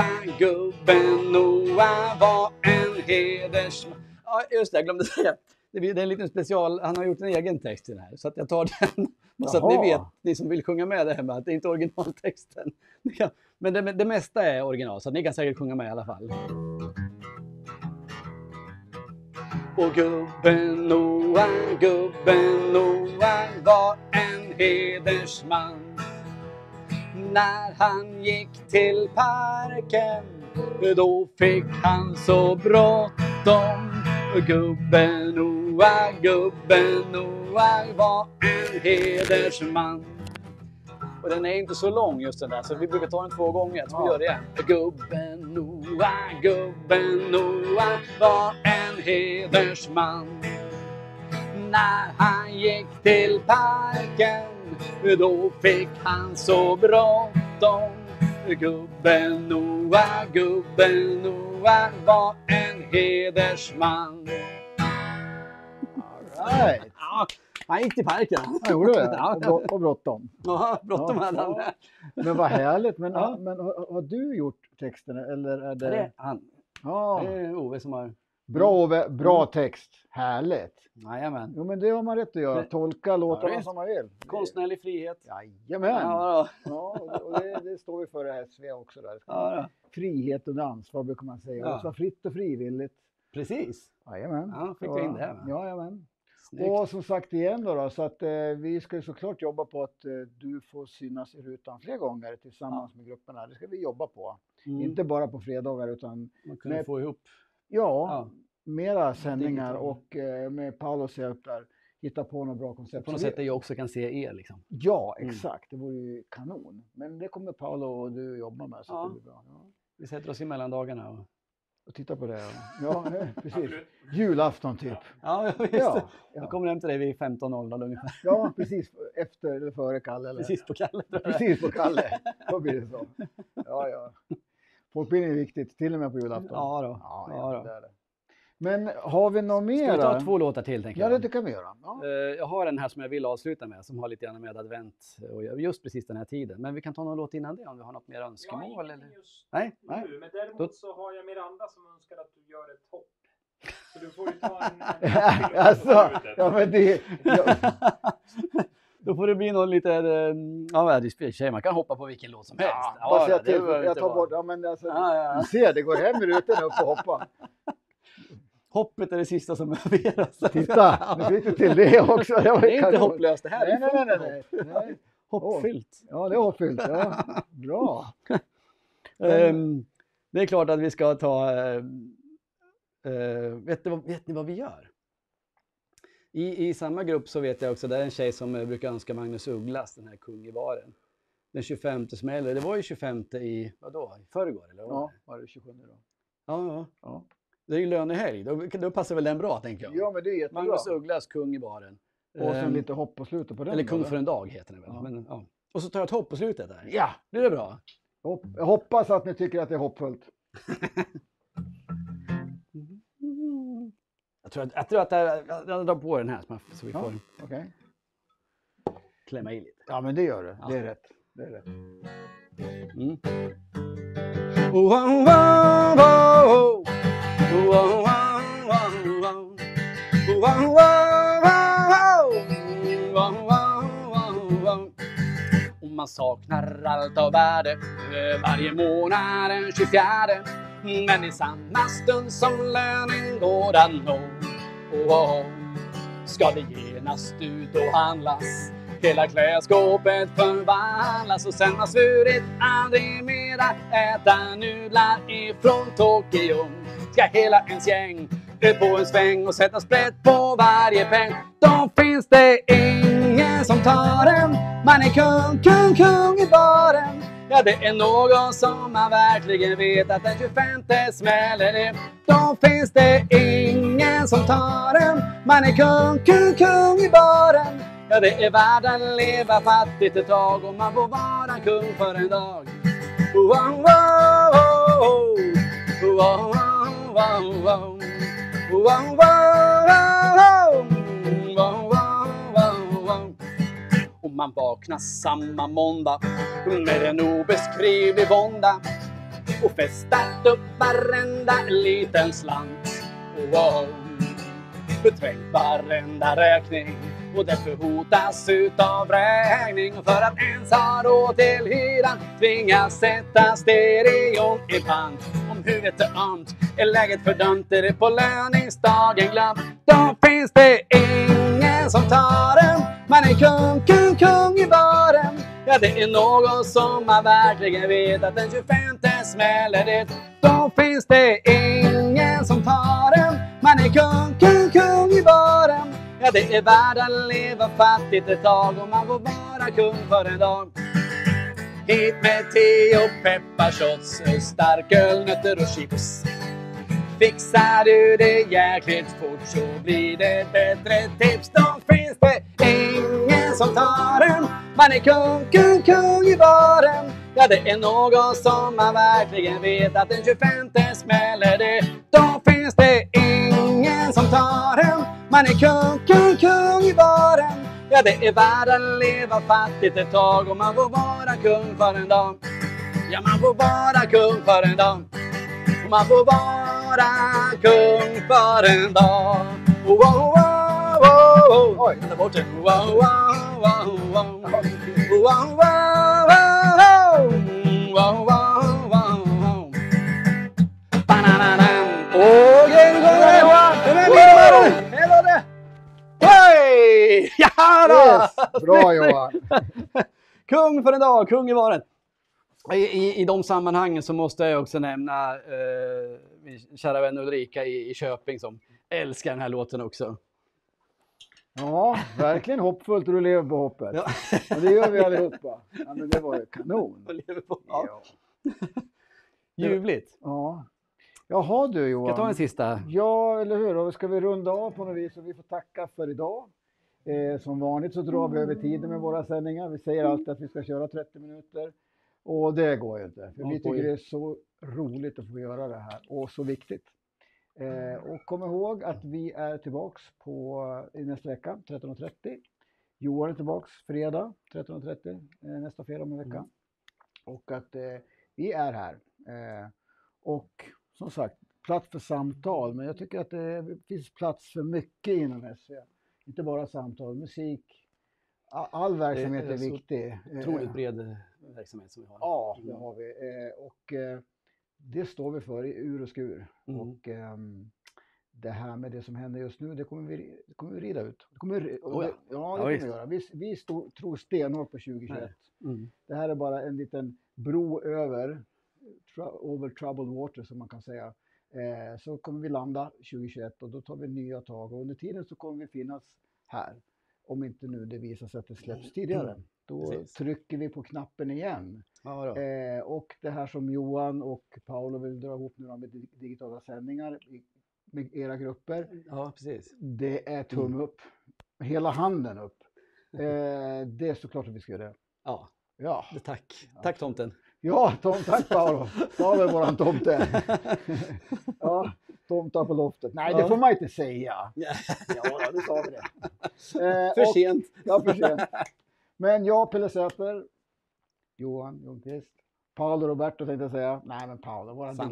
Noah var en hedersman. Ja, just det, jag glömde säga. Det är en liten special, han har gjort en egen text till det här. Så att jag tar den, så att ni vet, ni som vill sjunga med det här med att det är inte originaltexten. Men det mesta är original, så att ni kan säkert sjunga med i alla fall. Och gubben Noah var en hedersman. När han gick till parken, då fick han så bråttom. Gubben Noah var en hedersman. Och den är inte så lång just den där, så vi brukar ta den 2 gånger. Så vi gör det igen. Gubben Noah var en hedersman. När han gick till parken, då fick han så bråttom. Gubben Noah var en hedersman. All right. Ja, han gick till parken. Han gjorde det. Och bråttom. Ja, bråttom hade han. Men vad härligt. Men har du gjort texten eller är det... Det är han. Ja. Det är Ove som har... Bra Ove, bra text. Härligt. Jajamän. Jo, men det har man rätt att göra. Tolka låtarna som man vill. Konstnärlig frihet. Jajamän. Ja, och det står vi för det SV också där. Frihet och ansvar brukar man säga. Det ska vara fritt och frivilligt. Precis. Jajamän. Ja, fick vi in det. Jajamän. Och som sagt igen då, så att vi ska ju såklart jobba på att du får synas i rutan fler gånger tillsammans med grupperna. Det ska vi jobba på. Inte bara på fredagar utan... Man kunde få ihop. Ja, mera sändningar och med Paulos hjälp där hitta på något bra koncept. På något sätt att jag också kan se er liksom. Ja, exakt. Det vore ju kanon. Men det kommer Paolo och du jobba med så det blir bra. Ja. Vi sätter oss i mellandagarna och tittar på det. Ja, precis. Julafton typ. Ja, visst. Ja. Jag kommer hem till dig vid 15.00 ungefär. Ja, precis. Efter eller före Kalle. Eller? Precis på Kalle. Precis på Kalle. Då blir det så. Ja. Folkbildning är viktigt, till och med på julafton. Ja då. Ja, det är det. Men har vi något mer? Ska vi ta 2 låtar till tänker jag? Ja, det kan vi göra. Ja. Jag har en här som jag vill avsluta med som har lite grann med advent och just precis den här tiden. Men vi kan ta någon låt innan det om vi har något mer önskemål. Ja, eller? Just Nej. nu, men däremot så har jag Miranda som önskar att du gör ett hopp. Så du får ju ta en alltså, ja men det... Då får det bli någon lite, ja det spelar sig, man kan hoppa på vilken låt som helst. Jag tar bort, men alltså, du ser, det går hem i rutan upp och hoppa. Hoppet är det sista som övergeras. Titta, nu fick du till det också. Det är inte hopplöst det här. Nej. Hoppfyllt. Ja, det är hoppfyllt. Ja. Bra. Det är klart att vi ska ta, vet ni vad vi gör? I samma grupp så vet jag också, det är en tjej som brukar önska Magnus Ugglas, den här kung i baren. Den 25 smäller, det var ju 25 i, vadå, i förrgår eller? Ja, var det 27 då? Ja. Det är ju lönehelg, då passar väl den bra tänker jag. Ja, men det är jättebra. Magnus Ugglas, kung i baren. Och sen lite hopp på slutet på den. Eller kung för en dag heter det väl. Ja. Men, ja. Och så tar jag ett hopp på slutet där. Ja, det är bra. Jag hoppas att ni tycker att det är hoppfullt. Jag tror att jag drar på den här så vi får klämma i lite. Ja, men det gör det. Ja. Det är rätt. Mm. Och man saknar allt av värde varje månad den 24. Men i samma stund som lönen går att nå ska det genast ut och handlas. Hela klädskåpet förvandlas och sen har svurit aldrig mera äta nudlar ifrån Tokyo. Ska hela ens gäng ut på en sväng och sätta sprätt på varje peng. Då finns det ingen som tar en. Man är kung i baren. Ja, det är någon som man verkligen vet att den 25 smäller det. Då finns det ingen som tar en. Man är kung i baren. Ja, det är värd att leva fattigt ett tag och man får vara kung för en dag. Och man vaknar samma måndag med en obeskrivlig vånda och festat upp varenda liten slant. Beträngt varenda räkning och därför hotas utav räkning. Och för att ens ha råd till hyran tvingas sätta stereon i pant. Om huvudet är ömt är läget fördömt, är det på löningsdagen glömt. Då finns det ingen som tar den. Man är kung i baren. Ja, det är någon som man verkligen vet att den 25 smäller det. Då finns det ingen som tar den. Man är kung i baren. Ja, det är värd att leva fattigt ett tag och man får vara kung för en dag. Hit med te och pepparshots, starköl, nötter och chips. Fixar du det jäkligt fort så blir det bättre tips. Då finns det ingen som tar den. Man är kung i baren. Ja, det är någon som man verkligen vet att den 25 smäller det. Då finns det ingen som tar den. Man är kung i baren. Ja, det är värd att leva fattigt ett tag och man får vara kung för en dag. Ja, man får vara kung för en dag. Och man får vara kung för en dag. Oj, den där borta. Ja, bra Johan. Kung för en dag, kung i varen. I de sammanhangen så måste jag också nämna min kära vän Ulrika i Köping som älskar den här låten också. Ja, verkligen hoppfullt och du lever på hoppet. Ja. Och det gör vi allihopa. Ja, men det var ju kanon. Jag lever på. Ja. Ja. Ljuvligt. Ja. Jaha du Johan. Ska jag ta en sista? Ja, eller hur? Och ska vi runda av på något vis och vi får tacka för idag. Som vanligt så drar vi över tiden med våra sändningar. Vi säger alltid att vi ska köra 30 minuter. Och det går ju inte. För vi tycker det är så roligt att få göra det här. Och så viktigt. Och kom ihåg att vi är tillbaks i nästa vecka 13.30. Johan är tillbaks fredag 13.30. Nästa fredag om en vecka. Och att vi är här. Och som sagt, plats för samtal. Men jag tycker att det finns plats för mycket inom SV. Inte bara samtal, musik. All verksamhet är viktig. Otroligt bred verksamhet som vi har. Ja, det har vi. Och det står vi för i ur och skur. Och det här med det som händer just nu, det kommer vi rida ut. Det kommer vi göra. Vi tror stenhårt på 2021. Det här är bara en liten bro över troubled water som man kan säga. Så kommer vi landa 2021 och då tar vi nya tag. Och under tiden så kommer vi finnas här. Om inte nu det visar sig att det släpps tidigare. Då trycker vi på knappen igen. Och det här som Johan och Paolo vill dra ihop nu med digitala sändningar med era grupper. Ja, precis. Det är tumme upp. Hela handen upp. Det är såklart att vi ska göra det. Ja. Tack. Tack tomten. Ja, tack Paolo. Ta väl våran tomte. Ja, tomtar på loftet. Nej, det får man inte säga. Ja, det sa vi det. För sent. Ja, för sent. Men jag, Pelle Säter, Johan Ljungqvist, Paolo Roberto tänkte jag säga. Nej, men Paolo,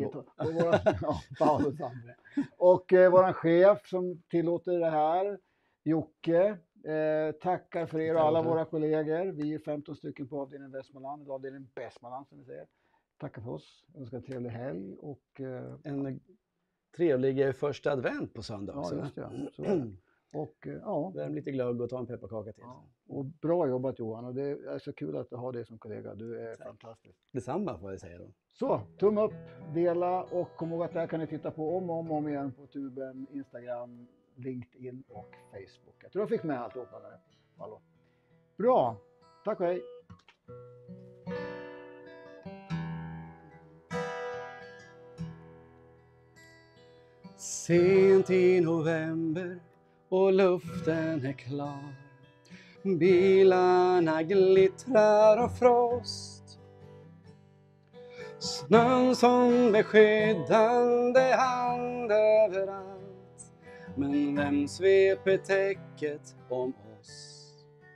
Paolo Sandre. Och våran chef som tillåter det här, Jocke, tackar för er och alla våra kollegor. Vi är 15 stycken på avdelningen Västmanland, avdelningen Västmanland som vi säger. Tackar för oss. Jag önskar en trevlig helg och en trevlig första advent på söndag. Ja, just det. Så. Och värm lite glögg och ta en pepparkaka till. Ja. Och bra jobbat Johan, och det är så kul att ha dig som kollega. Du är fantastisk. Detsamma får jag säga då. Så, tumme upp, dela och kom ihåg att där kan ni titta på om igen på tuben, Instagram, LinkedIn och Facebook. Jag tror jag fick med alltihopa där. Hallå. Bra, tack och hej. Sent i november och luften är klar. Bilarna glittrar av frost. Snön som beskyddande hand överallt. Men vem sveper täcket om oss?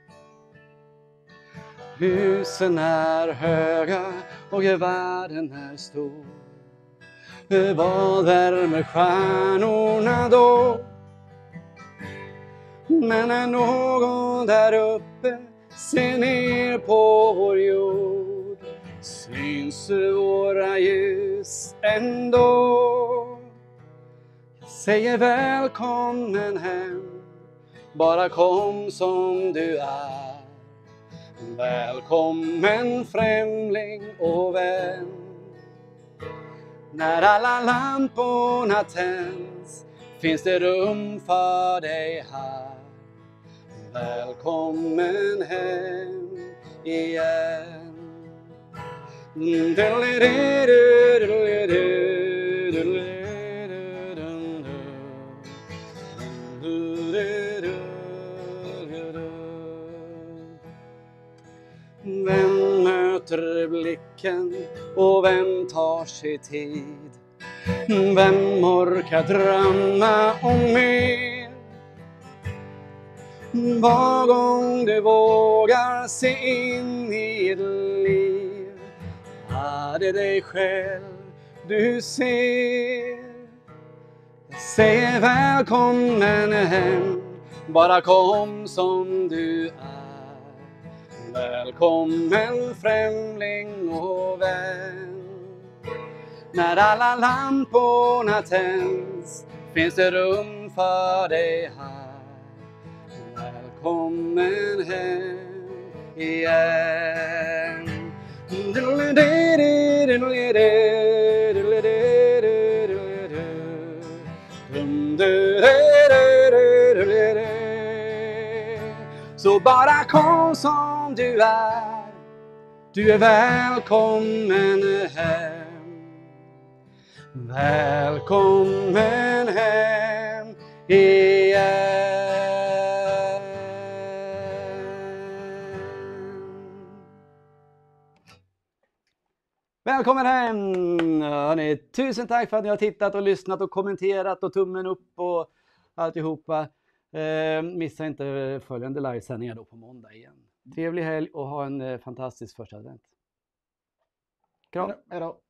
Husen är höga och världen är stor. Vad värmer stjärnorna då? Men när någon där uppe ser ner på vår jord syns våra ljus ändå. Jag säger välkommen hem, bara kom som du är. Välkommen främling och vän. När alla lamporna tänds finns det rum för dig här. Välkommen hem igen. Vem möter blicken och vem tar sig tid? Vem orkar drömma om mer? Var gång du vågar se in i ett liv är det dig själv du ser. Jag säger välkommen hem, bara kom som du är. Välkommen främling och vän. När alla lamporna tänds finns det rum för dig här. Välkommen hem igen. Så bara kom som du är välkommen hem. Välkommen hem igen. Välkommen hem! Hörrni, tusen tack för att ni har tittat och lyssnat och kommenterat och tummen upp och alltihopa. Missa inte följande livesändningar då på måndag igen. Trevlig helg och ha en fantastisk första advent. Kram! Hej då!